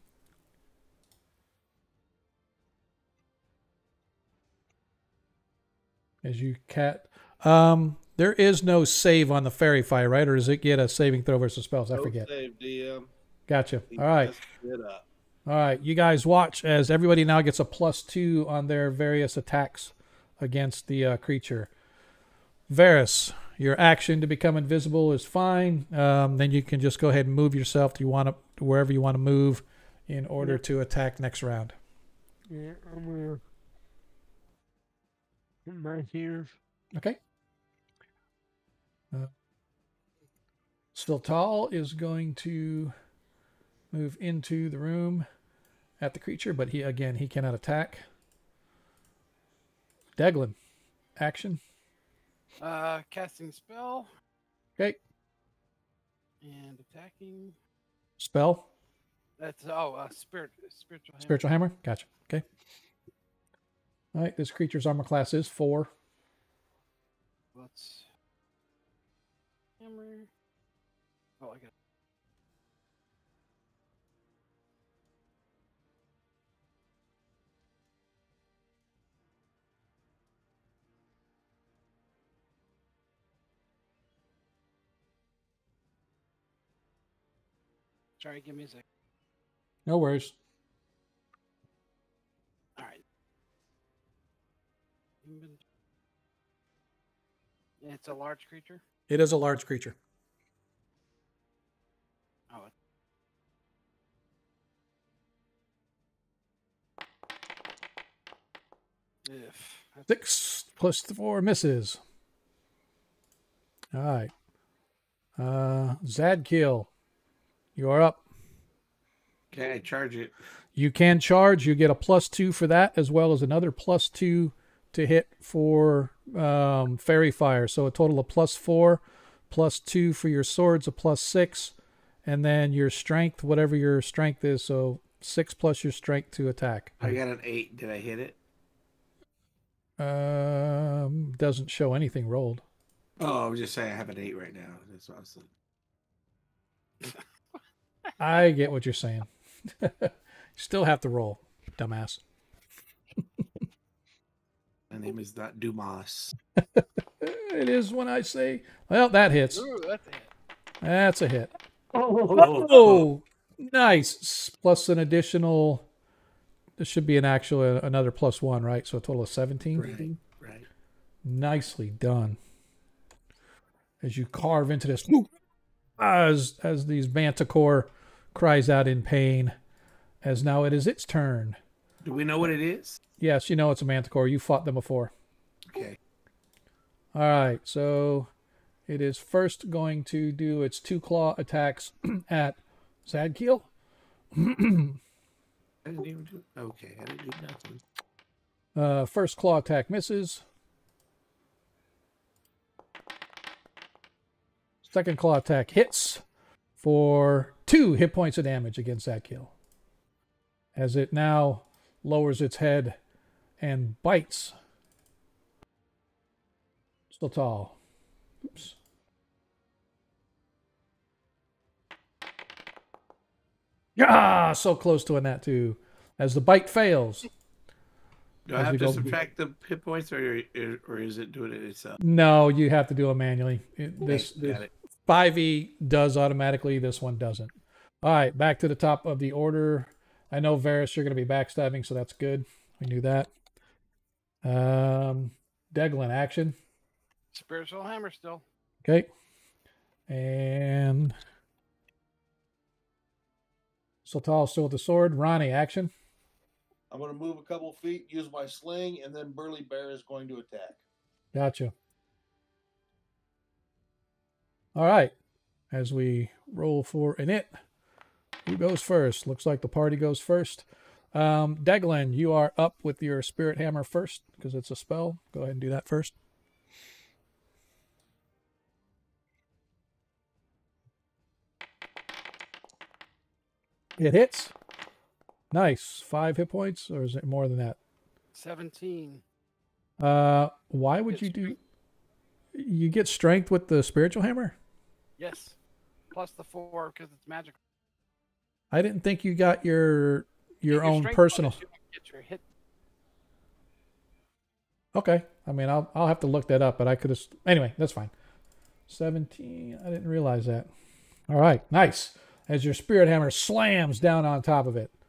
As you cat. Um, there is no save on the fairy fire, right? Or does it get a saving throw versus spells? I No forget. save, D M. Gotcha. He All right. messed it up. All right. You guys watch as everybody now gets a plus two on their various attacks against the uh, creature. Varys, your action to become invisible is fine. Um, then you can just go ahead and move yourself to you want to wherever you want to move in order to attack next round. Yeah, I'm gonna put back here. Okay. Uh, Stiltal is going to move into the room at the creature, but he again he cannot attack. Deglin, action. Uh, casting spell Okay. and attacking. Spell. That's oh, uh, spirit, spiritual hammer. Spiritual hammer. Gotcha. Okay. All right. This creature's armor class is four. Let's hammer. Oh, I got. It. Sorry, give me a sec. No worries. All right. It's a large creature. It is a large creature. Oh. If Six plus four misses. All right. Uh, Zadkiel, you are up. Okay, I charge it. You can charge. You get a plus two for that, as well as another plus two to hit for um, fairy fire. So a total of plus four, plus two for your swords, a plus six, and then your strength, whatever your strength is. So six plus your strength to attack. I got an eight. Did I hit it? Um, doesn't show anything rolled. Oh, I was just saying I have an eight right now. That's what I was saying. I get what you're saying. Still have to roll, dumbass. My name is not Dumas. It is when I say, well, that hits. Ooh, that's a hit. That's a hit. Oh, Oh, nice. Plus an additional, this should be an actual, uh, another plus one, right? So a total of seventeen. Right, right. Nicely done. As you carve into this, as, as these Manticore cries out in pain, as now it is its turn. Do we know what it is? Yes, you know it's a Manticore. You fought them before. Okay. All right, so it is first going to do its two claw attacks at Zadkiel. I didn't even do. Okay, I didn't do nothing. Uh, first claw attack misses. Second claw attack hits for two hit points of damage against Zadkiel. As it now lowers its head and bites. Still tall. Oops. Yeah, so close to a nat two. As the bite fails. Do I have to subtract the hit points, or or is it doing it itself? No, you have to do it manually. It, this Okay, got this it. five E does automatically. This one doesn't. All right, back to the top of the order. I know, Varys, you're going to be backstabbing, so that's good. We knew that. Um, Deglin, action. Spiritual hammer still. Okay. And Sultal still with the sword. Ronnie, action. I'm going to move a couple feet, use my sling, and then Burly Bear is going to attack. Gotcha. All right. As we roll for an it, who goes first? Looks like the party goes first. Um, Deglin, you are up with your spirit hammer first because it's a spell. Go ahead and do that first. It hits. Nice. Five hit points, or is it more than that? Seventeen. Uh, why would Get you do? strength. You get strength with the spiritual hammer? Yes. Plus the four because it's magical. I didn't think you got your your Get own strength personal. bonus, you don't get your hit. Okay. I mean, I'll I'll have to look that up, but I could have. Anyway, that's fine. seventeen. I didn't realize that. All right. Nice. As your spirit hammer slams down on top of it,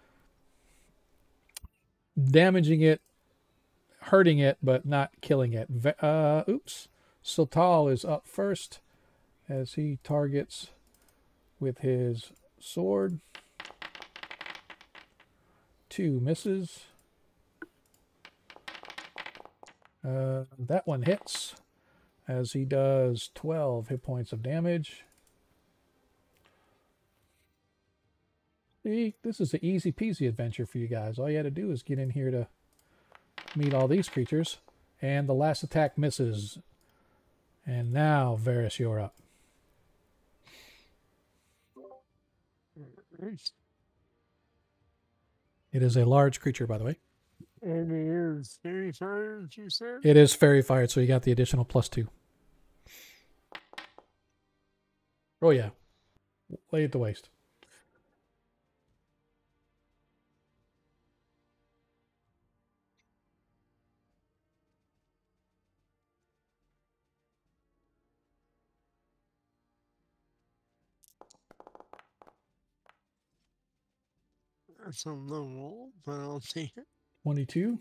damaging it, hurting it, but not killing it. Ve- Uh, oops. Sultal is up first as he targets with his sword. Two misses. Uh, that one hits as he does twelve hit points of damage. See, this is an easy peasy adventure for you guys. All you had to do is get in here to meet all these creatures. And the last attack misses. And now, Varys, you're up. It is a large creature, by the way. And it is fairy fire, you said? It is fairy fired, so you got the additional plus two. Oh, yeah. Lay at the waist. That's a low roll, but I'll take it. twenty-two.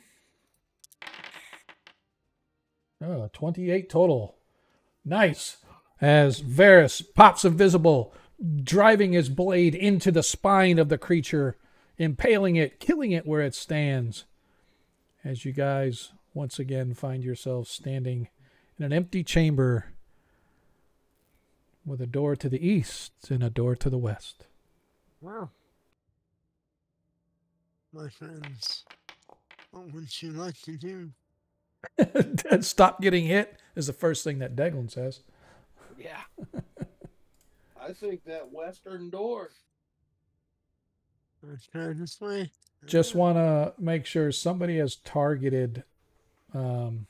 Oh, twenty-eight total. Nice. As Varys pops invisible, driving his blade into the spine of the creature, impaling it, killing it where it stands. As you guys once again find yourselves standing in an empty chamber with a door to the east and a door to the west. Wow. My friends, what would you like to do? Stop getting hit is the first thing that Deglin says. Yeah. I think that western door. Let's try this way. Just want to make sure somebody has targeted. Um,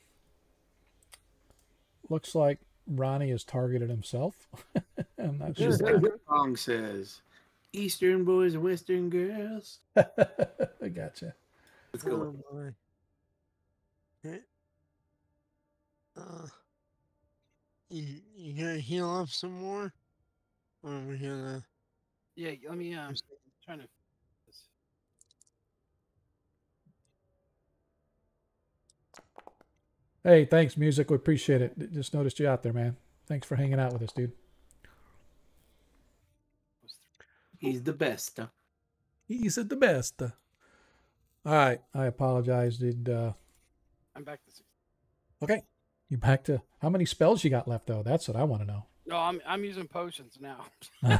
looks like Ronnie has targeted himself. I'm not sure. Just like the song says, Eastern boys and Western girls. I gotcha. Let's go. Oh, boy. Okay. Uh, you, you gonna heal up some more? Or are we gonna... Yeah, let me, um, trying to... Hey, thanks, music. We appreciate it. Just noticed you out there, man. Thanks for hanging out with us, dude. He's the best. Huh? He's the best. All right. I apologize. Did uh I'm back to six. Okay. You back to how many spells you got left though? That's what I want to know. No, I'm I'm using potions now. I'm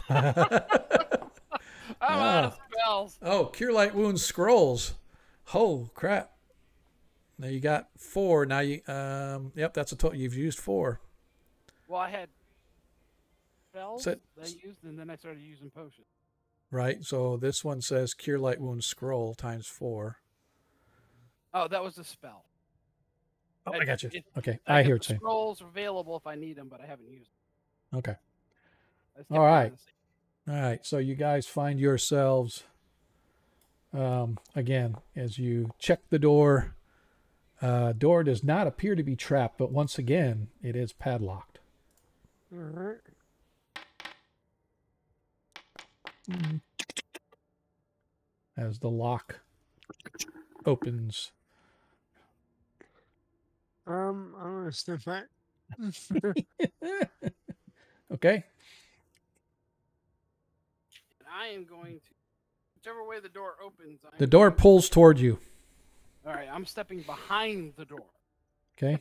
I'm out of spells. Oh, Cure Light Wounds scrolls. Oh crap. Now you got four. Now you um yep, that's a total. You've used four. Well, I had spells So- that I used, and then I started using potions. Right. So this one says Cure Light Wounds scroll times four. Oh, that was a spell. Oh, I got you. it- Okay, I I got hear the what you're saying. Scrolls available if I need them, but I haven't used them. Okay. I just All kept right. them in All right. So you guys find yourselves um, again as you check the door. Uh, door does not appear to be trapped, but once again, it is padlocked. All right. As the lock opens. Um, I'm gonna step back. Okay. And I am going to, whichever way the door opens. I'm The door going- pulls toward you. All right, I'm stepping behind the door. Okay.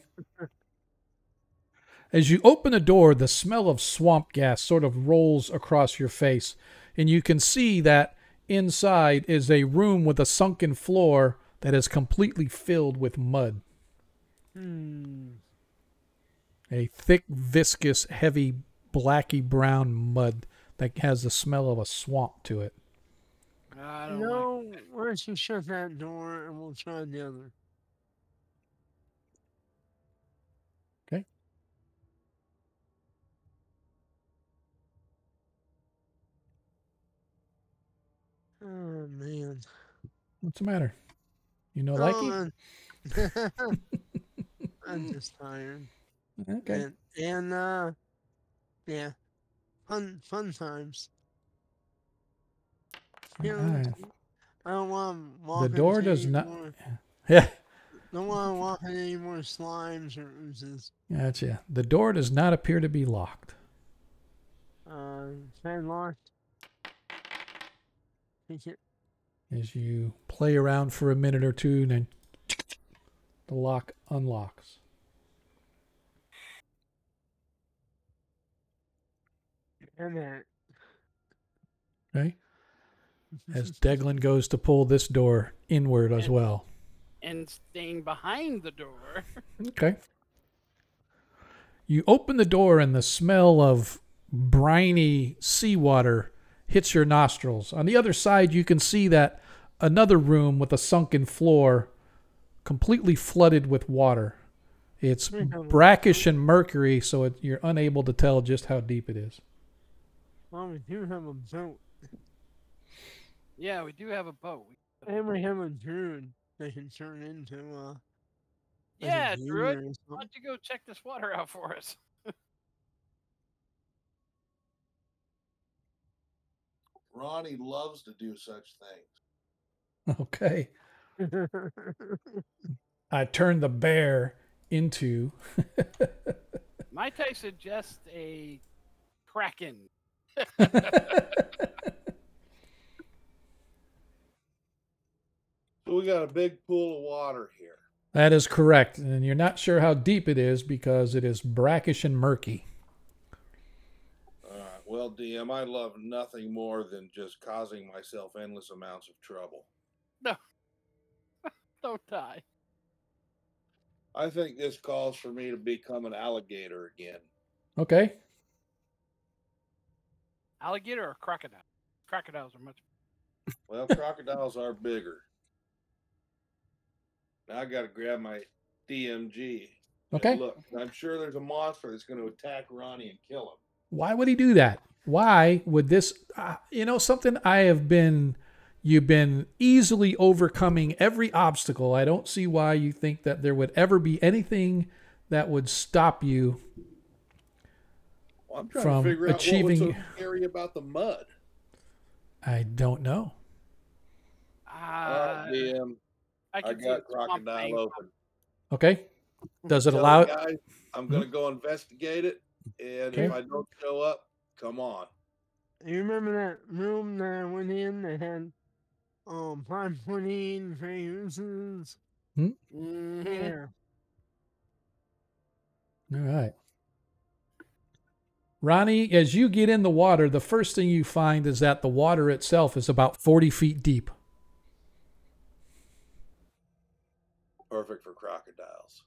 As you open the door, the smell of swamp gas sort of rolls across your face, and you can see that inside is a room with a sunken floor that is completely filled with mud. Hmm. A thick, viscous, heavy, blacky brown mud that has the smell of a swamp to it. I don't No, like that. why don't you shut that door and we'll try the other. Okay. Oh man. What's the matter? You know, likey? Oh, I'm, I'm just tired. Okay. And, and uh, yeah, fun fun times. You know, Alright. I don't want to walk The door into does any not. more. Yeah. Don't want to walk into any more slimes or oozes. Gotcha. The door does not appear to be locked. Uh, fan locked. Take it. As you play around for a minute or two, and then the lock unlocks. And that. Okay. As Deglin goes to pull this door inward as And- well. And staying behind the door. Okay. You open the door and the smell of briny seawater hits your nostrils. On the other side, you can see that another room with a sunken floor completely flooded with water. It's brackish and mercury, so it, you're unable to tell just how deep it is. Well, we do have a boat. Yeah, we do have a boat. We- And we have a druid they can turn into uh like a Yeah, demon Druid, or why something. don't you go check this water out for us? Ronnie loves to do such things. Okay. I turned the bear into... Might I suggest a kraken? So we got a big pool of water here. That is correct. And you're not sure how deep it is because it is brackish and murky. All right. Well, D M, I love nothing more than just causing myself endless amounts of trouble. No. Don't die. I think this calls for me to become an alligator again. Okay. Alligator or crocodile? Crocodiles are much. Well, crocodiles are bigger. Now I got to grab my D M G. and Okay. Look, I'm sure there's a monster that's going to attack Ronnie and kill him. Why would he do that? Why would this... Uh, you know, something I have been... You've been easily overcoming every obstacle. I don't see why you think that there would ever be anything that would stop you Well, I'm trying from to figure achieving... out what was so scary about the mud. I don't know. Uh, uh, D M, I, I, can see got a swamp crocodile thing. open. Okay. Does it Tell allow... the guys I'm going to go investigate it, and Okay. if I don't show up, come on. You remember that room that I went in that had um five fourteen gray oozes? Hmm? Mhm. Yeah. All right. Ronnie, as you get in the water, the first thing you find is that the water itself is about forty feet deep. Perfect for crocodiles.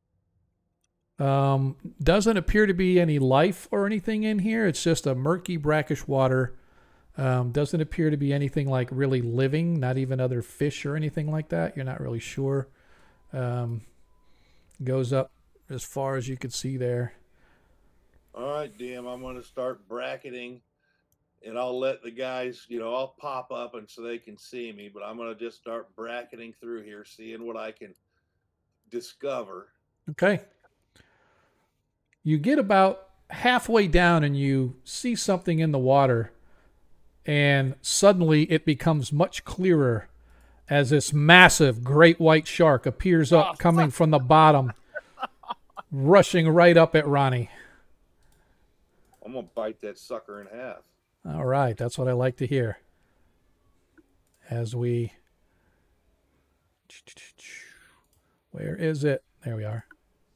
Um, doesn't appear to be any life or anything in here. It's just a murky, brackish water. Um, doesn't appear to be anything like really living, not even other fish or anything like that. You're not really sure. Um, goes up as far as you could see there. All right, D M, I'm going to start bracketing, and I'll let the guys, you know, I'll pop up and so they can see me, but I'm going to just start bracketing through here, seeing what I can discover. Okay. You get about halfway down and you see something in the water, and suddenly it becomes much clearer as this massive great white shark appears up, coming from the bottom, rushing right up at Ronnie. I'm going to bite that sucker in half. All right, that's what I like to hear. As we... Where is it? There we are.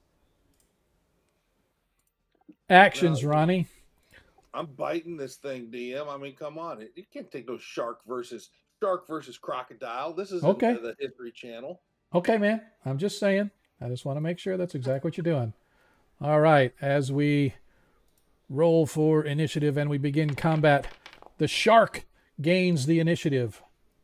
Actions, Now, Ronnie. I'm biting this thing, D M. I mean, come on. You can't take no shark versus shark versus crocodile. This isn't Okay. the History Channel. Okay, man. I'm just saying. I just want to make sure that's exactly what you're doing. All right. As we roll for initiative and we begin combat, the shark gains the initiative.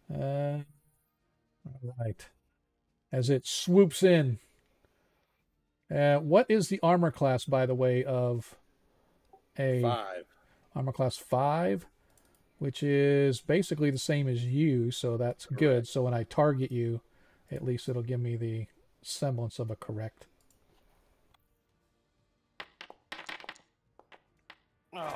Uh, all right. As it swoops in. Uh, what is the armor class, by the way, of a Five. armor class five, which is basically the same as you, so that's Correct. good. So when I target you, at least it'll give me the semblance of a correct. Oh,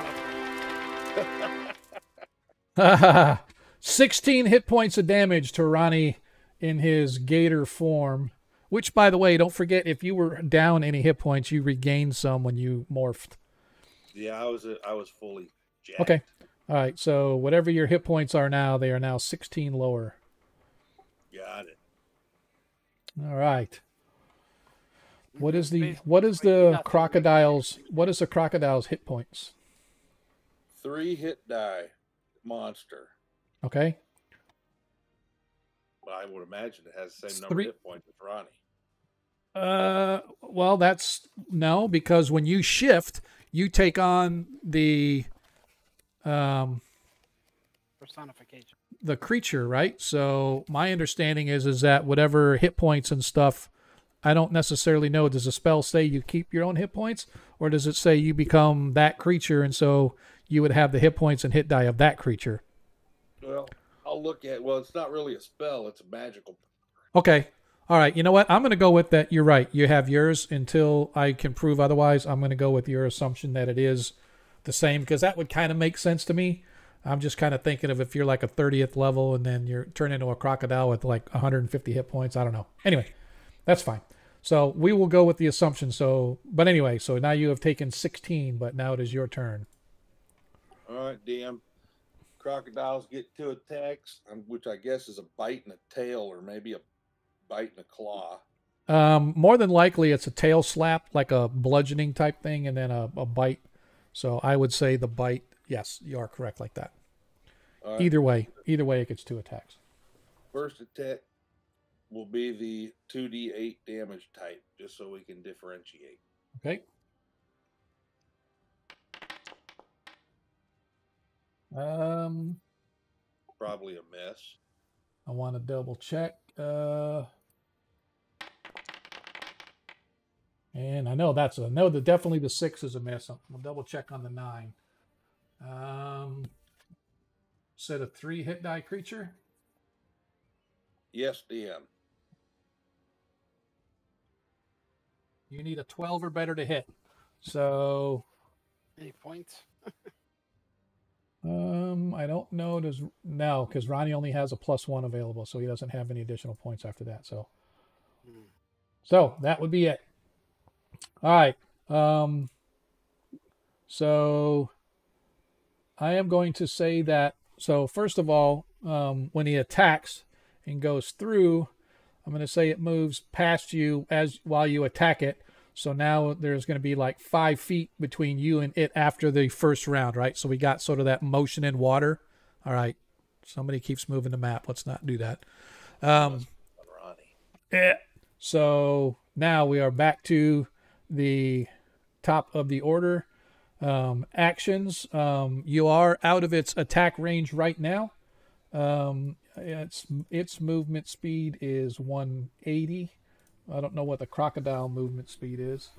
son of a... sixteen hit points of damage to Ronnie in his gator form. Which, by the way, don't forget, if you were down any hit points, you regained some when you morphed. Yeah, I was I was fully jacked. Okay. All right. So whatever your hit points are now, they are now sixteen lower. Got it. All right. What is the Basically, what is you the got the crocodile's what is the crocodile's hit points? Three hit die monster. Okay. But I would imagine it has the It's same number three- of hit points as Ronnie. Uh, well, that's no, because when you shift, you take on the um personification. the creature, right? So my understanding is is that whatever hit points and stuff, I don't necessarily know. Does the spell say you keep your own hit points, or does it say you become that creature, and so you would have the hit points and hit die of that creature? Well, I'll look at. Well, it's not really a spell; it's a magical. Okay. All right. You know what? I'm going to go with that. You're right. You have yours until I can prove otherwise. I'm going to go with your assumption that it is the same, because that would kind of make sense to me. I'm just kind of thinking of if you're like a thirtieth level and then you're turned into a crocodile with like one hundred fifty hit points. I don't know. Anyway, that's fine. So we will go with the assumption. So, but anyway, so now you have taken sixteen, but now it is your turn. All right, D M. Crocodiles get two attacks, um, which I guess is a bite and a tail, or maybe a bite and a claw. Um, more than likely, it's a tail slap, like a bludgeoning type thing, and then a, a bite. So I would say the bite. Yes, you are correct like that. All right. Either way, either way, it gets two attacks. First attack will be the two d eight damage type, just so we can differentiate. Okay. Um, Probably a miss. I want to double check. Uh, and I know that's a no. The definitely the six is a miss. I'll double check on the nine. Um, said a three hit die creature. Yes, D M. You need a twelve or better to hit. So, Any points? um, I don't know. Does no, because Ronnie only has a plus one available, so he doesn't have any additional points after that. So, Hmm. so that would be it. All right. Um, so I am going to say that. So first of all, um, when he attacks and goes through, I'm going to say it moves past you as while you attack it. So now there's going to be like five feet between you and it after the first round, right? So we got sort of that motion in water. All right. Somebody keeps moving the map. Let's not do that. Um, yeah. So now we are back to the top of the order. Um, actions. Um, you are out of its attack range right now. Um, its its movement speed is one eighty. I don't know what the crocodile movement speed is.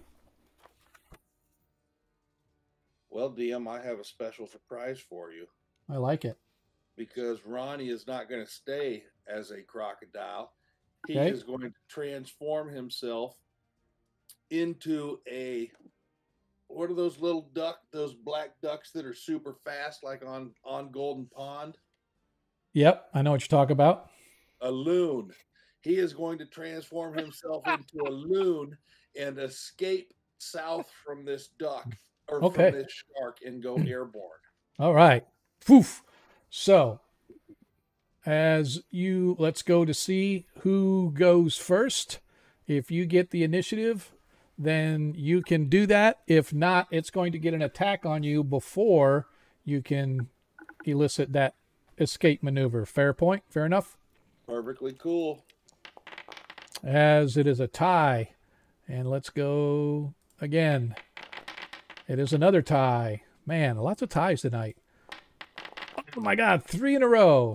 Well, D M, I have a special surprise for you. I like it. Because Ronnie is not going to stay as a crocodile. He Okay. is going to transform himself into a, what are those little duck, those black ducks that are super fast, like on, on Golden Pond? Yep, I know what you're talking about. A loon. He is going to transform himself into a loon and escape south from this duck or Okay. from this shark and go airborne. All right. Poof. So, as you, let's go to see who goes first. If you get the initiative, then you can do that. If not, it's going to get an attack on you before you can elicit that escape maneuver. Fair point? Fair enough? Perfectly cool. As it is a tie. And let's go again. It is another tie. Man, lots of ties tonight. Oh my God, three in a row.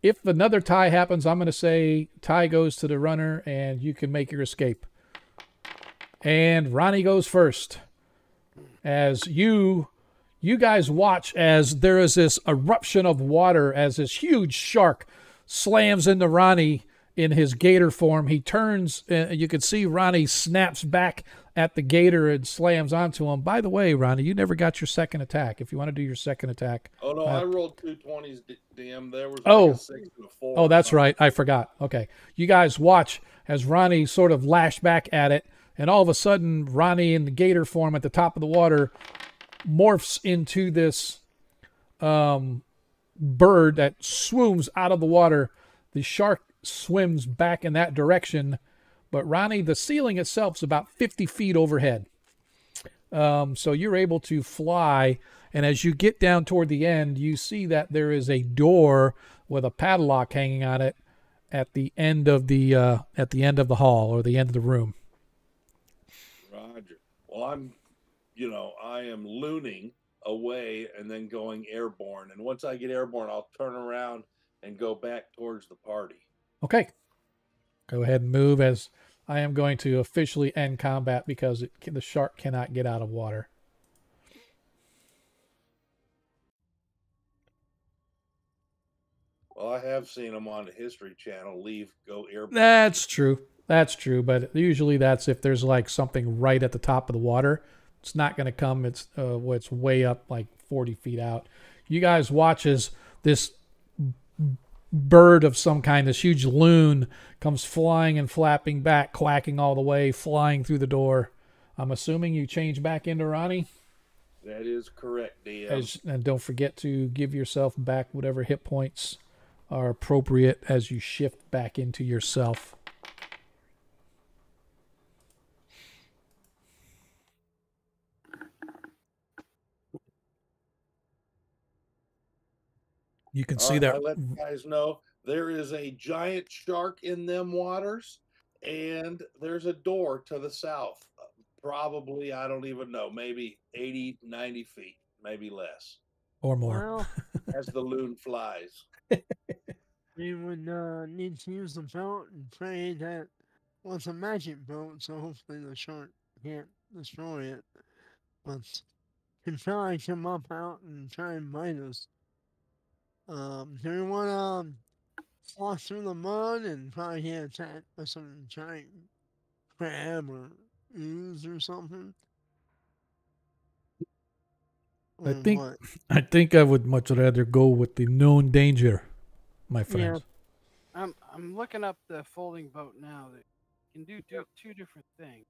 if another tie happens, I'm going to say tie goes to the runner and you can make your escape. And Ronnie goes first. As you you guys watch as there is this eruption of water as this huge shark slams into Ronnie in his gator form. He turns, and you can see Ronnie snaps back at the gator and slams onto him. By the way, Ronnie, you never got your second attack. If you want to do your second attack. Oh, no, uh, I rolled two twenties, D M. There was like Oh, a six and a four. oh, that's right. I forgot. Okay. You guys watch as Ronnie sort of lashed back at it, and all of a sudden, Ronnie in the gator form at the top of the water morphs into this um, bird that swooms out of the water. The shark swims back in that direction, but Ronnie, the ceiling itself is about fifty feet overhead. Um, so you're able to fly, and as you get down toward the end, you see that there is a door with a padlock hanging on it at the end of the uh, at the end of the hall or the end of the room. Roger. Well, I'm, you know, I am looning away and then going airborne. And once I get airborne, I'll turn around and go back towards the party. Okay. Go ahead and move as I am going to officially end combat because it, the shark cannot get out of water. Well, I have seen them on the History Channel leave, go airborne. That's true. That's true. But usually that's if there's like something right at the top of the water. It's not going to come. It's uh, it's way up like forty feet out. You guys watch as this bird of some kind, this huge loon, comes flying and flapping back, quacking all the way, flying through the door. I'm assuming you change back into Ronnie? That is correct, D M. As, and don't forget to give yourself back whatever hit points are appropriate as you shift back into yourself. You can see Uh, that. I let you guys know there is a giant shark in them waters, and there's a door to the south. Probably, I don't even know, maybe eighty, ninety feet, maybe less. Or more. Well, as the loon flies. we would uh, need to use the boat and pray that, well, it's a magic boat, so hopefully the shark can't destroy it. But can probably come up out and try and bite us. Um, do we want to um, walk through the mud and probably get attacked by some giant crab or ooze or something? I Or think what? I think I would much rather go with the known danger, my friends. I'm I'm looking up the folding boat now that can do two, two different things.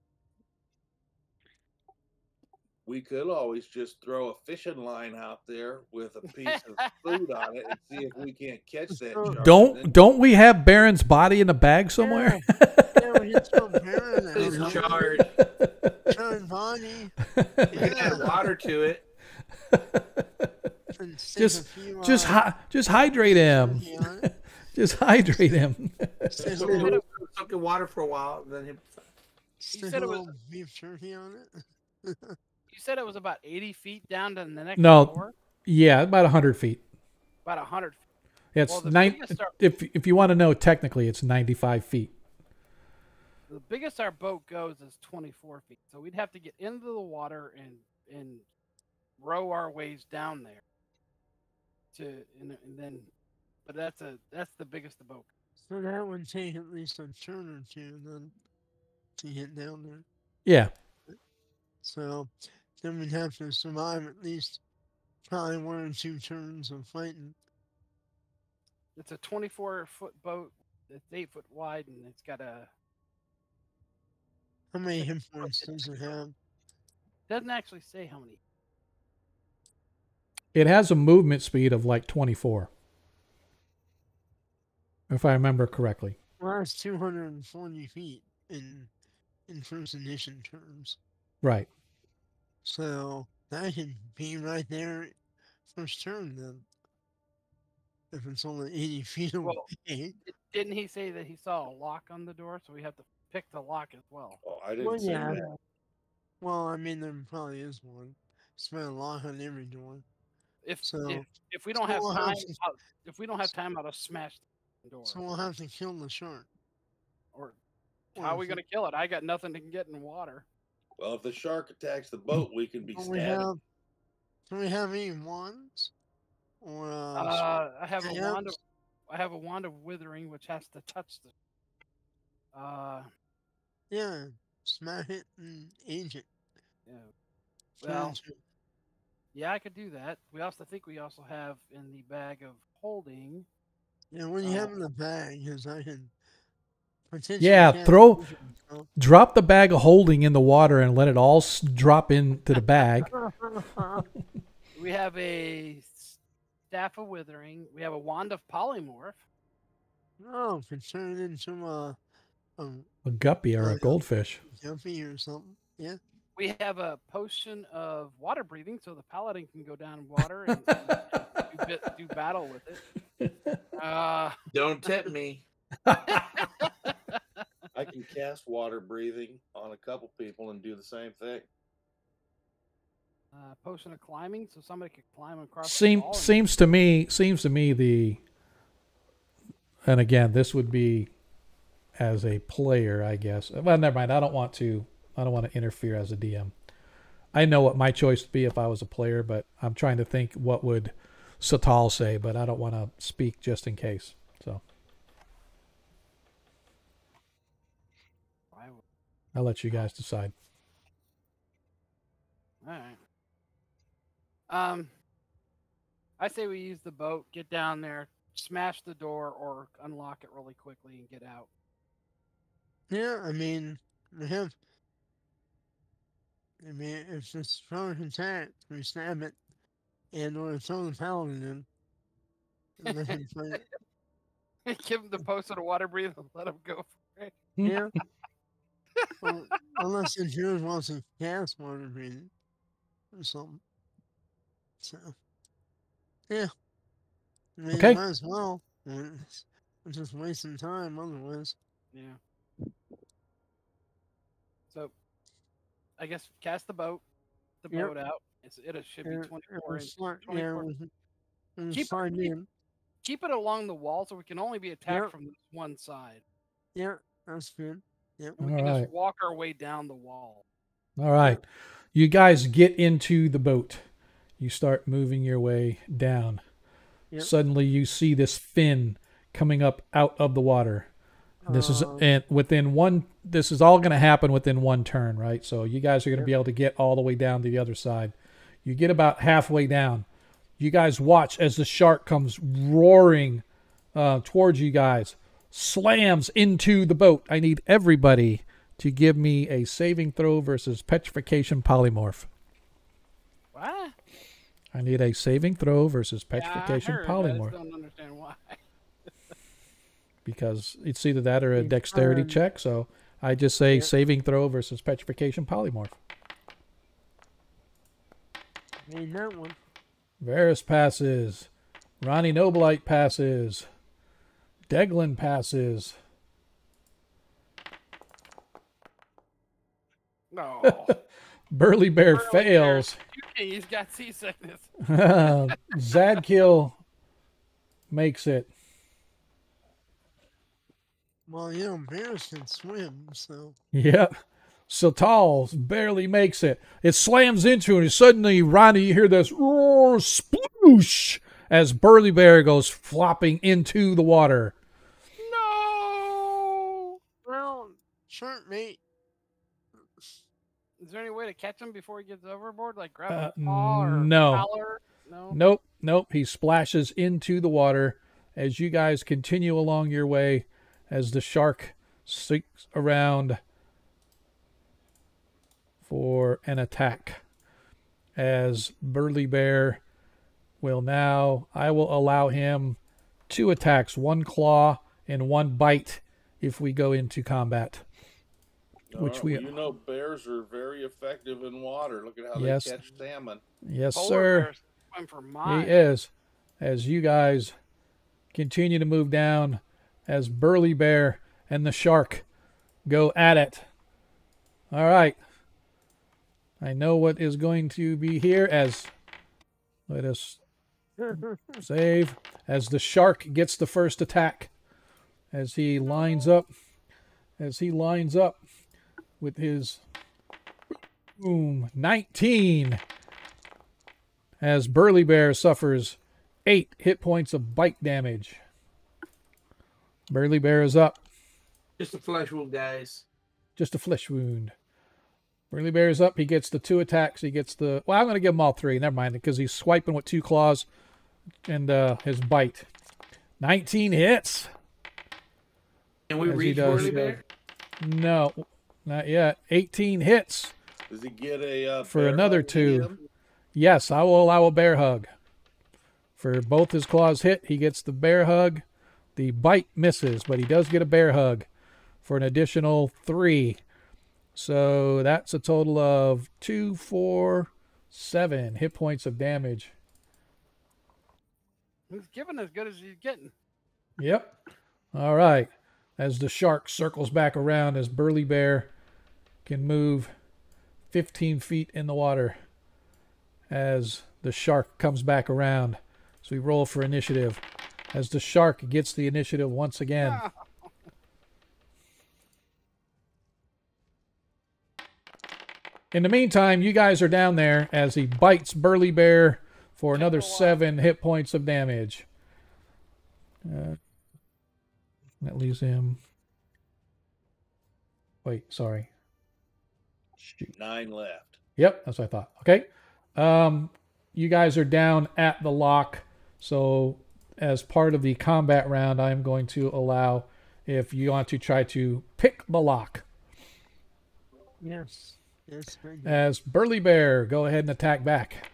We could always just throw a fishing line out there with a piece of food on it and see if we can't catch that shark. Don't don't we have Baron's body in a bag somewhere? Yeah, we just throw Baron out. It's huh? charred. Charred body. You can Yeah. add water to it. And stick just a few, just uh, hi, just hydrate him. turkey on it. Just hydrate him. Stick a Soak little, in water for a while, then it, stick said a it was- little beef jerky on it. You said it was about eighty feet down to the next No, floor? yeah, about a hundred feet. About a hundred feet. It's Well, the nine. biggest are- If if you want to know, technically, it's ninety-five feet. The biggest our boat goes is twenty-four feet. So we'd have to get into the water and and row our ways down there. To and, and then, but that's a that's the biggest the boat. So that would take at least a turn or two then to get down there. Yeah, So then we'd have to survive at least probably one or two turns of fighting. It's a twenty-four foot boat. It's eight foot wide and it's got a How many hit points does it have? doesn't actually say how many. it has a movement speed of like twenty-four, if I remember correctly. Well, that's two hundred forty feet in in first edition terms. Right. So that could be right there first turn then. If it's only eighty feet away. Well, Di- Didn't he say that he saw a lock on the door? So we have to pick the lock as well. Oh, I didn't Well, say yeah. that. Well, I mean, there probably is one. It's been a lock on every door. If So if, if we so don't have we'll time, to, I'll, if we don't have time, I'll just smash the door. So we'll have to kill the shark. Or Or how are we if gonna kill it? I got nothing to get in water. Well, if the shark attacks the boat, we can be Do we stabbing. have do we have any wands? Or uh, Uh, I have a wand of stabs? I have a wand of withering, which has to touch the. Uh, Yeah, smash it and age it. yeah. Turn Well, into- yeah, I could do that. We also I think we also have in the bag of holding. yeah, what do you uh, have in the bag? Because I can potentially Yeah, cast throw, vision, so- drop the bag of holding in the water and let it all s- drop into the bag. We have a staff of withering. We have a wand of polymorph. Oh, can turn it into a, a A guppy or a like goldfish. guppy or something. Yeah. We have a potion of water breathing, so the paladin can go down in water and, and, and do, bit, do battle with it. Uh, Don't tempt me. I can cast water breathing on a couple people and do the same thing. uh, potion of climbing, so somebody could climb across the Seem, wall. and- seems to me, seems to me the, and again, this would be as a player, I guess. Well, never mind. I don't want to, I don't want to interfere as a D M. I know what my choice would be if I was a player, but I'm trying to think what would Satal say, but I don't want to speak just in case. So Why would- I'll let you guys decide. All right. Um, I say we use the boat, get down there, smash the door, or unlock it really quickly and get out. Yeah, I mean, we have. I mean, if it's strong attack, we stab it, and or throw the paladin in. And let him fight it. Give him the potion of water breathing and let him go for it. Yeah. Well, unless the Jews wants to cast water breathing or something. So, yeah. I mean, Okay. might as well. I mean, it's, it's just wasting time otherwise. Yeah. So, I guess cast the boat, the Yep. boat out. It's, it should be And- and twenty-four we'll inches. slide- yeah, twenty-four. we can- we can Keep, slide keep, in. keep it along the wall so we can only be attacked Yep. from this one side. Yeah, that's good. Yep. We All can right. just walk our way down the wall. All right. You guys get into the boat. You start moving your way down. Yep. Suddenly you see this fin coming up out of the water. This is Um, and within one this is all going to happen within one turn, right? So you guys are going to Yep. be able to get all the way down to the other side. You get about halfway down. You guys watch as the shark comes roaring uh, towards you guys, slams into the boat. I need everybody to give me a saving throw versus petrification polymorph. What? I need a saving throw versus Yeah, I petrification heard, but I polymorph. just don't understand why. Because it's either that or a You dexterity turn- check. So I just say Yeah. saving throw versus petrification polymorph. Made that one. Varus passes. Ronnie Noblite passes. Deglin passes. No. Burly Bear Burly fails. Bear, he's got seasickness. Zadkill makes it. Well, you know, bears can swim, so. Yep. Satal barely makes it. It slams into it, and suddenly, Ronnie, you hear this roar, sploosh, as Burly Bear goes flopping into the water. No. Well, shark mate. Is there any way to catch him before he gets overboard? Like grab Uh, a paw or no. collar? No. Nope, nope. He splashes into the water as you guys continue along your way as the shark sinks around for an attack. As Burly Bear will now, I will allow him two attacks, one claw and one bite if we go into combat. Which Uh, we, well, you know, bears are very effective in water. Look at how Yes. they catch salmon. yes, Polar sir. bears swim for He miles. is. As you guys continue to move down, as Burly Bear and the shark go at it. All right. I know what is going to be here as let us Save. As the shark gets the first attack. As he lines up. As he lines up with his boom. nineteen. As Burly Bear suffers eight hit points of bite damage. Burly Bear is up. Just a flesh wound, guys. Just a flesh wound. Burly Bear is up. He gets the two attacks. He gets the... Well, I'm going to give him all three. Never mind, because he's swiping with two claws and uh, his bite. nineteen hits. Can we As he reach does- Burly Bear? No, not yet. eighteen hits Does he get a uh, for bear another hug two. medium? Yes, I will allow a bear hug. For both his claws hit, he gets the bear hug. The bite misses, but he does get a bear hug for an additional three. So that's a total of two, four, seven hit points of damage. He's giving as good as he's getting. Yep. All right. As the shark circles back around, as Burly Bear can move fifteen feet in the water. As the shark comes back around. So we roll for initiative. As the shark gets the initiative once again. In the meantime, you guys are down there as he bites Burly Bear for another seven hit points of damage. Uh, that leaves him. Wait, sorry. Shoot. Nine left. Yep, that's what I thought. Okay. Um, you guys are down at the lock. So as part of the combat round, I'm going to allow if you want to try to pick the lock. Yes. Yes, very good. As Burly Bear, go ahead and attack back.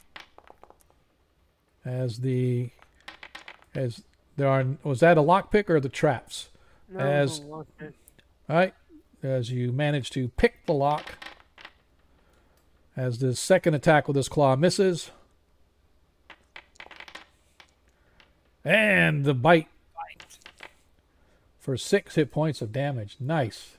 As the as there are was that a lockpick or the traps? No, as no lockpick. all right, as you manage to pick the lock. As the second attack with his claw misses. And the bite for six hit points of damage. Nice.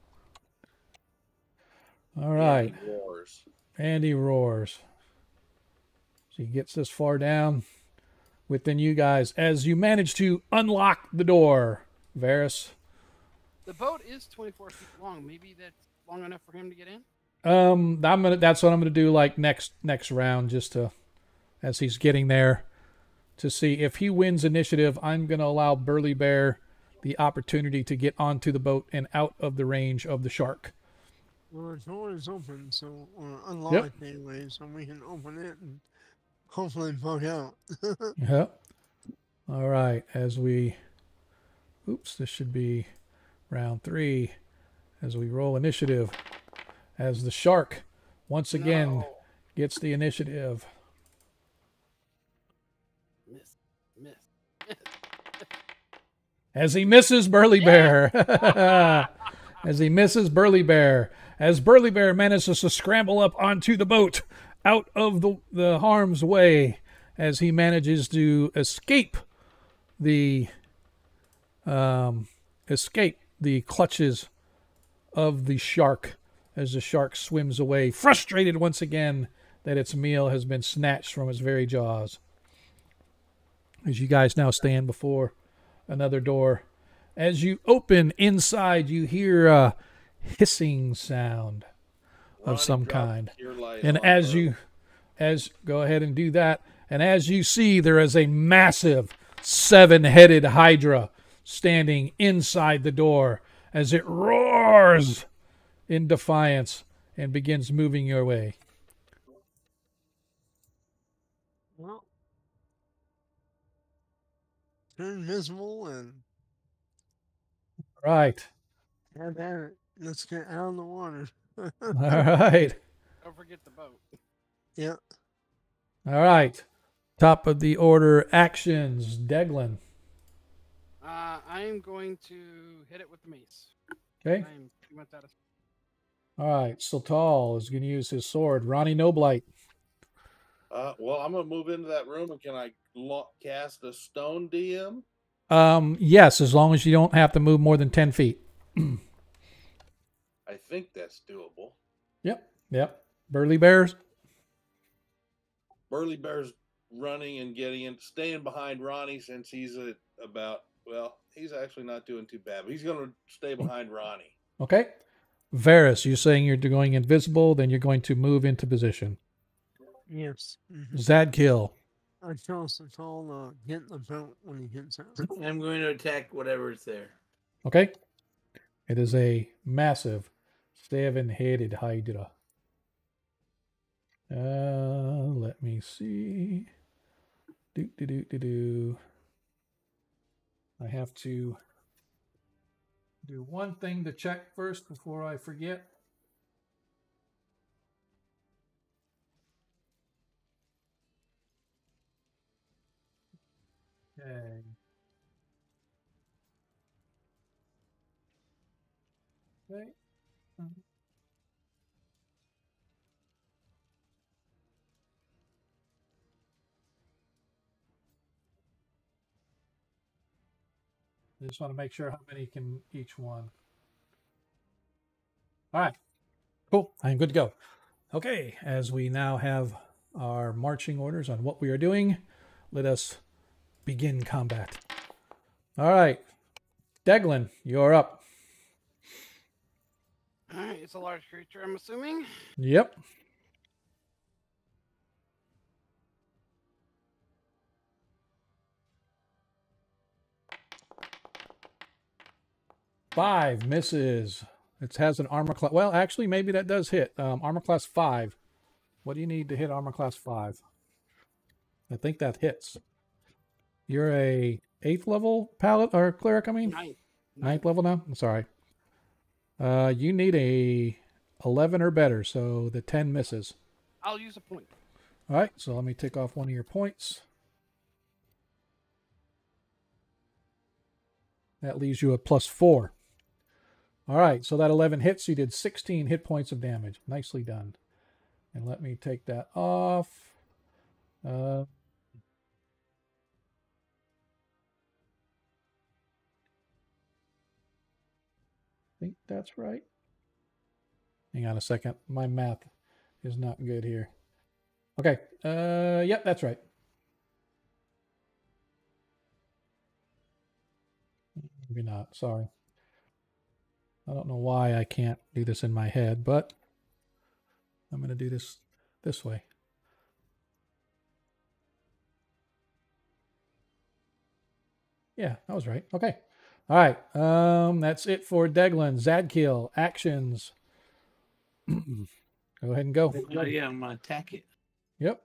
All right. Andy roars. Andy roars. So he gets this far down within you guys as you manage to unlock the door. Varys. The boat is twenty-four feet long. Maybe that's long enough for him to get in. Um, I'm gonna. That's what I'm gonna do. Like next next round, just to as he's getting there, to see if he wins initiative. I'm gonna allow Burly Bear the opportunity to get onto the boat and out of the range of the shark. Well, the door is open, so or unlocked anyway, so we can open it and hopefully bug out. Yep. All right. As we, oops, this should be round three. As we roll initiative, as the shark once again No. gets the initiative. Miss, miss. As he misses Burly Bear. As he misses Burly Bear. As Burly Bear manages to scramble up onto the boat out of the, the harm's way. As he manages to escape the um, escape the clutches of the shark. As the shark swims away, frustrated once again that its meal has been snatched from its very jaws. As you guys now stand before another door. As you open inside, you hear a hissing sound of Ronnie some dropped kind. your light And on as her. you, as go ahead and do that, and as you see, there is a massive seven-headed hydra standing inside the door as it roars in defiance and begins moving your way. Well, turn visible and Right. have at it. Let's get out of the water. All right. Don't forget the boat. Yeah. All right. Top of the order actions. Deglin. Uh, I am going to hit it with the mace. Okay. I am pretty much out of. All right. Sultal is going to use his sword. Ronnie Noblight. Uh, well, I'm gonna move into that room, and can I lo- cast a stone D M? Um, yes, as long as you don't have to move more than ten feet. I think that's doable. Yep. Yep. Burly Bears. Burly Bear's running and getting in, staying behind Ronnie since he's at about, well, he's actually not doing too bad, but he's going to stay behind Ronnie. Okay. Varys, you're saying you're going invisible, then you're going to move into position. Yes. Mm-hmm. Zadkill. I tell Sakal to get the boat when he gets out. I'm going to attack whatever's there. Okay. It is a massive seven-headed hydra. Uh, let me see. Do do do do do. I have to do one thing to check first before I forget. Okay. Okay. I just want to make sure how many can each one. All right. Cool. I'm good to go. Okay. As we now have our marching orders on what we are doing, let us begin combat. All right. Deglin, you're up. All right, it's a large creature, I'm assuming. Yep. Five misses. It has an armor class. Well, actually, maybe that does hit. Um, armor class five. What do you need to hit armor class five? I think that hits. You're a eighth level paladin or cleric. I mean, Ninth. ninth level now. I'm sorry. Uh, you need a eleven or better, so the ten misses. I'll use a point. All right. So let me take off one of your points. That leaves you a plus four. All right, so that eleven hits. You did sixteen hit points of damage. Nicely done. And let me take that off. Uh, I think that's right. Hang on a second. My math is not good here. Okay. Uh, yep, that's right. Maybe not. Sorry. I don't know why I can't do this in my head, but I'm going to do this this way. Yeah, that was right. Okay. All right. Um, that's it for Deglin. Zadkill, actions. Go ahead and go. Oh, yeah, I'm going to attack it. Yep.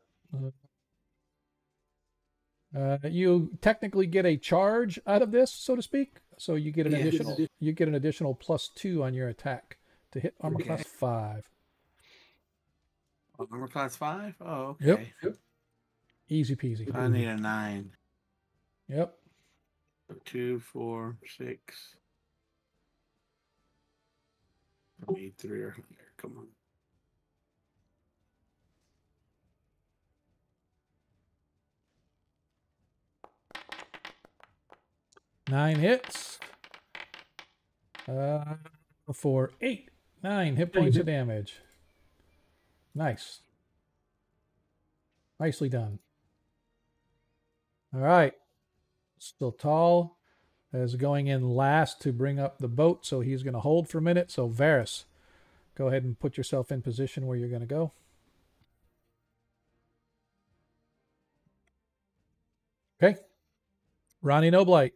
Uh, you technically get a charge out of this, so to speak. So you get an Yeah. additional you get an additional plus two on your attack to hit armor Okay. class five. Oh, armor class five? Oh, okay. Yep. Yep. Easy peasy. I need a nine. Yep. So two, four, six. I need three or higher. Come on. Nine hits. Uh, for eight, nine hit points of damage. Nice. Nicely done. All right. Still tall. Is going in last to bring up the boat, so he's going to hold for a minute. So Varys, go ahead and put yourself in position where you're going to go. Okay. Ronnie Noblight.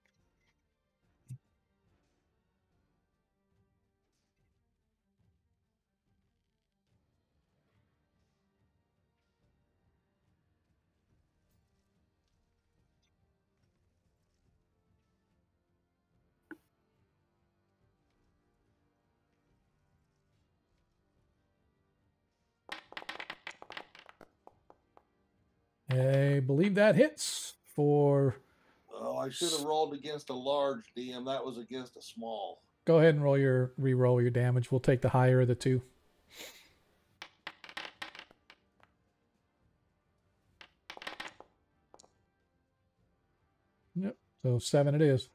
I believe that hits for... Oh, I should have rolled against a large D M. That was against a small. Go ahead and roll your re-roll your damage. We'll take the higher of the two. Yep. So seven it is.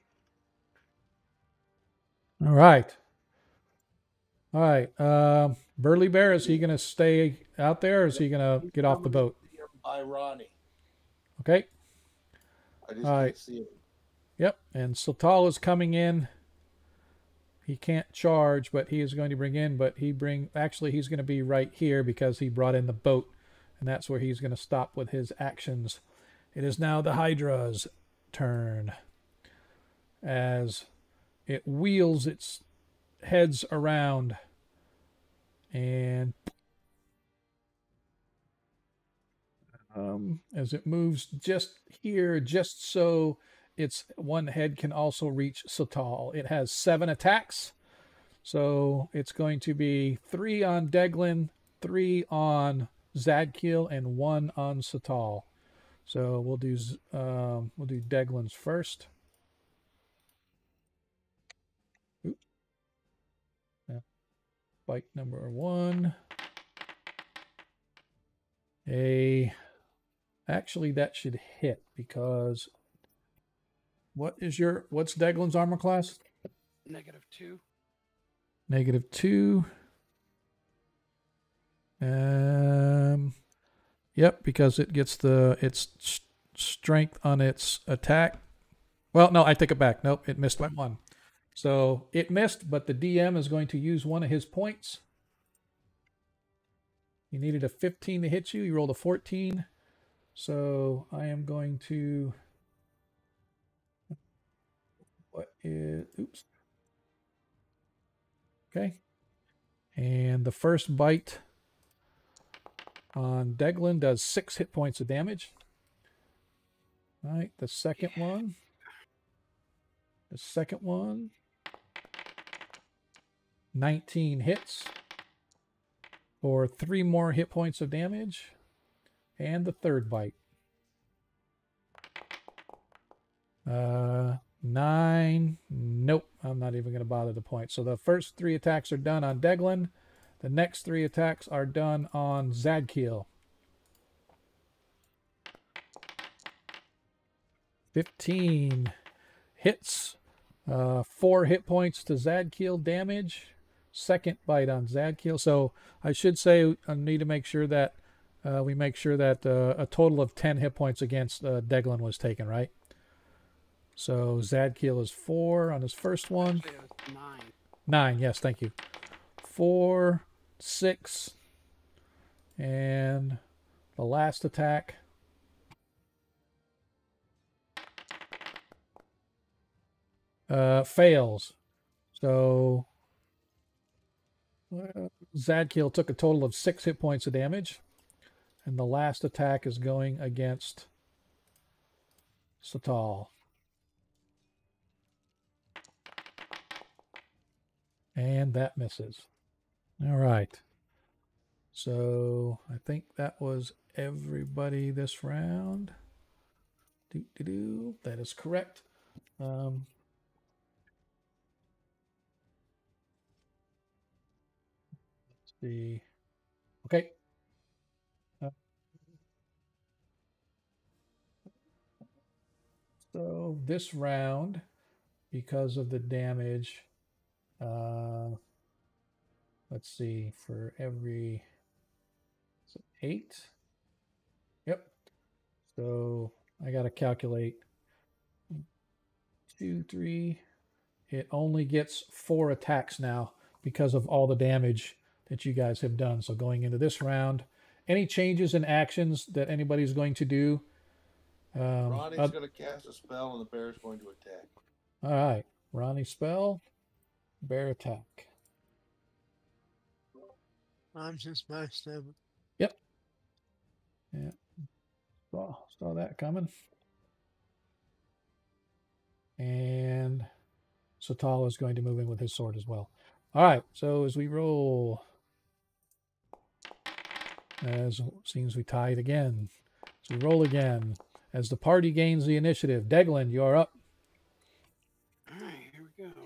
All right. All right. Um, Burly Bear, is he going to stay out there or is he going to get off the boat? By Ronnie. Okay. I just All can't right. see it. Yep. And Sotal is coming in. He can't charge, but he is going to bring in. But he bring actually he's going to be right here because he brought in the boat, and that's where he's going to stop with his actions. It is now the Hydra's turn as it wheels its heads around and um, as it moves just here, just so its one head can also reach Sotal. It has seven attacks, so it's going to be three on Deglin, three on Zadkiel, and one on Sotal. So we'll do um, we'll do Deglin's first. Oop. Yeah. Bite number one. A actually that should hit because what is your what's Deglin's armor class? Negative two. Negative two. Um. Yep, because it gets the its strength on its attack. Well, no, I take it back. Nope, it missed by one. So it missed, but the D M is going to use one of his points. You needed a fifteen to hit you. You rolled a fourteen. So I am going to. What is. Oops. Okay. And the first bite on Deglin does six hit points of damage. All right. The second one. The second one. nineteen hits for three more hit points of damage. And the third bite. Uh, nine. Nope. I'm not even going to bother the point. So the first three attacks are done on Deglin. The next three attacks are done on Zadkiel. fifteen hits. Uh, four hit points to Zadkiel damage. Second bite on Zadkiel. So I should say I need to make sure that uh, we make sure that uh, a total of ten hit points against uh, Deglin was taken, right? So Zadkiel is four on his first one. Actually, it was nine. Nine, yes, thank you. Four, six, and the last attack. Uh, fails. So uh, Zadkiel took a total of six hit points of damage. And the last attack is going against Sotal. And that misses. All right. So I think that was everybody this round. Do, do, do. That is correct. Um, let's see. Okay. Uh, so this round, because of the damage, uh, let's see, for every so eight. Yep. So I got to calculate two, three. It only gets four attacks now because of all the damage that you guys have done. So going into this round, any changes in actions that anybody's going to do? Um, Ronnie's uh, going to cast a spell and the bear's going to attack. All right. Ronnie spell, bear attack. I'm just my seven. Yep. Yeah. Saw, saw that coming. And Sotal is going to move in with his sword as well. All right. So as we roll, as seems we tied again. So we roll again. As the party gains the initiative, Deglin, you are up. All right, here we go.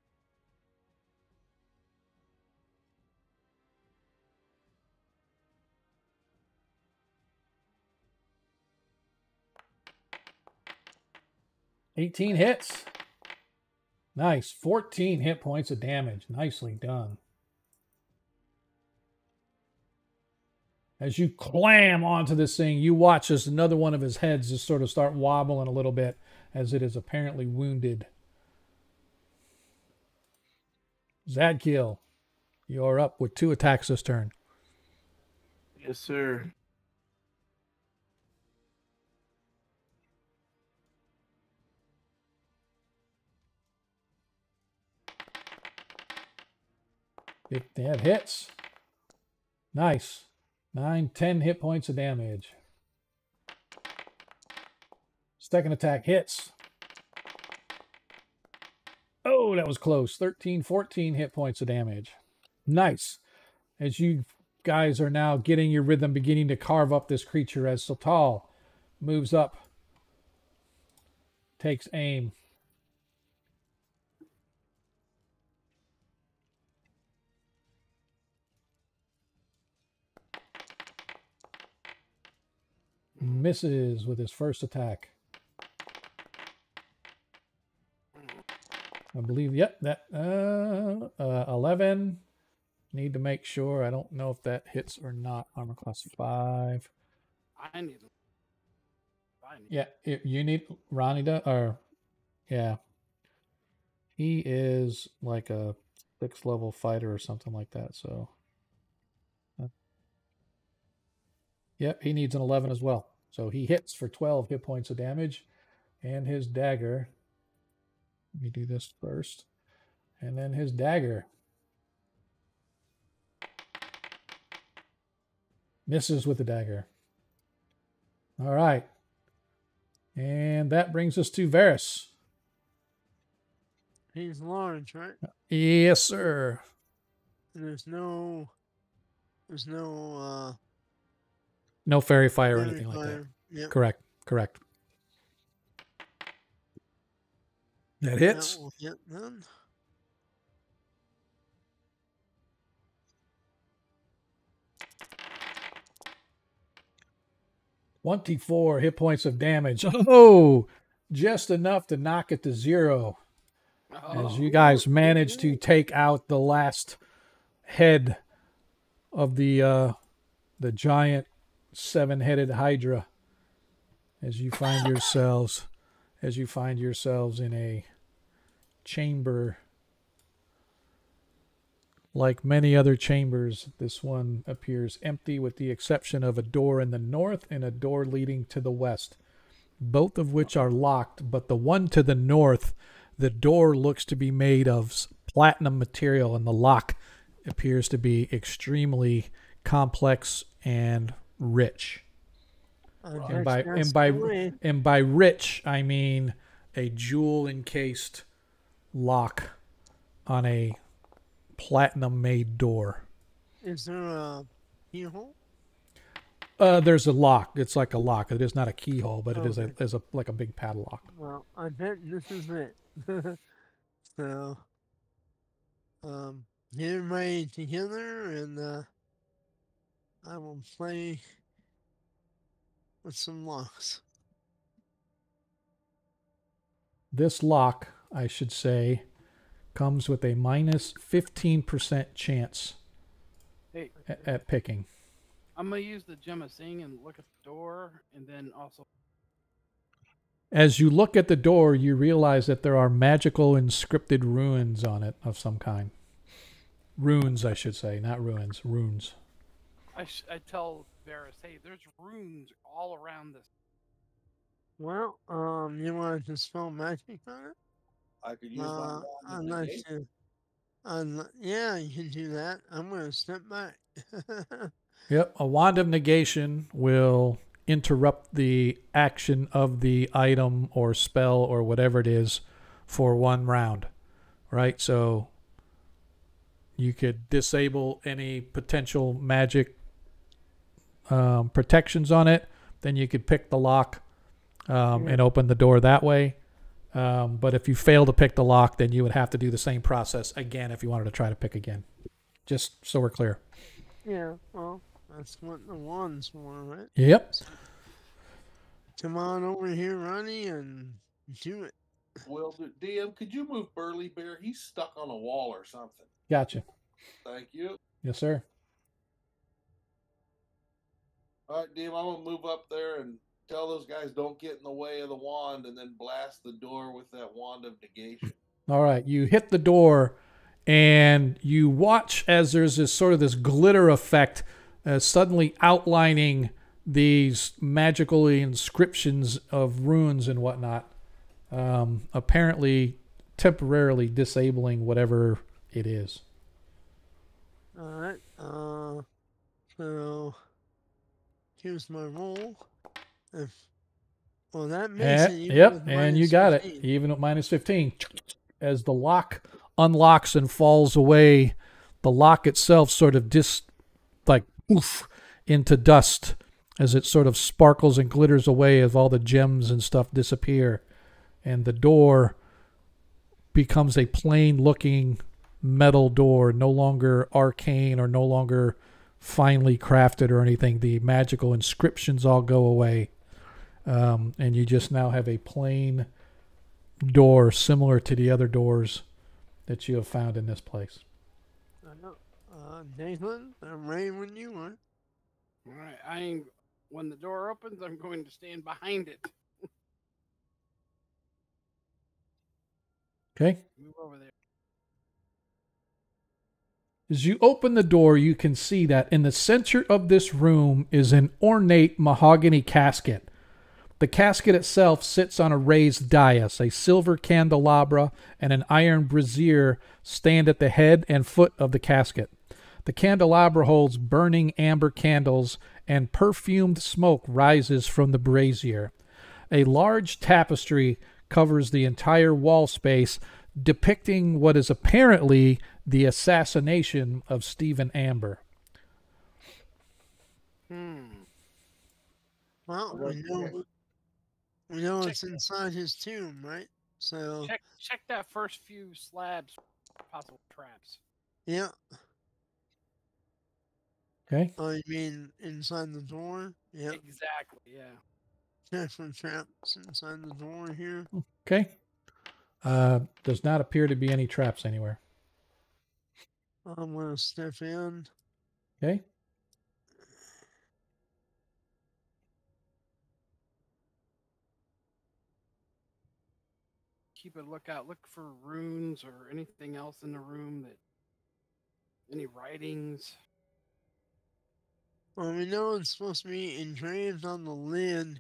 eighteen hits. Nice. fourteen hit points of damage. Nicely done. As you clam onto this thing, you watch as another one of his heads just sort of start wobbling a little bit as it is apparently wounded. Zadkiel, you're up with two attacks this turn. Yes, sir. It, that hits. Nice. Nine, ten hit points of damage. Second attack hits. Oh, that was close. thirteen, fourteen hit points of damage. Nice. As you guys are now getting your rhythm, beginning to carve up this creature as Sotal moves up, takes aim. Misses with his first attack. I believe, yep, that uh, uh, eleven. Need to make sure. I don't know if that hits or not. Armor class five. I need. I need. Yeah, if you need Ronnie to, or yeah, he is like a sixth level fighter or something like that. So, uh, yep, he needs an eleven as well. So he hits for twelve hit points of damage, and his dagger. Let me do this first, and then his dagger misses with the dagger. All right. And that brings us to Varys. He's large, right? Yes, sir. And there's no, there's no, uh, no fairy fire or fairy anything like that. fire. Yep. Correct. Correct. That hits. That will hit then. twenty-four hit points of damage. Oh, just enough to knock it to zero. Oh. As you guys manage to take out the last head of the uh, the giant seven-headed Hydra. As you find yourselves, as you find yourselves in a chamber. Like many other chambers, this one appears empty with the exception of a door in the north and a door leading to the west, both of which are locked, but the one to the north, the door looks to be made of platinum material and the lock appears to be extremely complex and rich. Uh, And by that's and by the way. and by rich, I mean a jewel encased lock on a platinum made door. Is there a keyhole? Uh, there's a lock. It's like a lock. It is not a keyhole, but it is a Okay. is a like a big padlock. Well, I bet this is it. So, um, get everybody together, and uh, I will play with some locks. This lock, I should say, comes with a minus fifteen percent chance Hey, at, at picking. I'm gonna use the gem of seeing and look at the door, and then also. As you look at the door, you realize that there are magical inscripted runes on it of some kind. Runes, I should say, not ruins. Runes. I sh- I tell Varys, hey, there's runes all around this. Well, um, you want to spell magic on it? I could use Uh, my I'd wand like negate. to. I'd, yeah, you can do that. I'm going to step back. Yep, a wand of negation will interrupt the action of the item or spell or whatever it is for one round, right? So you could disable any potential magic um, protections on it. Then you could pick the lock um, Yeah. and open the door that way. Um, but if you fail to pick the lock, then you would have to do the same process again if you wanted to try to pick again. Just so we're clear. Yeah, well, that's what the wand's for, right? Yep. Come on over here, Ronnie, and do it. Will do. D M, could you move Burly Bear? He's stuck on a wall or something. Gotcha. Thank you. Yes, sir. All right, Dave, I'm gonna move up there and tell those guys don't get in the way of the wand, and then blast the door with that wand of negation. All right, you hit the door, and you watch as there's this sort of this glitter effect, uh, suddenly outlining these magical inscriptions of runes and whatnot, um, apparently temporarily disabling whatever it is. All right. Uh, so here's my roll. If well, that makes Eh, it even yep, with and you minus got it, fifteen. even at minus fifteen. As the lock unlocks and falls away, the lock itself sort of dis, like, oof, into dust as it sort of sparkles and glitters away as all the gems and stuff disappear. And the door becomes a plain-looking metal door, no longer arcane or no longer finely crafted or anything. The magical inscriptions all go away. Um, and you just now have a plain door similar to the other doors that you have found in this place. I know. Uh, Nathan, I'm ready when you are. All right. I ain't, when the door opens, I'm going to stand behind it. Okay. Move over there. As you open the door, you can see that in the center of this room is an ornate mahogany casket. The casket itself sits on a raised dais. A silver candelabra and an iron brazier stand at the head and foot of the casket. The candelabra holds burning amber candles, and perfumed smoke rises from the brazier. A large tapestry covers the entire wall space, depicting what is apparently the assassination of Stephen Amber. Hmm. Well, we know, we know it's inside his tomb, right? So Check check that first few slabs for possible traps. yeah. Okay. Oh, you mean inside the door? Yeah. Exactly. Yeah. Check for traps inside the door here. Okay. Uh, does not appear to be any traps anywhere. I'm gonna step in. Okay. Keep a lookout. Look for runes or anything else in the room that any writings. Well, we know it's supposed to be engraved on the lid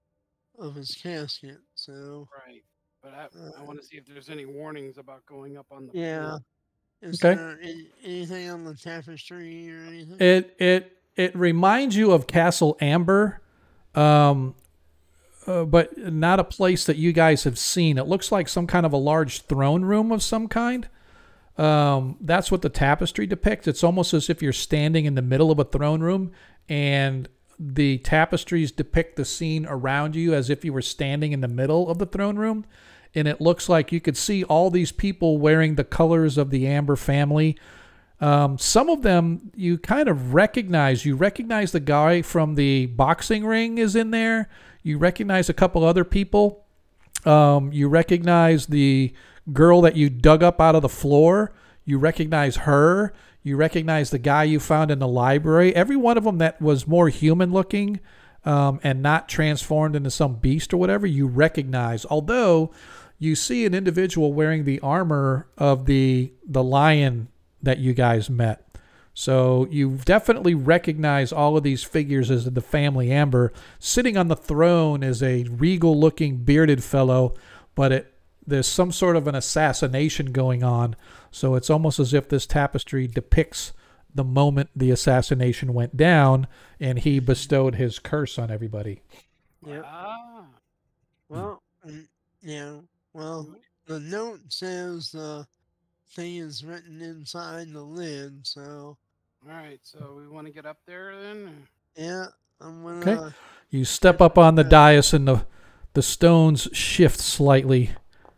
of his casket, so Right. But I, I want to see if there's any warnings about going up on the yeah. board. Is Okay. there any, anything on the tapestry or anything? It it it reminds you of Castle Amber, um, uh, but not a place that you guys have seen. It looks like some kind of a large throne room of some kind. Um, that's what the tapestry depicts. It's almost as if you're standing in the middle of a throne room, and the tapestries depict the scene around you as if you were standing in the middle of the throne room. And it looks like you could see all these people wearing the colors of the Amber family. Um, some of them you kind of recognize. You recognize the guy from the boxing ring is in there. You recognize a couple other people. Um, you recognize the girl that you dug up out of the floor. You recognize her. You recognize the guy you found in the library. Every one of them that was more human looking um, and not transformed into some beast or whatever, you recognize. Although you see an individual wearing the armor of the the lion that you guys met. So you definitely recognize all of these figures as the family Amber. Sitting on the throne is a regal-looking bearded fellow, but it there's some sort of an assassination going on. So it's almost as if this tapestry depicts the moment the assassination went down and he bestowed his curse on everybody. Yeah. Ah. Well, mm, yeah. Well, the note says the thing is written inside the lid, so All right. So we want to get up there then. yeah, I'm gonna. Okay. You step up on the dais and the the stones shift slightly,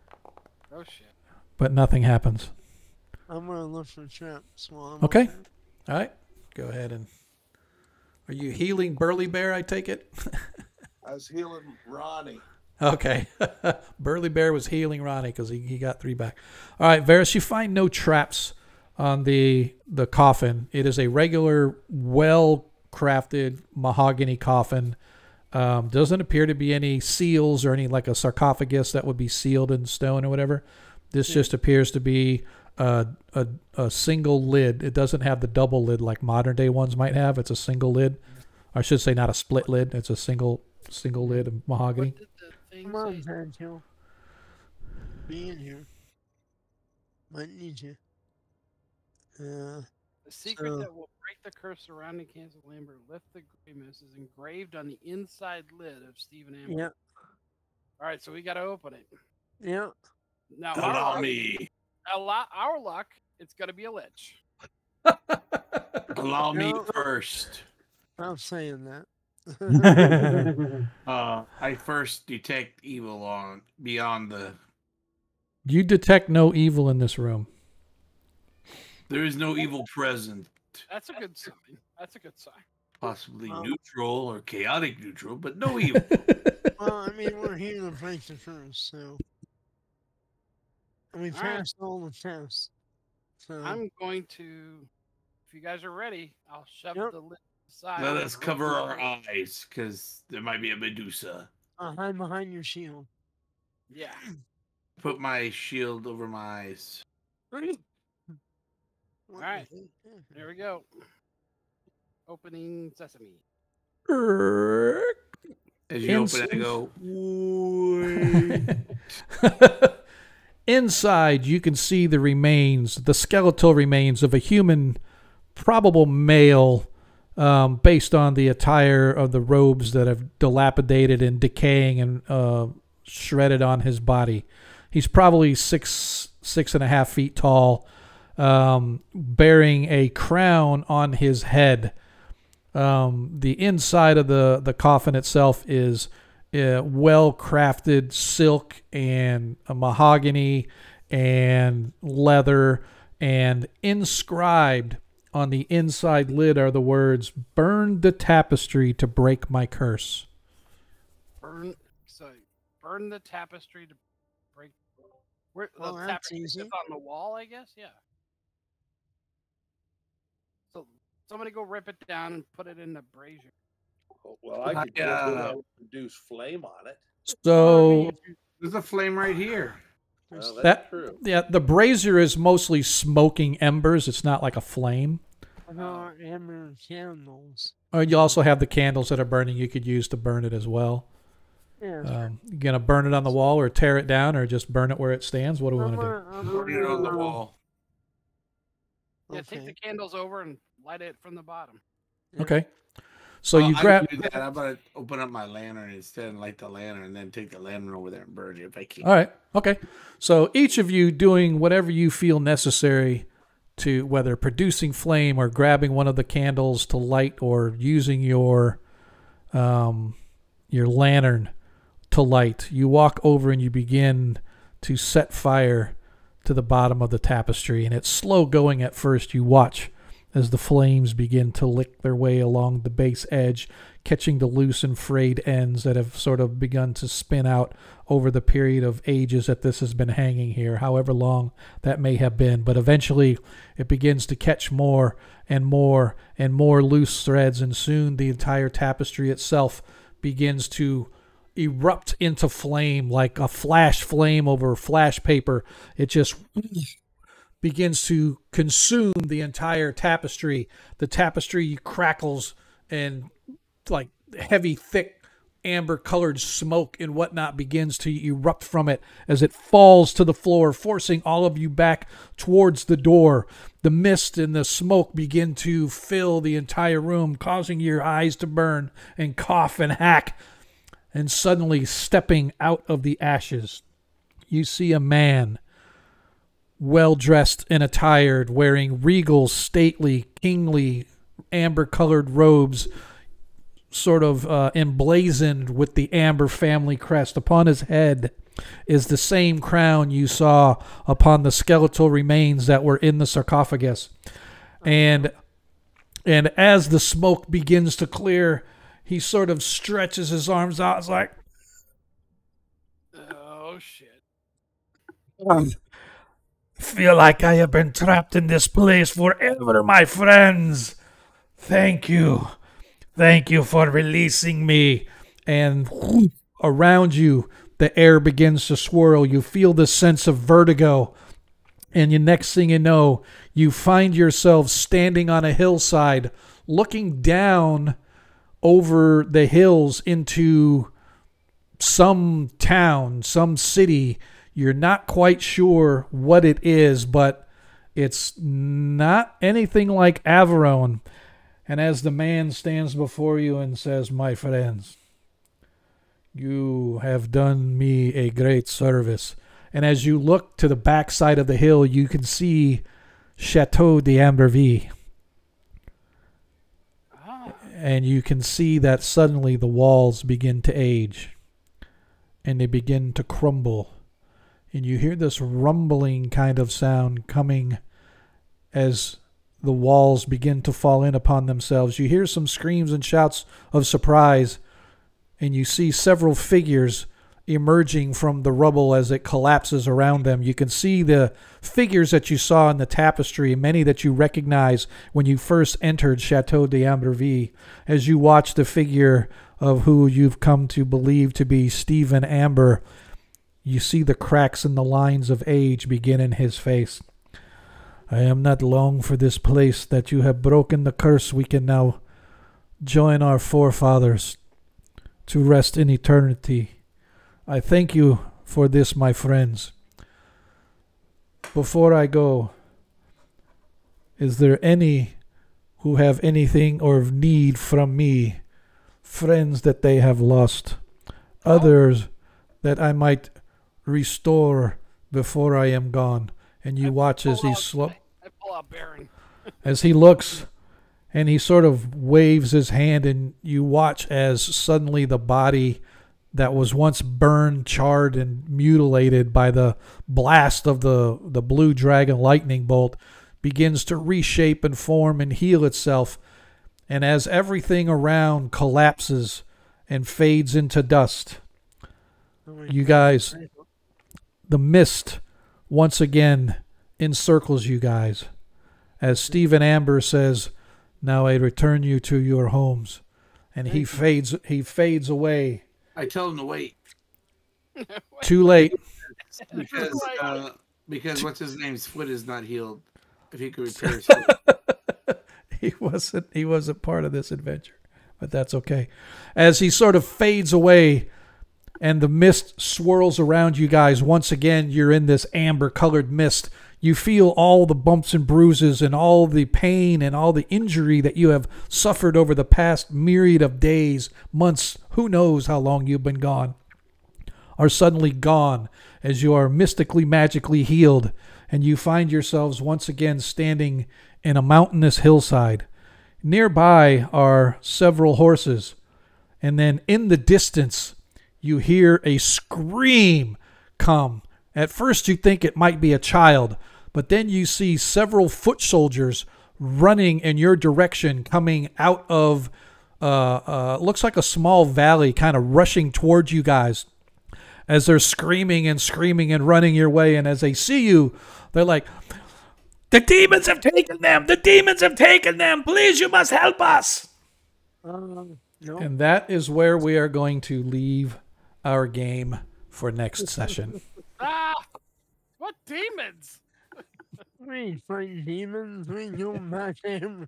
Oh shit. but nothing happens. I'm gonna look for traps while I'm Okay. up there. All right. Go ahead and. Are you healing Burly Bear, I take it? I was healing Ronnie. Okay. Burly Bear was healing Ronnie because he, he got three back. All right, Varys, you find no traps on the the coffin. It is a regular, well crafted mahogany coffin. Um, doesn't appear to be any seals or any like a sarcophagus that would be sealed in stone or whatever. This Yeah. just appears to be a, a a single lid. It doesn't have the double lid like modern day ones might have. It's a single lid. I should say not a split lid. It's a single single lid of mahogany. What did the thing Come on, say? Pancho. Be in here. Might need you. Uh, The secret so, that will break the curse surrounding Cancel Amber, lift the gray mist, is engraved on the inside lid of Stephen Amber. yeah, All right, so we got to open it. yeah. Now, our Allow luck, me. allow, our luck, it's going to be a lich. Allow me No. first. I'm saying that. Uh, I first detect evil on beyond the. You detect no evil in this room. There is no evil present. That's a good sign. That's a good sign. Possibly Well- neutral or chaotic neutral, but no evil. Well, I mean, we're here to break the curse, so. And we All right. passed all the tests. So, I'm going to, if you guys are ready, I'll shove Yep. the lid aside. Let us cover our eyes, because there might be a Medusa. I'll hide behind your shield. Yeah. Put my shield over my eyes. All right. There we go. Opening sesame. As you Ins- open it, I go, "Wait." Inside, you can see the remains, the skeletal remains of a human, probable male, um, based on the attire of the robes that have dilapidated and decaying and uh, shredded on his body. He's probably six, six and a half feet tall, um, bearing a crown on his head. Um, the inside of the, the coffin itself is uh, well-crafted silk and a mahogany and leather, and inscribed on the inside lid are the words, "Burn the tapestry to break my curse." Burn, so burn the tapestry to break. Where, Well, the that's tapestry easy. that's on the wall, I guess. Yeah. So somebody go rip it down and put it in the brazier. Well, I could I, just put uh, a reduced flame on it. So There's a flame right here. Well, that's that true. yeah, the brazier is mostly smoking embers. It's not like a flame. No, amber candles. Or you also have the candles that are burning. You could use to burn it as well. Yeah. Um, you gonna burn it on the wall, or tear it down, or just burn it where it stands? What do we want to do? Put it on the wall. Yeah, take the candles over and light it from the bottom. Okay. So Well, you I grab. do that. I'm gonna open up my lantern instead and light the lantern, and then take the lantern over there and burn it if I can. All right. Okay. So each of you doing whatever you feel necessary to, whether producing flame or grabbing one of the candles to light, or using your um, your lantern to light. You walk over and you begin to set fire to the bottom of the tapestry, and it's slow going at first. You watch as the flames begin to lick their way along the base edge, catching the loose and frayed ends that have sort of begun to spin out over the period of ages that this has been hanging here, however long that may have been. But eventually it begins to catch more and more and more loose threads, and soon the entire tapestry itself begins to erupt into flame like a flash flame over flash paper. It just begins to consume the entire tapestry. The tapestry crackles, and like heavy, thick, amber-colored smoke and whatnot begins to erupt from it as it falls to the floor, forcing all of you back towards the door. The mist and the smoke begin to fill the entire room, causing your eyes to burn and cough and hack. And suddenly, stepping out of the ashes, you see a man, well-dressed and attired, wearing regal, stately, kingly, amber-colored robes, sort of uh, emblazoned with the Amber family crest. Upon his head is the same crown you saw upon the skeletal remains that were in the sarcophagus. And and as the smoke begins to clear, he sort of stretches his arms out. It's like, Oh shit! I feel like I have been trapped in this place forever, my friends. Thank you. Thank you for releasing me. And whoosh, around you, the air begins to swirl. You feel this sense of vertigo. And the next thing you know, you find yourself standing on a hillside, looking down over the hills into some town, some city. You're not quite sure what it is, but it's not anything like Averone. And as the man stands before you and says, my friends, you have done me a great service. And as you look to the backside of the hill, you can see Chateau d'Amberville. Ah. And you can see that suddenly the walls begin to age. And they begin to crumble. And you hear this rumbling kind of sound coming as the walls begin to fall in upon themselves. You hear some screams and shouts of surprise. And you see several figures emerging from the rubble as it collapses around them. You can see the figures that you saw in the tapestry, many that you recognize when you first entered Chateau d'Amberville. As you watch the figure of who you've come to believe to be Stephen Amber, you see the cracks and the lines of age begin in his face. I am not long for this place that you have broken the curse. We can now join our forefathers to rest in eternity. I thank you for this, my friends. Before I go, is there any who have anything or need from me, friends that they have lost, others that I might restore before I am gone? And you watch as he slow, I pull out Baron. as he looks, and he sort of waves his hand, and you watch as suddenly the body that was once burned, charred, and mutilated by the blast of the, the blue dragon lightning bolt begins to reshape and form and heal itself. And as everything around collapses and fades into dust, you guys, the mist once again encircles you guys. As Stephen Amber says, now I return you to your homes. And he fades, he fades away. I tell him to wait. Too late. Because uh, because what's his name's foot is not healed. If he could repair his foot. he wasn't he wasn't part of this adventure, but that's okay. As he sort of fades away and the mist swirls around you guys, once again you're in this amber colored mist. You feel all the bumps and bruises and all the pain and all the injury that you have suffered over the past myriad of days, months, who knows how long you've been gone, are suddenly gone as you are mystically, magically healed, and you find yourselves once again standing in a mountainous hillside. Nearby are several horses, and then in the distance you hear a scream come. At first you think it might be a child, but then you see several foot soldiers running in your direction, coming out of, uh, uh, looks like a small valley, kind of rushing towards you guys as they're screaming and screaming and running your way. And as they see you, they're like, the demons have taken them! The demons have taken them! Please, you must help us! Um, no. And that is where we are going to leave our game for next session. Ah! What demons? We fight demons. We do my hammer.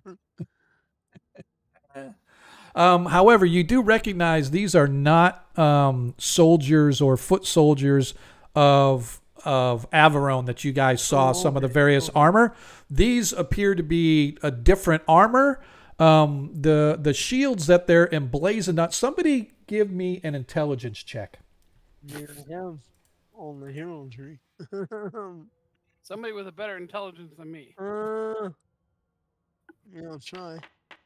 Um, however, you do recognize these are not um, soldiers or foot soldiers of of Averone that you guys saw, Oh, some of the okay. various Okay. armor. These appear to be a different armor. Um, the the shields that they're emblazoned on. Somebody give me an intelligence check. They have all the heraldry. Somebody with a better intelligence than me. uh, yeah, I'll try.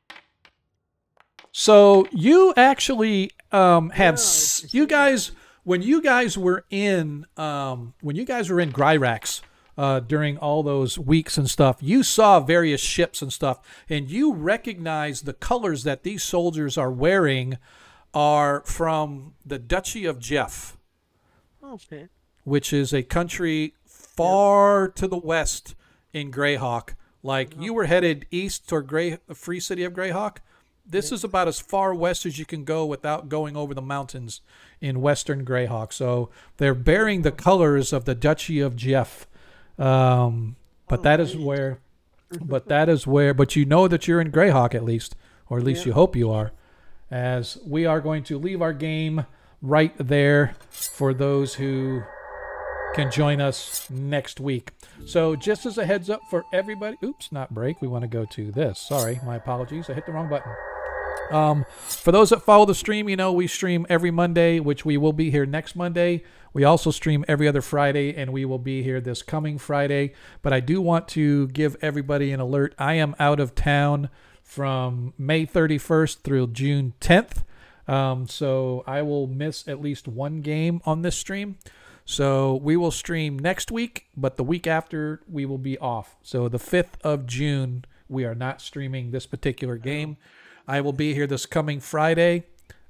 So you actually um, have Yeah, s- it's- you guys when you guys were in um, when you guys were in Gryrax uh, during all those weeks and stuff, you saw various ships and stuff, and you recognize the colors that these soldiers are wearing are from the Duchy of Jeff, Okay. which is a country far to the west in Greyhawk. Like you were headed east toward Grey, the Free City of Greyhawk. this is about as far west as you can go without going over the mountains in western Greyhawk. So they're bearing the colors of the Duchy of Jeff. Um, but that is where, but that is where, but you know that you're in Greyhawk at least, or at least Yeah. you hope you are, as we are going to leave our game right there for those who can join us next week. So just as a heads up for everybody, oops, not break. We want to go to this. Sorry, my apologies. I hit the wrong button. Um, for those that follow the stream, you know we stream every Monday, which we will be here next Monday. We also stream every other Friday, and we will be here this coming Friday. But I do want to give everybody an alert. I am out of town from May thirty-first through June tenth. Um, so I will miss at least one game on this stream. So we will stream next week, but the week after we will be off. So the fifth of June, we are not streaming this particular game. I will be here this coming Friday.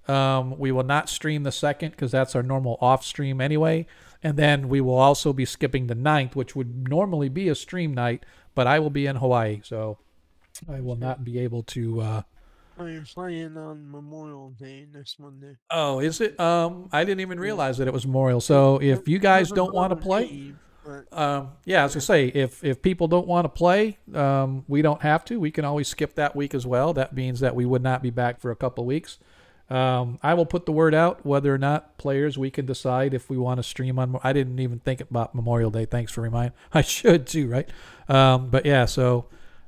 Um, we will not stream the second because that's our normal off stream anyway. And then we will also be skipping the ninth, which would normally be a stream night, but I will be in Hawaii. So I will not be able to... Uh, I'm playing on Memorial Day next Monday. Oh, is it? Um, I didn't even realize that it was Memorial. So if you guys don't want to play, um, yeah, I was gonna say if if people don't want to play, um, we don't have to. We can always skip that week as well. That means that we would not be back for a couple of weeks. Um, I will put the word out whether or not players we can decide if we want to stream on. I didn't even think about Memorial Day. Thanks for reminding. I should too, right? Um, but yeah, so.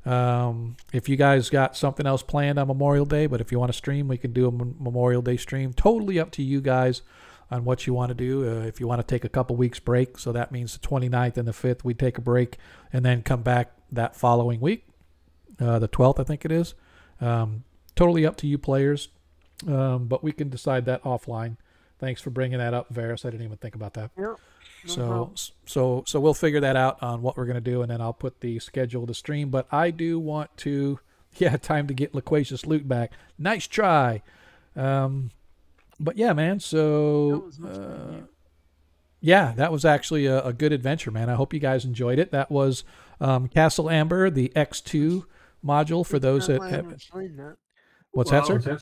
Um, if you guys got something else planned on Memorial Day, but if you want to stream, we can do a Memorial Day stream. Totally up to you guys on what you want to do. Uh, if you want to take a couple weeks break, so that means the twenty-ninth and the fifth, we take a break and then come back that following week, uh, the twelfth, I think it is. Um, totally up to you players, um, but we can decide that offline. Thanks for bringing that up, Varus. I didn't even think about that. Yep. No so, problem. so, so we'll figure that out on what we're going to do, and then I'll put the schedule to stream. But I do want to, yeah, time to get Loquacious Loot back. Nice try. Um, but yeah, man. So, uh, yeah, that was actually a, a good adventure, man. I hope you guys enjoyed it. That was um, Castle Amber, the X two module for those that have. What's that, sir?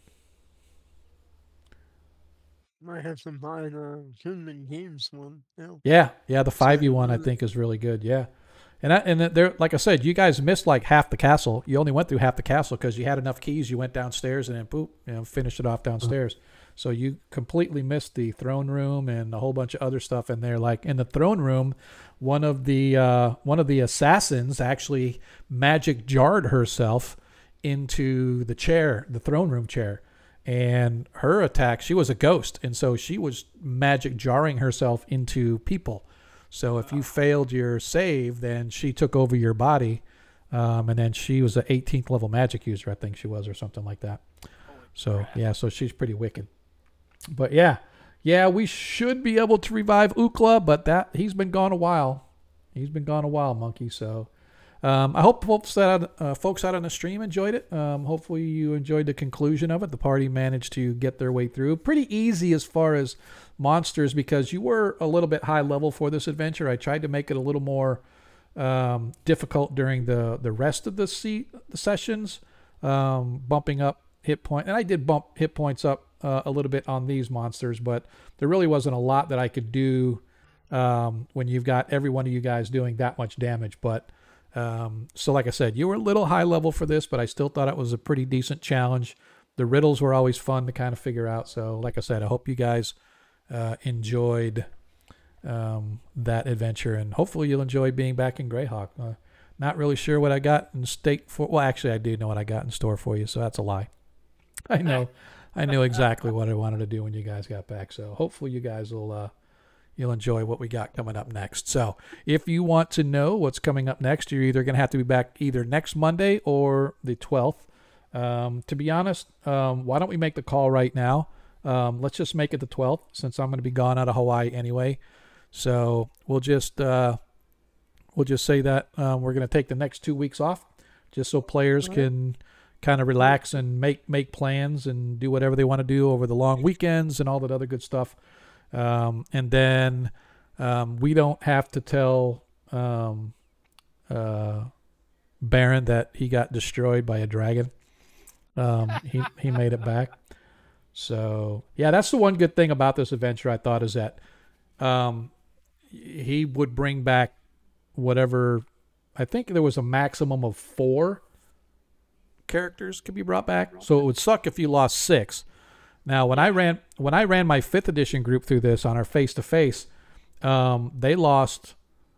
Might have to buy the Tournament Games one. Yeah, yeah, yeah. The five E one I think is really good. Yeah, and I, and there, like I said, you guys missed like half the castle. You only went through half the castle because you had enough keys. You went downstairs and then boop, you know, finished it off downstairs. So you completely missed the throne room and a whole bunch of other stuff in there. Like in the throne room, one of the uh, one of the assassins actually magic jarred herself into the chair, the throne room chair. And her attack, she was a ghost, and so she was magic jarring herself into people. So if you failed your save, then she took over your body, um, and then she was an eighteenth level magic user, I think she was, or something like that. So yeah, so she's pretty wicked. But yeah, yeah, we should be able to revive Ukla, but that he's been gone a while. He's been gone a while, Monkey. So. Um, I hope folks out, uh, folks out on the stream enjoyed it. Um, hopefully you enjoyed the conclusion of it. The party managed to get their way through. Pretty easy as far as monsters because you were a little bit high level for this adventure. I tried to make it a little more um, difficult during the, the rest of the, se- the sessions, um, bumping up hit point. And I did bump hit points up uh, a little bit on these monsters, but there really wasn't a lot that I could do um, when you've got every one of you guys doing that much damage. But Um, so like I said, you were a little high level for this, but I still thought it was a pretty decent challenge. The riddles were always fun to kind of figure out. So like I said, I hope you guys uh, enjoyed um, that adventure, and hopefully you'll enjoy being back in Greyhawk. Uh, not really sure what I got in state for. Well, actually, I do know what I got in store for you, so that's a lie. I know, I knew exactly what I wanted to do when you guys got back. So hopefully you guys will. Uh, You'll enjoy what we got coming up next. So if you want to know what's coming up next, you're either going to have to be back either next Monday or the twelfth. Um, to be honest, um, why don't we make the call right now? Um, let's just make it the twelfth since I'm going to be gone out of Hawaii anyway. So we'll just uh, we'll just say that um, we're going to take the next two weeks off just so players can kind of relax and make, make plans and do whatever they want to do over the long weekends and all that other good stuff. Um, and then um, we don't have to tell um, uh, Baron that he got destroyed by a dragon. Um, he he made it back. So yeah, that's the one good thing about this adventure. I thought is that um, he would bring back whatever. I think there was a maximum of four characters could be brought back. So it would suck if you lost six. Now when I ran when I ran my fifth edition group through this on our face to face, they lost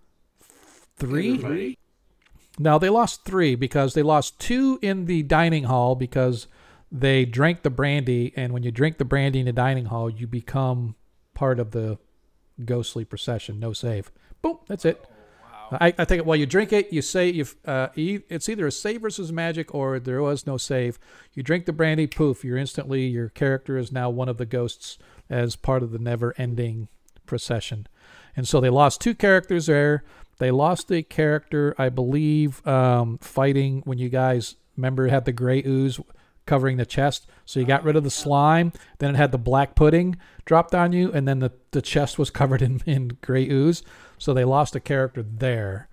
three. Everybody? No, they lost three because they lost two in the dining hall because they drank the brandy, and when you drink the brandy in the dining hall, you become part of the ghostly procession. No save. Boom. That's it. Oh, wow. I, I think while you drink it, you say you uh, e- it's either a save versus magic or there was no save. You drink the brandy, poof, you're instantly, your character is now one of the ghosts as part of the never-ending procession. And so they lost two characters there. They lost a character, I believe, um, fighting when you guys, remember, had the gray ooze covering the chest. So you got rid of the slime. Then it had the black pudding dropped on you. And then the, the chest was covered in, in gray ooze. So they lost a character there.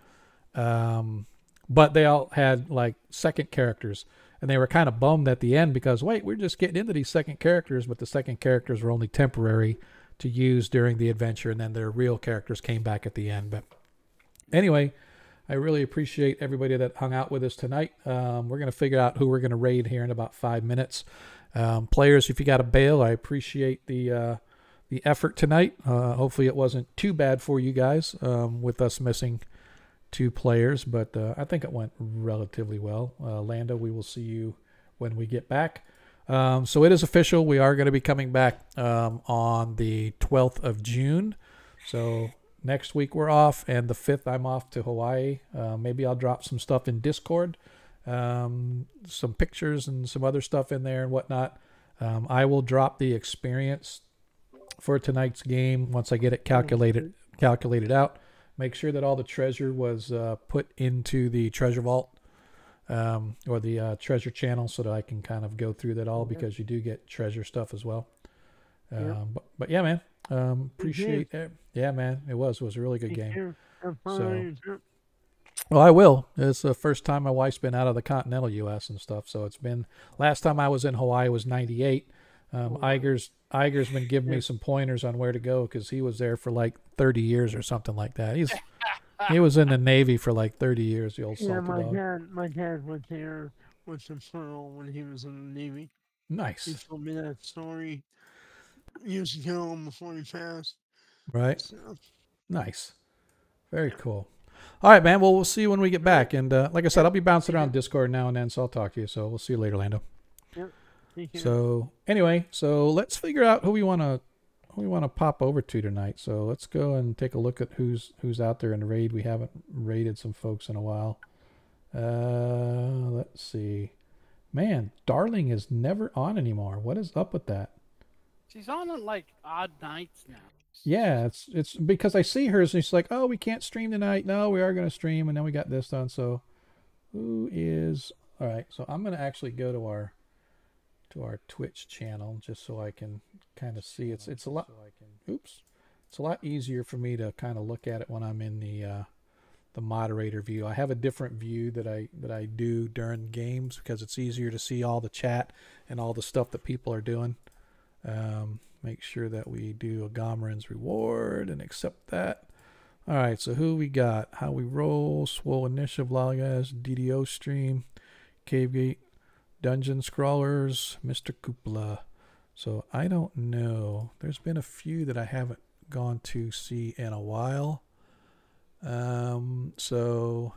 Um, but they all had, like, second characters. And they were kind of bummed at the end because, wait, we're just getting into these second characters. But the second characters were only temporary to use during the adventure. And then their real characters came back at the end. But anyway, I really appreciate everybody that hung out with us tonight. Um, we're going to figure out who we're going to raid here in about five minutes. Um, players, if you got a bail, I appreciate the uh, the effort tonight. Uh, hopefully it wasn't too bad for you guys um, with us missing two players, but uh, I think it went relatively well. Uh, Lando, we will see you when we get back. Um, so it is official. We are going to be coming back um, on the twelfth of June. So next week we're off, and the fifth I'm off to Hawaii. Uh, maybe I'll drop some stuff in Discord, um, some pictures and some other stuff in there and whatnot. Um, I will drop the experience for tonight's game once I get it calculated calculated out. Make sure that all the treasure was uh, put into the treasure vault um, or the uh, treasure channel so that I can kind of go through that all because you do get treasure stuff as well. Um, Yeah. but, but yeah, man. Um, appreciate it. Yeah, man. It was. It was a really good game. So, well, I will. It's the first time my wife's been out of the continental U S and stuff. So it's been, last time I was in Hawaii was ninety-eight. Um, Iger's, Iger's been giving me some pointers on where to go because he was there for like thirty years or something like that. He's, he was in the Navy for like thirty years, the old Yeah, salty my dog. dad, my dad went there with the Pearl when he was in the Navy. He Nice. told me that story years ago before he passed. Right. So, Nice. Very cool. All right, man. Well, we'll see you when we get back. And uh, like I said, I'll be bouncing around Discord now and then, so I'll talk to you. So we'll see you later, Lando. yep. Take care. So anyway, so let's figure out who we want to who we want to pop over to tonight. So let's go and take a look at who's who's out there in the raid. We haven't raided some folks in a while. Uh, let's see. Man, Darling is never on anymore. What is up with that? She's on at like odd nights now. Yeah, it's it's because I see hers and she's like, oh, we can't stream tonight. No, we are going to stream, and then we got this done. So who is all right? So I'm going to actually go to our to our Twitch channel just so I can kind of see. It's it's a lot. Oops, it's a lot easier for me to kind of look at it when I'm in the uh, the moderator view. I have a different view that I that I do during games because it's easier to see all the chat and all the stuff that people are doing. Um, make sure that we do a Gomeran's reward and accept that. All right, so who we got? How we roll? Swole Initiative, Lollyguys, D D O stream, Cavegate, Dungeon Scrawlers, Mister Cupola. So I don't know. There's been a few that I haven't gone to see in a while. Um, so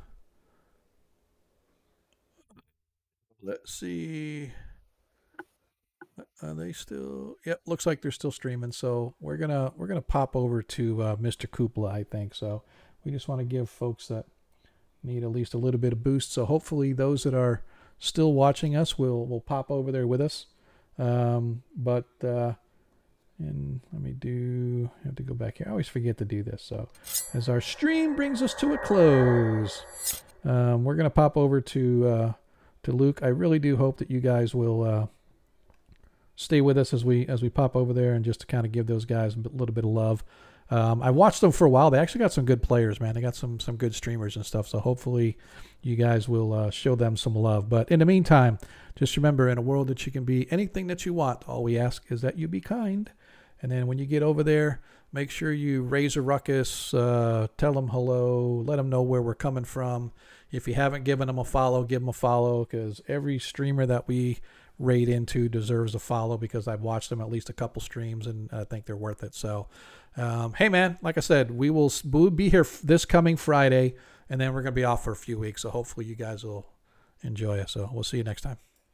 let's see. Are they still? Yep, looks like they're still streaming. So we're gonna we're gonna pop over to uh, Mister Cupola, I think. So we just want to give folks that need at least a little bit of boost. So hopefully those that are still watching us will will pop over there with us. Um, but uh, and let me do. I have to go back here. I always forget to do this. So as our stream brings us to a close, um, we're gonna pop over to uh, to Luke. I really do hope that you guys will. Uh, Stay with us as we as we pop over there and just to kind of give those guys a little bit of love. Um, I watched them for a while. They actually got some good players, man. They got some some good streamers and stuff. So hopefully you guys will uh, show them some love. But in the meantime, just remember, in a world that you can be anything that you want, all we ask is that you be kind. And then when you get over there, make sure you raise a ruckus, uh, tell them hello, let them know where we're coming from. If you haven't given them a follow, give them a follow, because every streamer that we raid into deserves a follow, because I've watched them at least a couple streams and I think they're worth it. So, um, hey, man, like I said, we will we'll be here this coming Friday, and then we're going to be off for a few weeks. So hopefully you guys will enjoy it. So we'll see you next time.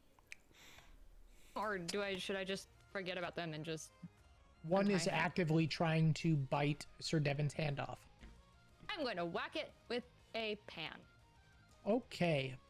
Or do I? Should I just forget about them and just... One is actively trying to bite Sir Devon's hand off. I'm going to whack it with a pan. Okay,